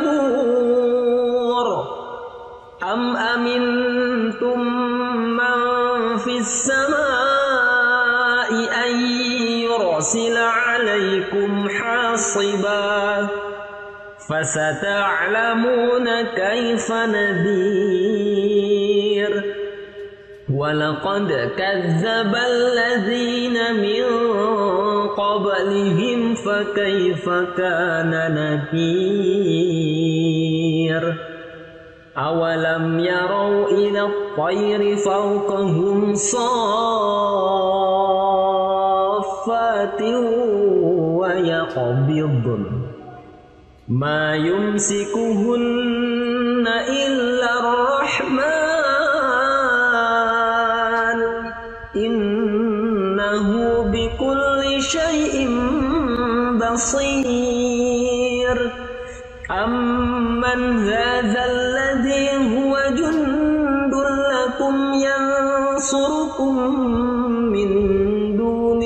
تمور أم أمنتم من في السماء أن يرسل عليكم حاصبا فستعلمون كيف نذير ولقد كذب الذين من قبلهم فكيف كان نكير أولم يروا إلى الطير فوقهم صافات ويقبضن ما يمسكهن إلا الرحمن إنه بكل شيء بصير أمن هذا الذي هو جند لكم ينصركم من دون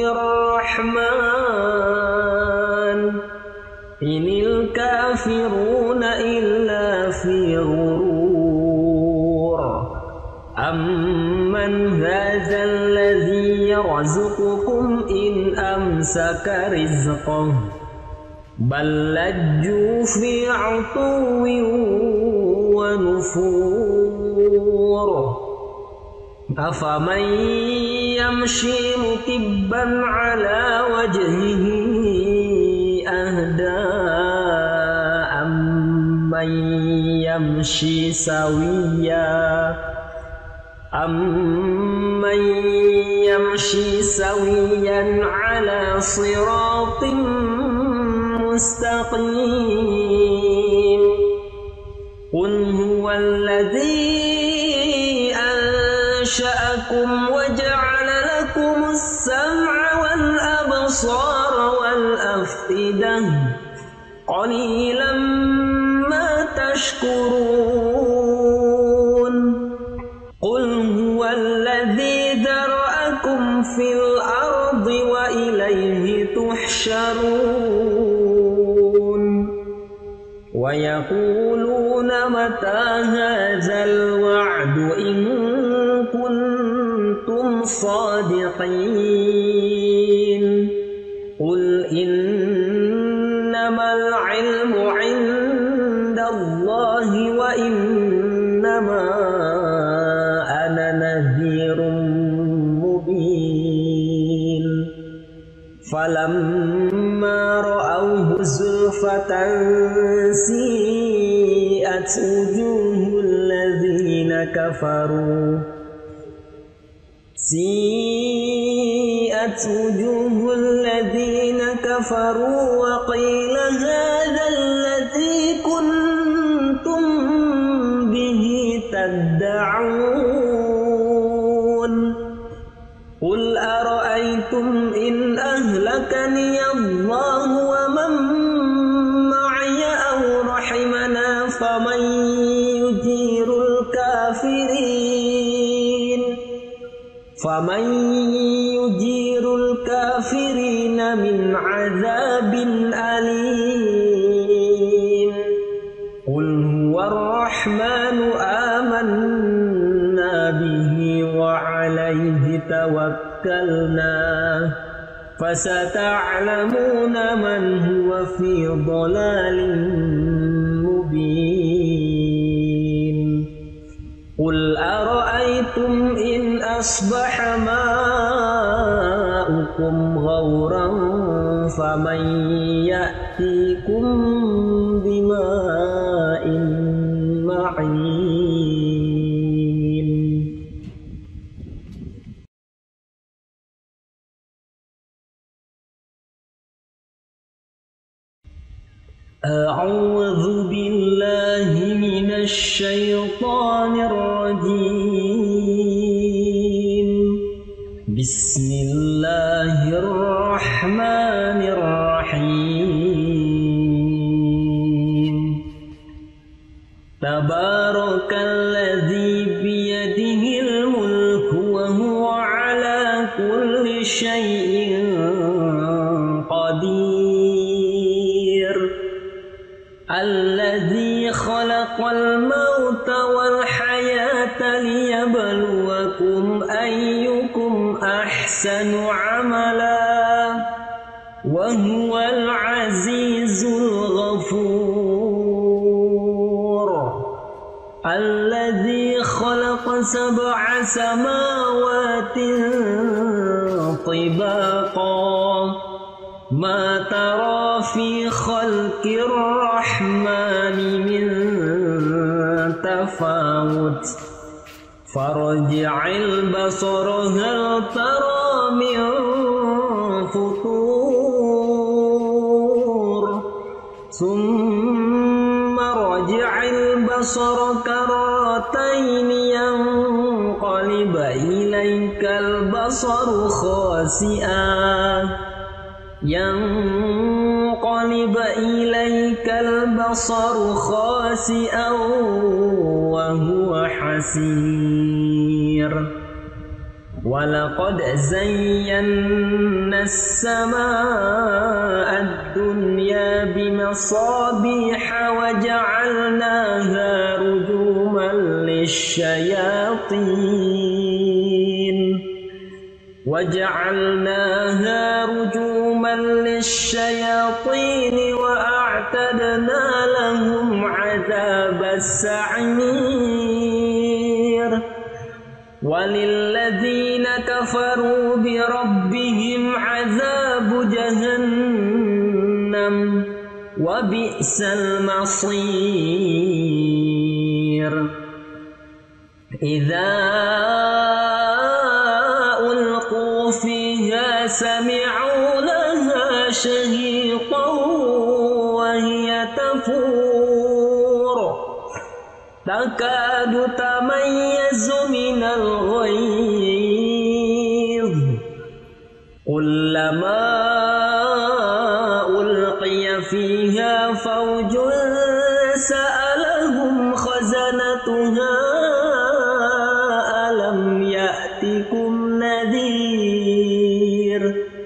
الرحمن إن الكافرون إلا في غرور أمن هذا الذي يرزقكم إن أمسك رزقه بل لجوا في عتو ونفور أفمن يمشي مكبا على وجهه أهدى أمن يمشي سويا أمن يمشي سويا على صراط مستقيم قل هو الذي أنشأكم وجعل لكم السمع والأبصار والأفئدة قليلا ما تشكرون قل هو الذي ذرأكم في الأرض وإليه تحشرون ويقولون متى هذا الوعد إن كنتم صادقين قل إنما العلم عند الله وإنما أنا نذير مبين فلما رأوه زلفة سيئت وجوه الذين كفروا سيئت وجوه الذين كفروا وقيل هذا الذي كنتم به تدعون قل أرأيتم إن أهلكني الله ومن معي أو رحمنا فمن يجير الكافرين فمن يجير الكافرين من عذاب أليم قل هو الرحمن آمنا به وعليه توكلنا فستعلمون من هو في ضلال مبين قل أرأيتم إن أصبح ماؤكم غورا فمن يأتيكم بماء معين. أعوذ بالله من الشيطان الرجيم. بسم الله الرحمن الرحيم. تبارك الذي بيده الملك وهو على كل شيء قدير. الذي خلق الموت والحياة ليبلوكم أيكم أحسن عملا وهو العزيز الغفور. الذي خلق سبع سماوات طباقا ما ترى في خلق الرحمن من تفاوت فارجع البصر هل ترى من فطور ثم رجع البصر كرتين ينقلب إليك البصر خاسئا ينقلب إليك البصر خاسئا وهو حسير. ولقد زينا السماء الدنيا بمصابيح وجعلناها رجوما للشياطين وجعلناها رجوما للشياطين وأعتدنا لهم عذاب السعير. وللذين كفروا بربهم عذاب جهنم وبئس المصير. إذا ألقوا فيها سمعوا لها شهيقا وهي تفور تكاد تميز من الغيظ كلما ألقي فيها فوج سألهم خزنتها ألم يأتكم نذير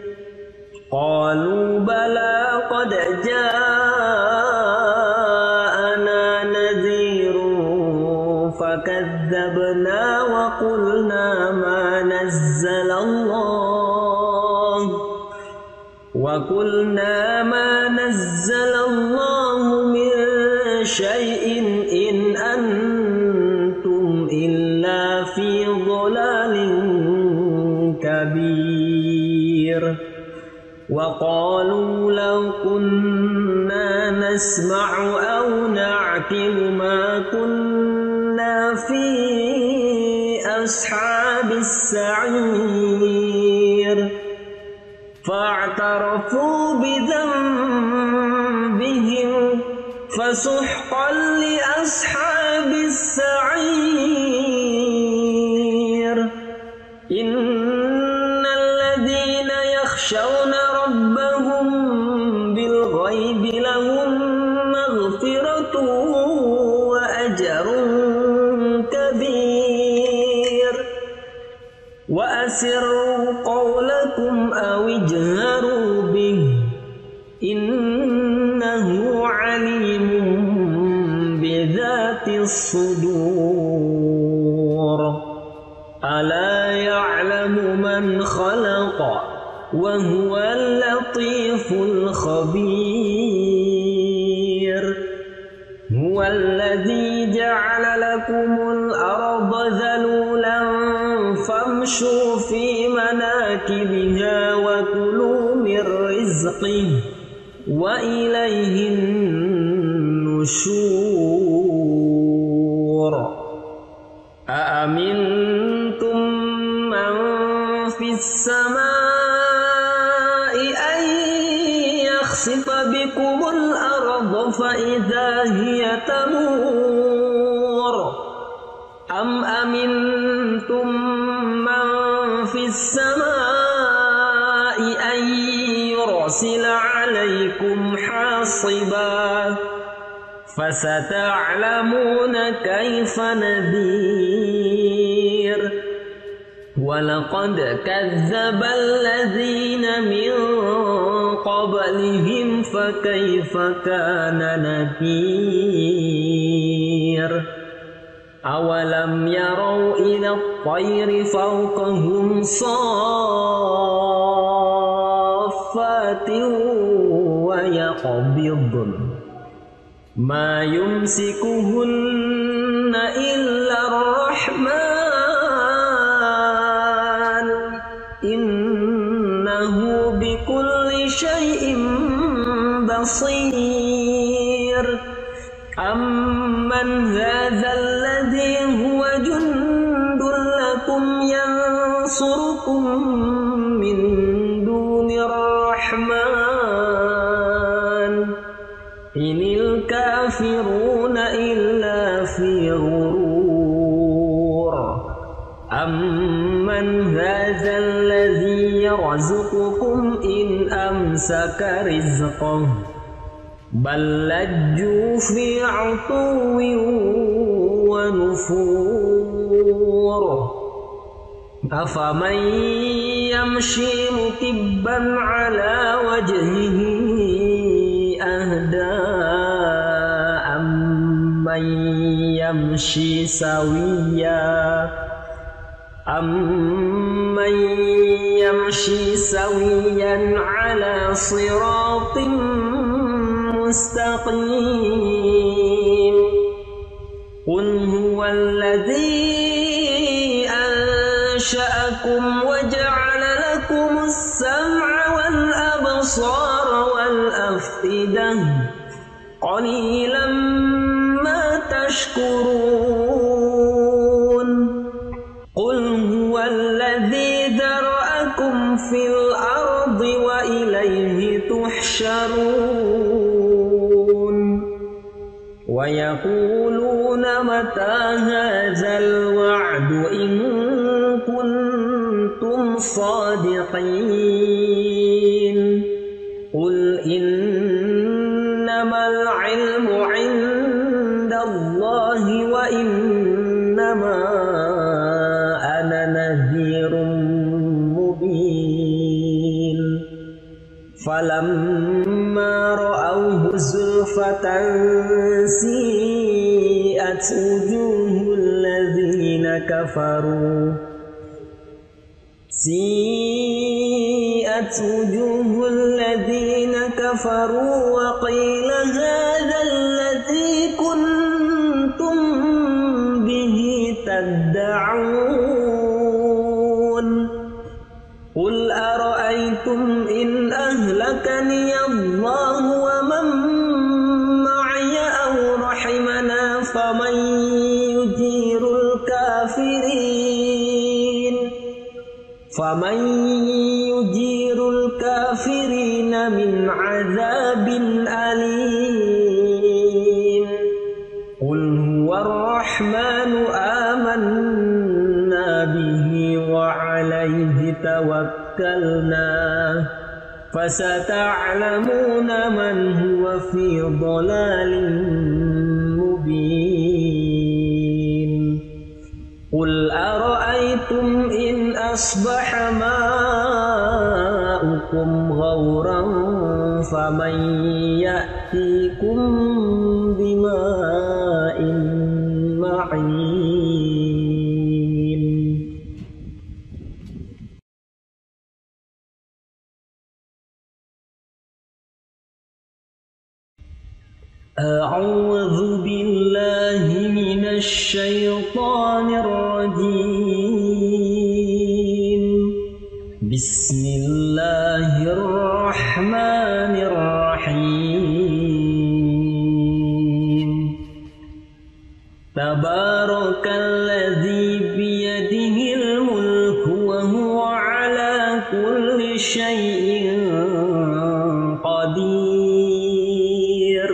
قالوا بلى قد جاءنا نذير فكذبنا وقلنا ما نزل الله وقلنا ما نزل الله من شيء إن أنتم إلا في ضلال كبير. وقالوا لو كنا نسمع أو نعقل ما كنا في أصحاب السعير فاعترفوا بذنبهم فسحقا لأصحاب السعير. إن الذين يخشون ربهم بالغيب لهم مغفرة وأجر كبير. وأسروا قولكم أو اجهروا به إنه عليم بذات الصدور. ألا يعلم من خلق وهو اللطيف الخبير. هو الذي جعل لكم الأرض ذلولا فامشوا في مناكبها وكلوا من رزقه وإليه النشور. أأمنتم من في السماء أن يخسف بكم الأرض فإذا هي تمور أم أمنتم من في السماء أن يرسل عليكم حاصبا فستعلمون كيف نذير. ولقد كذب الذين من قبلهم فكيف كان نكير. أولم يروا إلى الطير فوقهم صافات ويقبضن ما يمسكهن إلا الرحمن إنه بكل شيء بصير. أمن هذا الذي هو جند لكم ينصركم من دون الرحمن إن الكافرون إلا في غرور. أمن هذا الذي يرزقكم إن أمسك رزقه بل لجوا في عتو ونفور. أفمن يمشي مكبا على وجهه أهدى أمن يمشي سويا أمن يمشي سويا على صراط مستقيم. قل هو الذي أنشأكم وجعل لكم السمع والأبصار والأفئدة قليلا ما تشكرون. قل هو الذي ذرأكم في الأرض وإليه تحشرون. ويقولون متى هذا الوعد إن كنتم صادقين. قل إنما العلم عند الله وإنما أنا نذير مبين. فلما رأوه زلفة سيئت وجوه كفروا سيئت وجوه الذين كفروا وقيل هذا الذي كنتم به تدعون قل أرأيتم إن أهلكني الله ومن معي أو رحمنا فمن يجير الكافرين فمن يجير الكافرين من عذاب أليم قل هو الرحمن آمنا به وعليه توكلنا فستعلمون من هو في ضلال مبين قل أرأيتم إن أصبح ماؤكم غورا فمن يأتيكم بماء معين أعوذ بالله من الشيطان الرجيم بسم الله الرحمن الرحيم تبارك الذي بيده الملك وهو على كل شيء قدير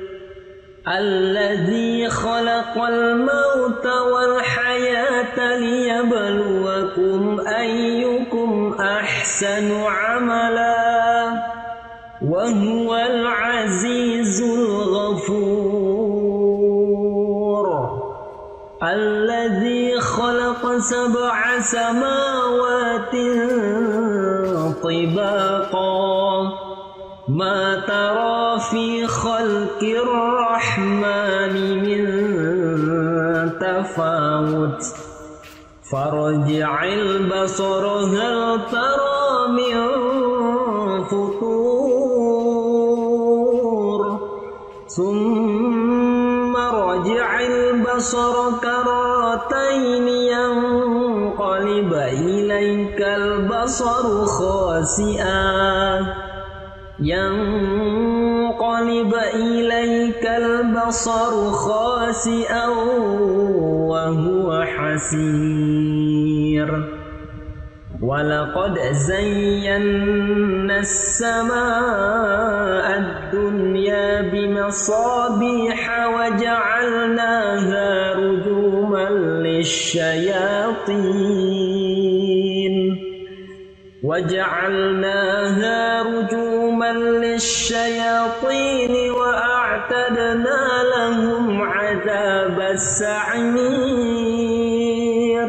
الذي خلق الموت والحياة ليبلوكم أيكم أحسن عملا وهو العزيز الغفور الذي خلق سبع سماوات طباقا ما ترى في خلق الرحمن من تفاوت فارجع البصر هل ترى من فطور ثم رجع البصر كرتين ينقلب إليك البصر خاسئا ينقلب إليك البصر خاسئا وهو حسير ولقد زينا السماء الدنيا بمصابيح وجعلناها رجوما للشياطين وجعلناها رجوما للشياطين وأعتدنا لهم عذاب السعير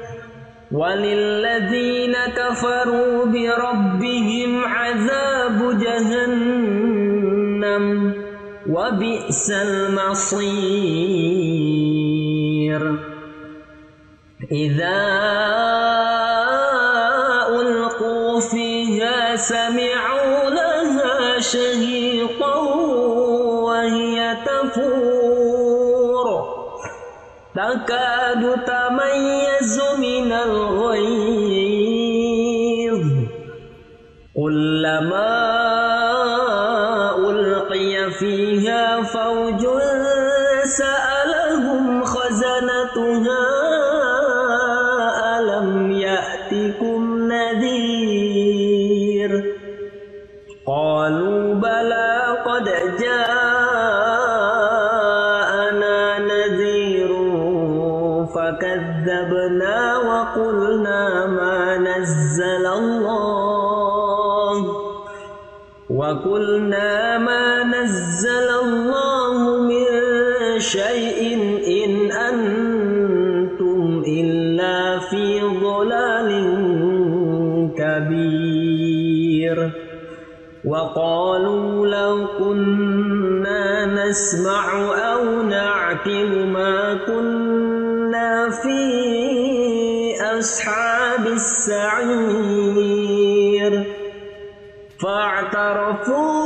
وللذين كفروا بربهم عذاب جهنم وبئس المصير إذا سمعوا لها شهيقا وهي تفور تكاد تميز من الغيظ كلما ألقي فيها فوج سألهم خزنتها ألم يأتكم نذير قالوا بلى قد جاءنا نذير فكذبنا وقلنا ما نزل الله وقلنا ما نزل الله من شيء إن أنتم إلا في ضلال كبير وقالوا لو كنا نسمع أو نعقل ما كنا في أصحاب السعير فاعترفوا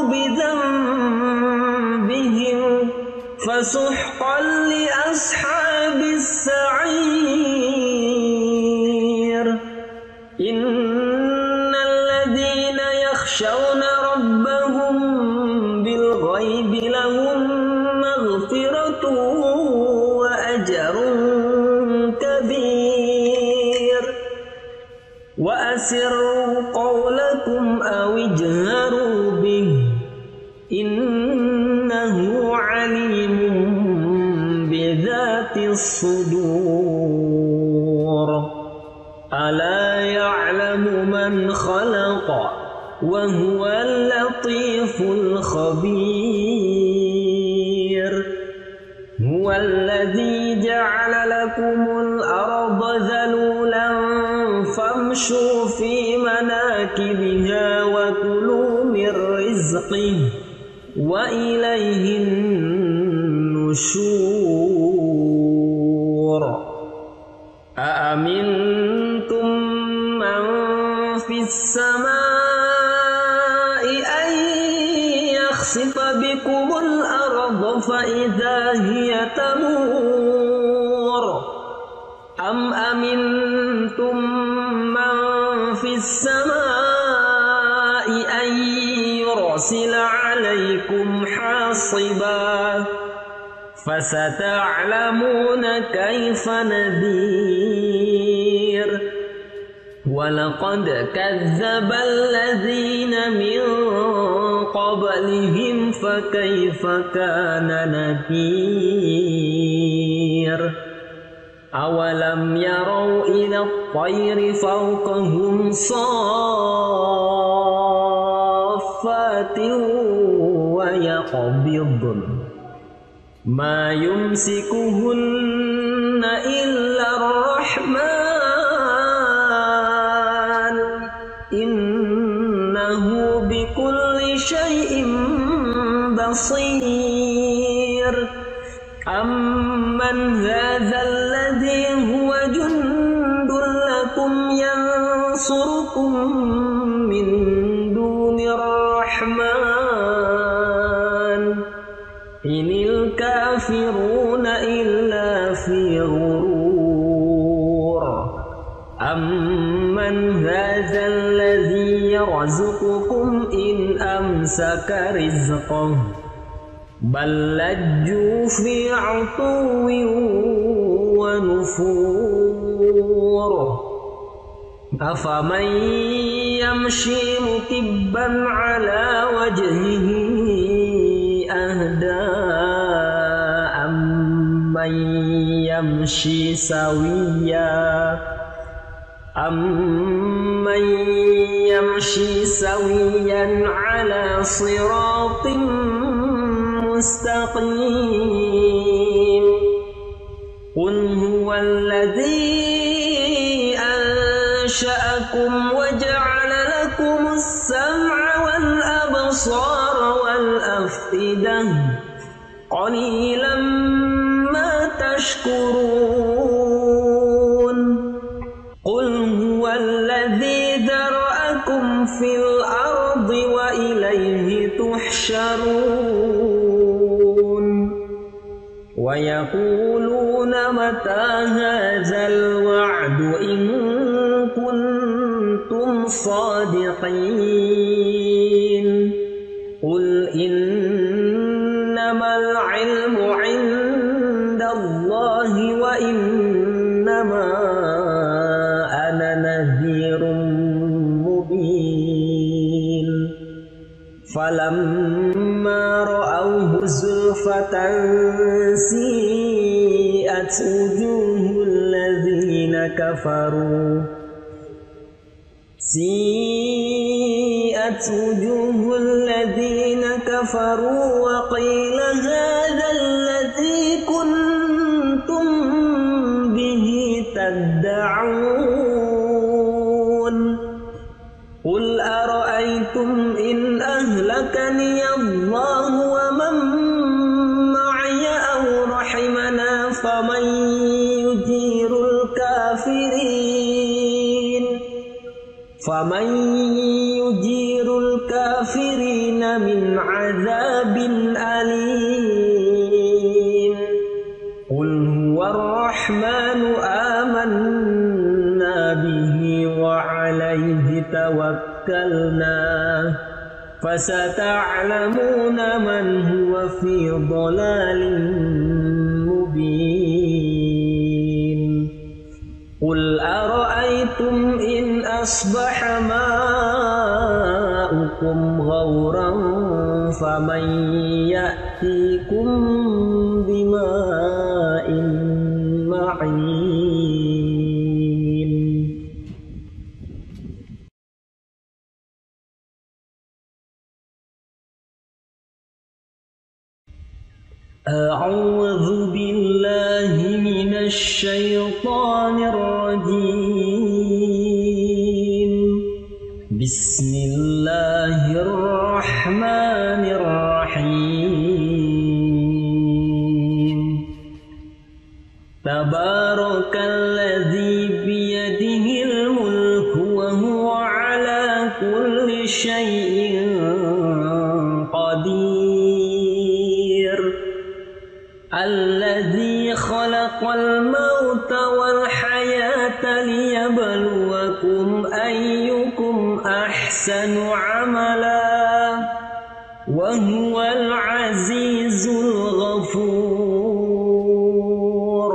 بذنبهم فسحقا لأصحاب السعير إن الذين يخشون ربهم بالغيب لهم مغفرة وأجر كبير وأسروا قولكم أو اجهروا به إنه عليم بذات الصدور ألا يعلم من خلق وهو اللطيف الخبير هو الذي جعل لكم الأرض ذلولا فامشوا في مناكبها وكلوا من رزقه وإليه النشور أأمنتم من في السماء أن يخسف بكم الأرض فإذا هي تمور أم أمنتم من في السماء أن يرسل عليكم حاصبا فستعلمون كيف نذير ولقد كذب الذين من قبلهم فكيف كان نكير أولم يروا إلى الطير فوقهم صافات ويقبضن ما يمسكهن إلا الرحمن إنه بكل شيء بصير أمن هذا الذي هو جند لكم ينصركم من دون الرحمن إن الكافرون إلا في غرور أمن هذا الذي يرزقكم إن أمسك رزقه بل لجوا في عتو ونفور أفمن يمشي مكبا على وجهه أهدى أمن يمشي سويا أمن يمشي سويا على صراط مستقيم قل هو الذي أنشأكم وجعل لكم السمع والأبصار والأفئدة قليلا ما تشكرون قل هو الذي ذرأكم في الأرض وإليه تحشرون ويقولون متى هذا الوعد إن كنتم صادقين قل إنما العلم عند الله وإنما أنا نذير مبين فلما رأوه زلفة سيئت وجوه الذين كفروا سيئت وجوه الذين كفروا وقيل هذا الذي كنتم به تدعون قل أرأيتم إن أهلكني الله ومن معي أو رحمنا فمن يجير الكافرين فمن يجير الكافرين من عذاب أليم قل هو الرحمن آمنا به وعليه توكلنا فستعلمون من هو في ضلال مبين قل أرأيتم إن أصبح ماؤكم غورا فمن يأتيكم بماء معين أعوذ بالله من الشيطان الرجيم بسم الله الرحمن الرحيم تبارك الذي بيده الملك وهو على كل شيء قدير الذي خلق الموت والحياة ليبلوكم أيكم أحسن عملا وهو العزيز الغفور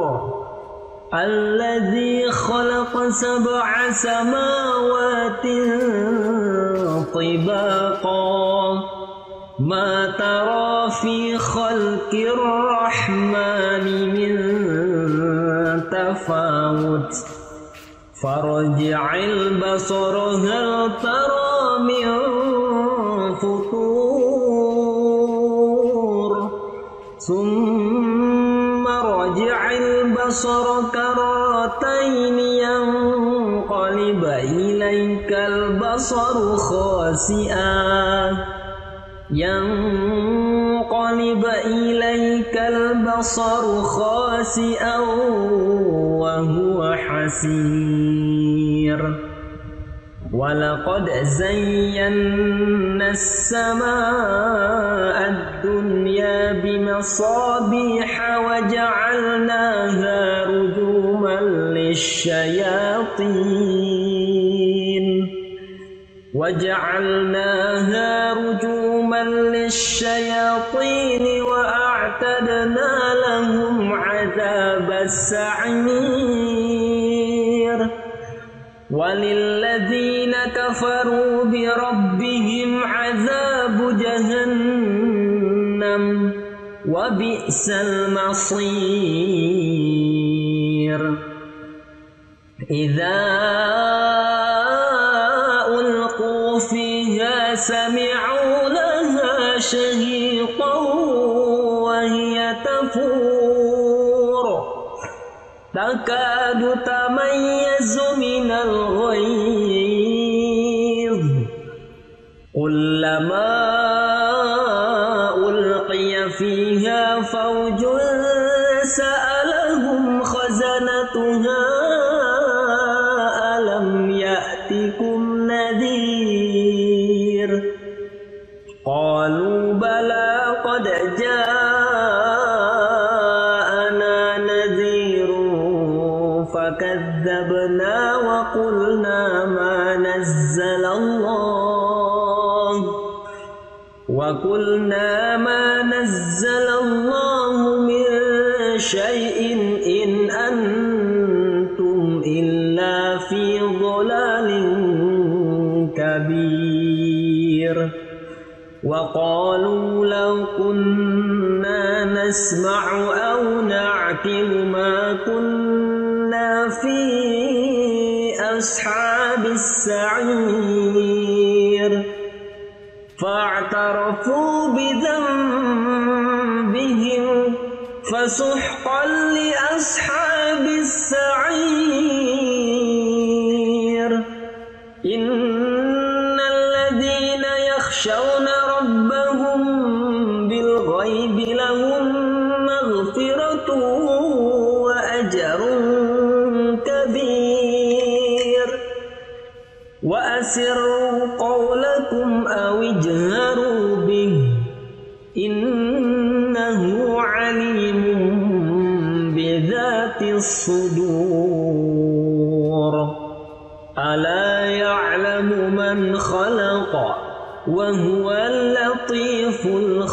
الذي خلق سبع سماوات طباقا ما ترى في خلق الرحمن من تفاوت فارجع البصر هل ترى من فطور ثم ارجع البصر كرتين ينقلب إليك البصر خاسئا ينقلب إليك البصر خاسئا وهو حسير ولقد زينا السماء الدنيا بمصابيح وجعلناها رجوما للشياطين وجعلناها رجوما للشياطين وأعتدنا لهم عذاب السعير وللذين كفروا بربهم عذاب جهنم وبئس المصير إذا سمعوا لها شهيقا وهي تفور تكاد تميز من الغيظ كلما ألقي فيها فوج سألهم خزنتها ألم يأتكم نذير قالوا بلى قد جاءنا نذير فكذبنا وقلنا ما نزل الله وقلنا ما نزل الله من شيء إن أنتم إلا في ضلال كبير وقالوا لو كنا نسمع أو نعقل ما كنا في أصحاب السعير فاعترفوا بذنبهم فسحقا لأصحاب السعير إن الذين يخشون ربهم بالغيب لهم مغفرة وأجر كبير وأن وأسروا قولكم أو اجهروا به إنه عليم بذات الصدور ألا يعلم من خلق وهو اللطيف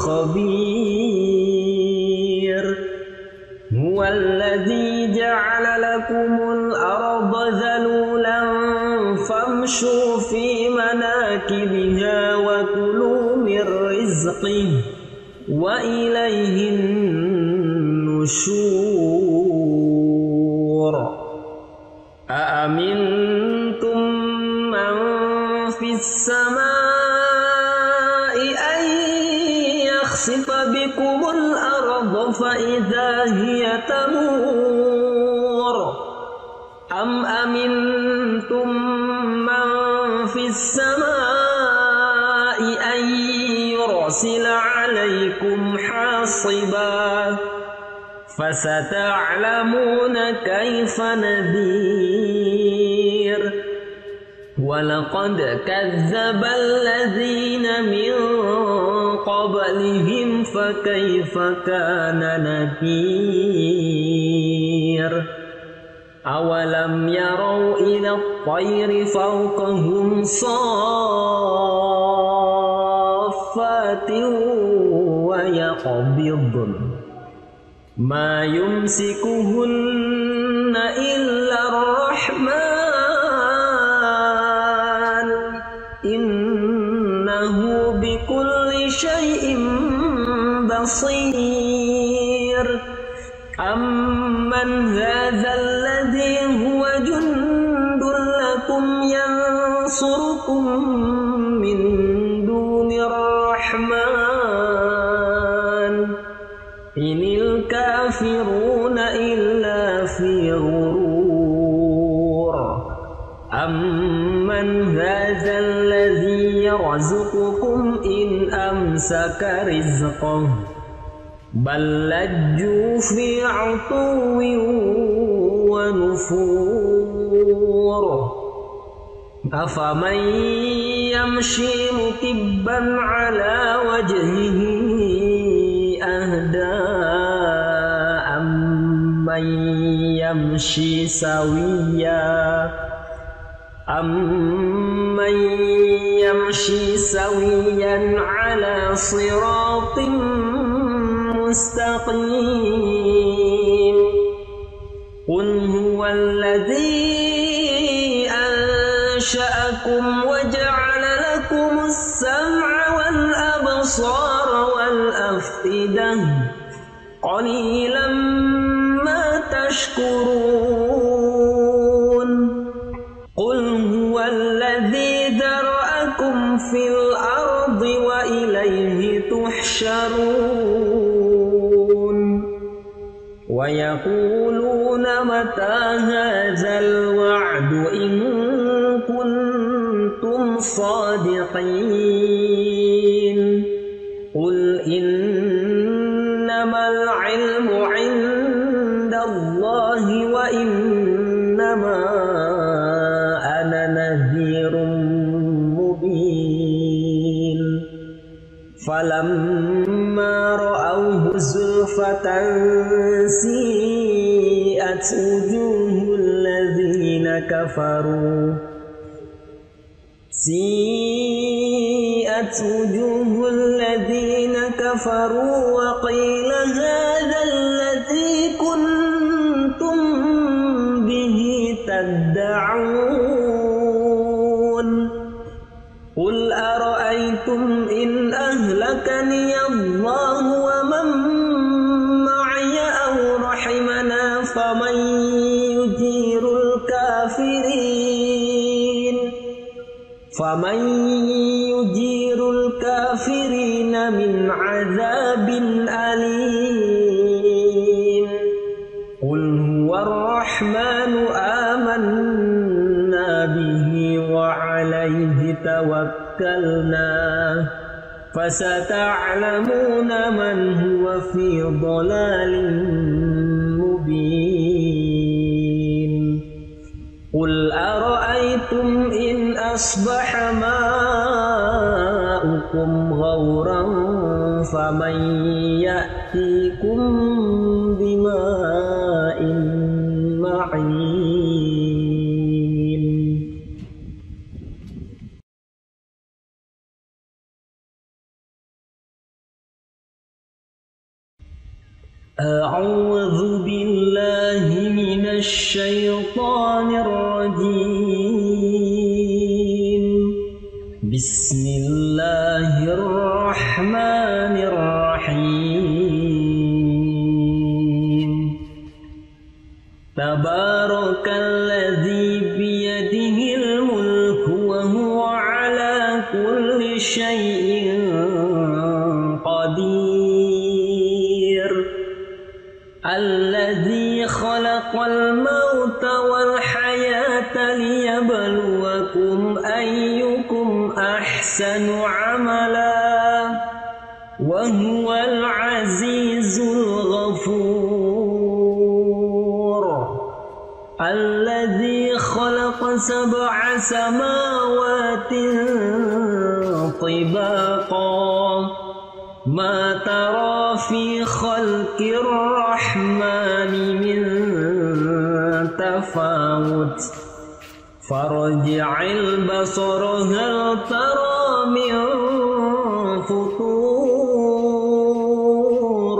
الخبير هو الذي جعل لكم الأرض ذلولا فامشوا في مناكبها وكلوا من رزقه وإليه النشور أأمنتم من في السماء أن يخسف بكم الأرض فإذا هي تمور أم أمنتم من في السماء أن يرسل عليكم حاصبا فستعلمون كيف نذير ولقد كذب الذين من قبلهم فكيف كان نكير أولم يروا إلى الطير فوقهم صافات ويقبضن ما يمسكهن إلا الرحمن إنه بكل شيء بصير أمن هذا الذي هو جند لكم ينصركم من دون الرحمن إن الكافرون إلا في غرور أمن هذا الذي يرزقكم إن أمسك رزقه بل لجوا في عتو ونفور أفمن يمشي مكبا على وجهه أهدى أمن يمشي سويا أمن يمشي سويا على صراط مستقيم قل هو الذي أنشأكم وجعل لكم السمع والأبصار والأفئدة قليلا ما تشكرون قل هو الذي ذرأكم في الأرض وإليه تحشرون ويقولون متى هذا الوعد إن كنتم صادقين قل إنما العلم عند الله وإنما أنا نذير مبين فلما رأوه زلفة سيئت وجوه الذين كفروا سيئت وجوه الذين كفروا وقيل هذا الذي كنتم به تدعون قل أرأيتم إن أهلكني الله ومن معي أو رحمنا فمن يجير الكافرين فمن يجير الكافرين من عذاب أليم قل هو الرحمن آمنا به وعليه توكلنا فستعلمون من هو في ضلال مبين قل أرأيتم أرأيتم إن أصبح ماؤكم غورا فمن يأتيكم بماء معين أعوذ بالله من الشيطان الرجيم بسم الله الرحمن الرحيم تبارك الذي بيده الملك وهو على كل شيء قدير الذي خلق الموت والحياة ليبلوكم أيكم أحسن عملا وهو العزيز الغفور الذي خلق سبع سماوات طباقا ما ترى في خلق الرحمن من تفاوت فارجع البصر هل ترى من فطور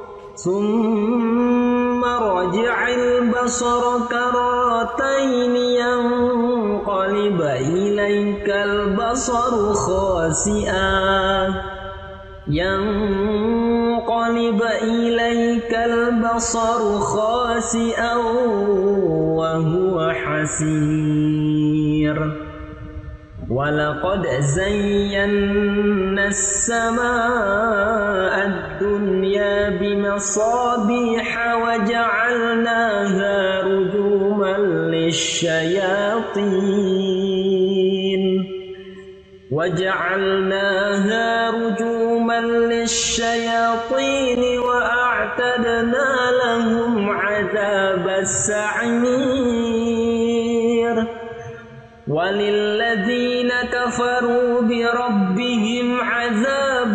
ثم ارجع البصر كرتين ينقلب إليك البصر خاسئا ينقلب إليك البصر خاسئا وهو حسير ولقد زينا السماء الدنيا بمصابيح وجعلناها رجوما للشياطين وجعلناها رجوما للشياطين وأعتدنا لهم عذاب السعير وللذين كفروا بربهم عذاب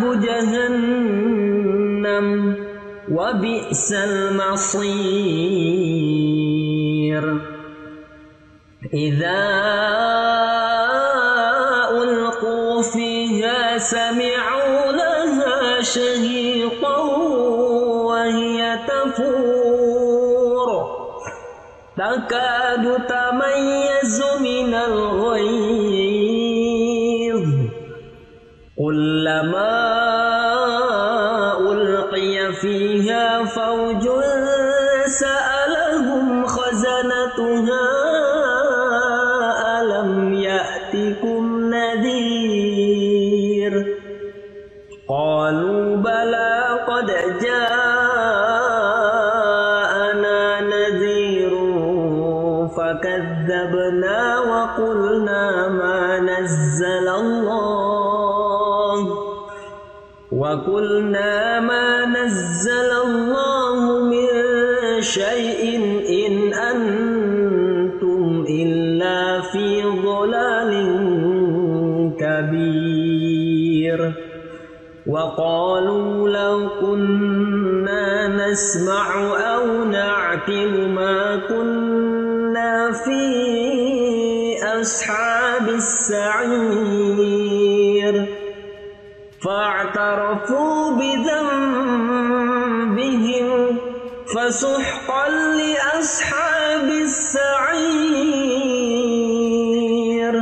جهنم وبئس المصير إذا سمعوا لها شهيقا وهي تفور تكاد تميز من الغيظ كلما ألقي فيها فوج سألهم خزنتها ألم يأتكم نذير قالوا بلى قد جاءنا نذير فكذبنا وقلنا ما نزل الله وقلنا ما نزل الله من شيء إن أنتم إلا في ضلال كبير وقالوا لو كنا نسمع أو نعقل ما كنا في أصحاب السعير فاعترفوا بذنبهم فسحقا لأصحاب السعير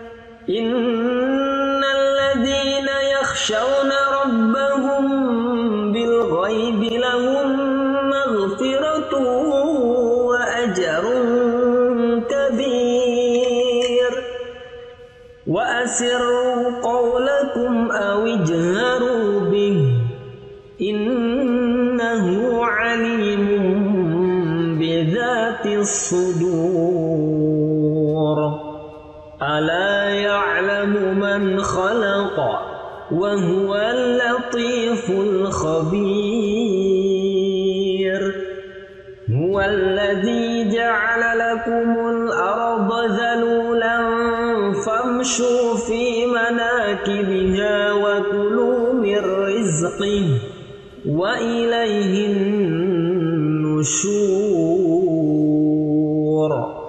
إن الذين يخشون ربهم بالغيب لهم مغفرة وأجر كبير وأسروا قولكم أو اجهروا به إنه عليم بذات الصدور ألا يعلم من خلق وهو اللطيف الخبير هو الذي جعل لكم الأرض ذلولا فامشوا في مناكبها وكلوا من رزقه وإليه النشور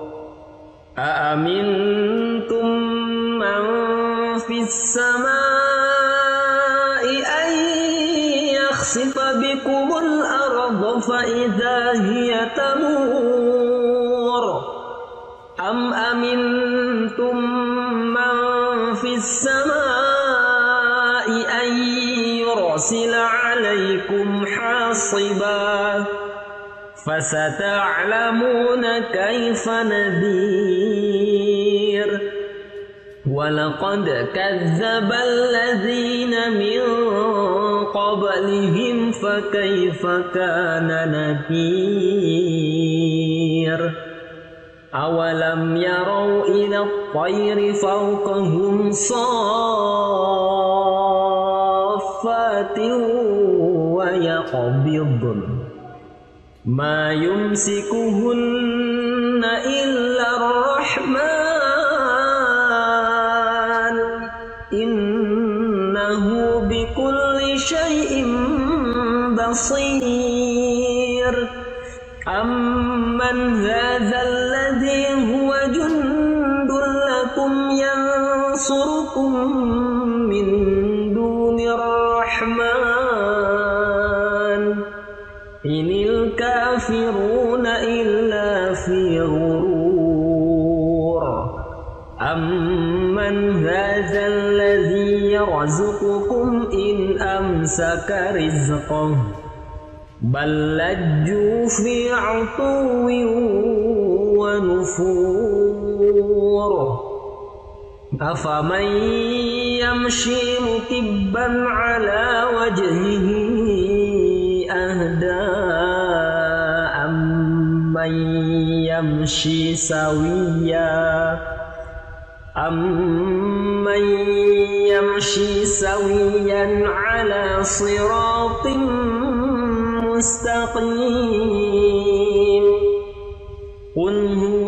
أأمنتم من في السماء أن يخسف بكم الأرض فإذا هي تمور أم أمنتم من في السماء أن يرسل عليكم حاصبا فستعلمون كيف نذير ولقد كذب الذين من قبلهم فكيف كان نكير أولم يروا إلى الطير فوقهم صافات ويقبضن ما يمسكهن إلا الرحمن إنه بكل شيء بصير أمن هذا الذي هو جند لكم ينصركم من دون الرحمن إن الكافرون إلا في غرور أمن هذا الذي يرزقكم إن أمسك رزقه بل لجوا في عتو ونفور أفمن يمشي مكبا على وجهه أهدى أمن يمشي سويا أمن يمشي سويا على صراط مستقيم قل هو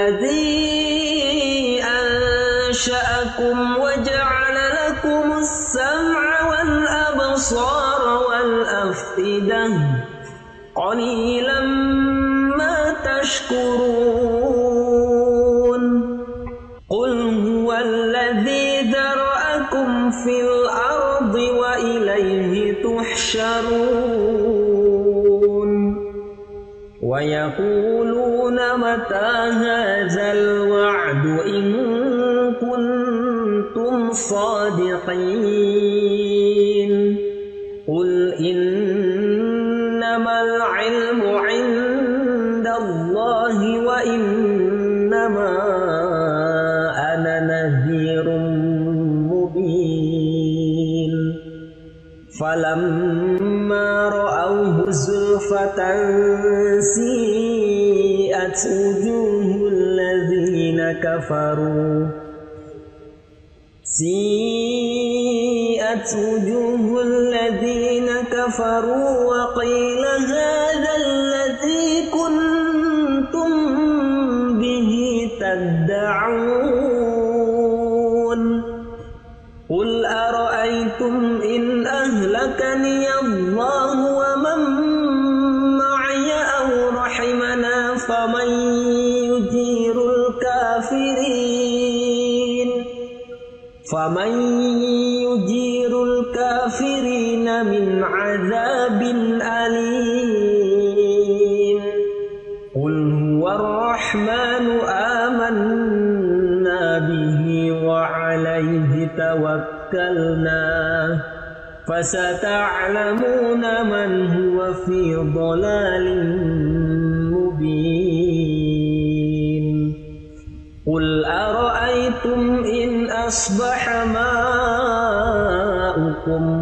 الذي أنشأكم وجعل لكم السمع والأبصار والأفئدة قليلا ما تشكرون قل هو الذي ذرأكم في الأرض وإليه تحشرون ويقولون متى هذا الوعد إن كنتم صادقين قل إنما العلم عند الله وإنما أنا نذير مبين فلما رأوه زلفة سيئت وجوه الذين كفروا سيئت وجوه الذين كفروا وقيل هذا الذي كنتم به تدعون قل أرأيتم إن أهلكني الله ومن معي أو رحمنا فمن يجير الكافرين فمن يجير الكافرين من عذاب أليم قل هو الرحمن آمنا به وعليه توكلنا فستعلمون من هو في ضلال مبين قل أرأيتم إن أصبح ماؤكم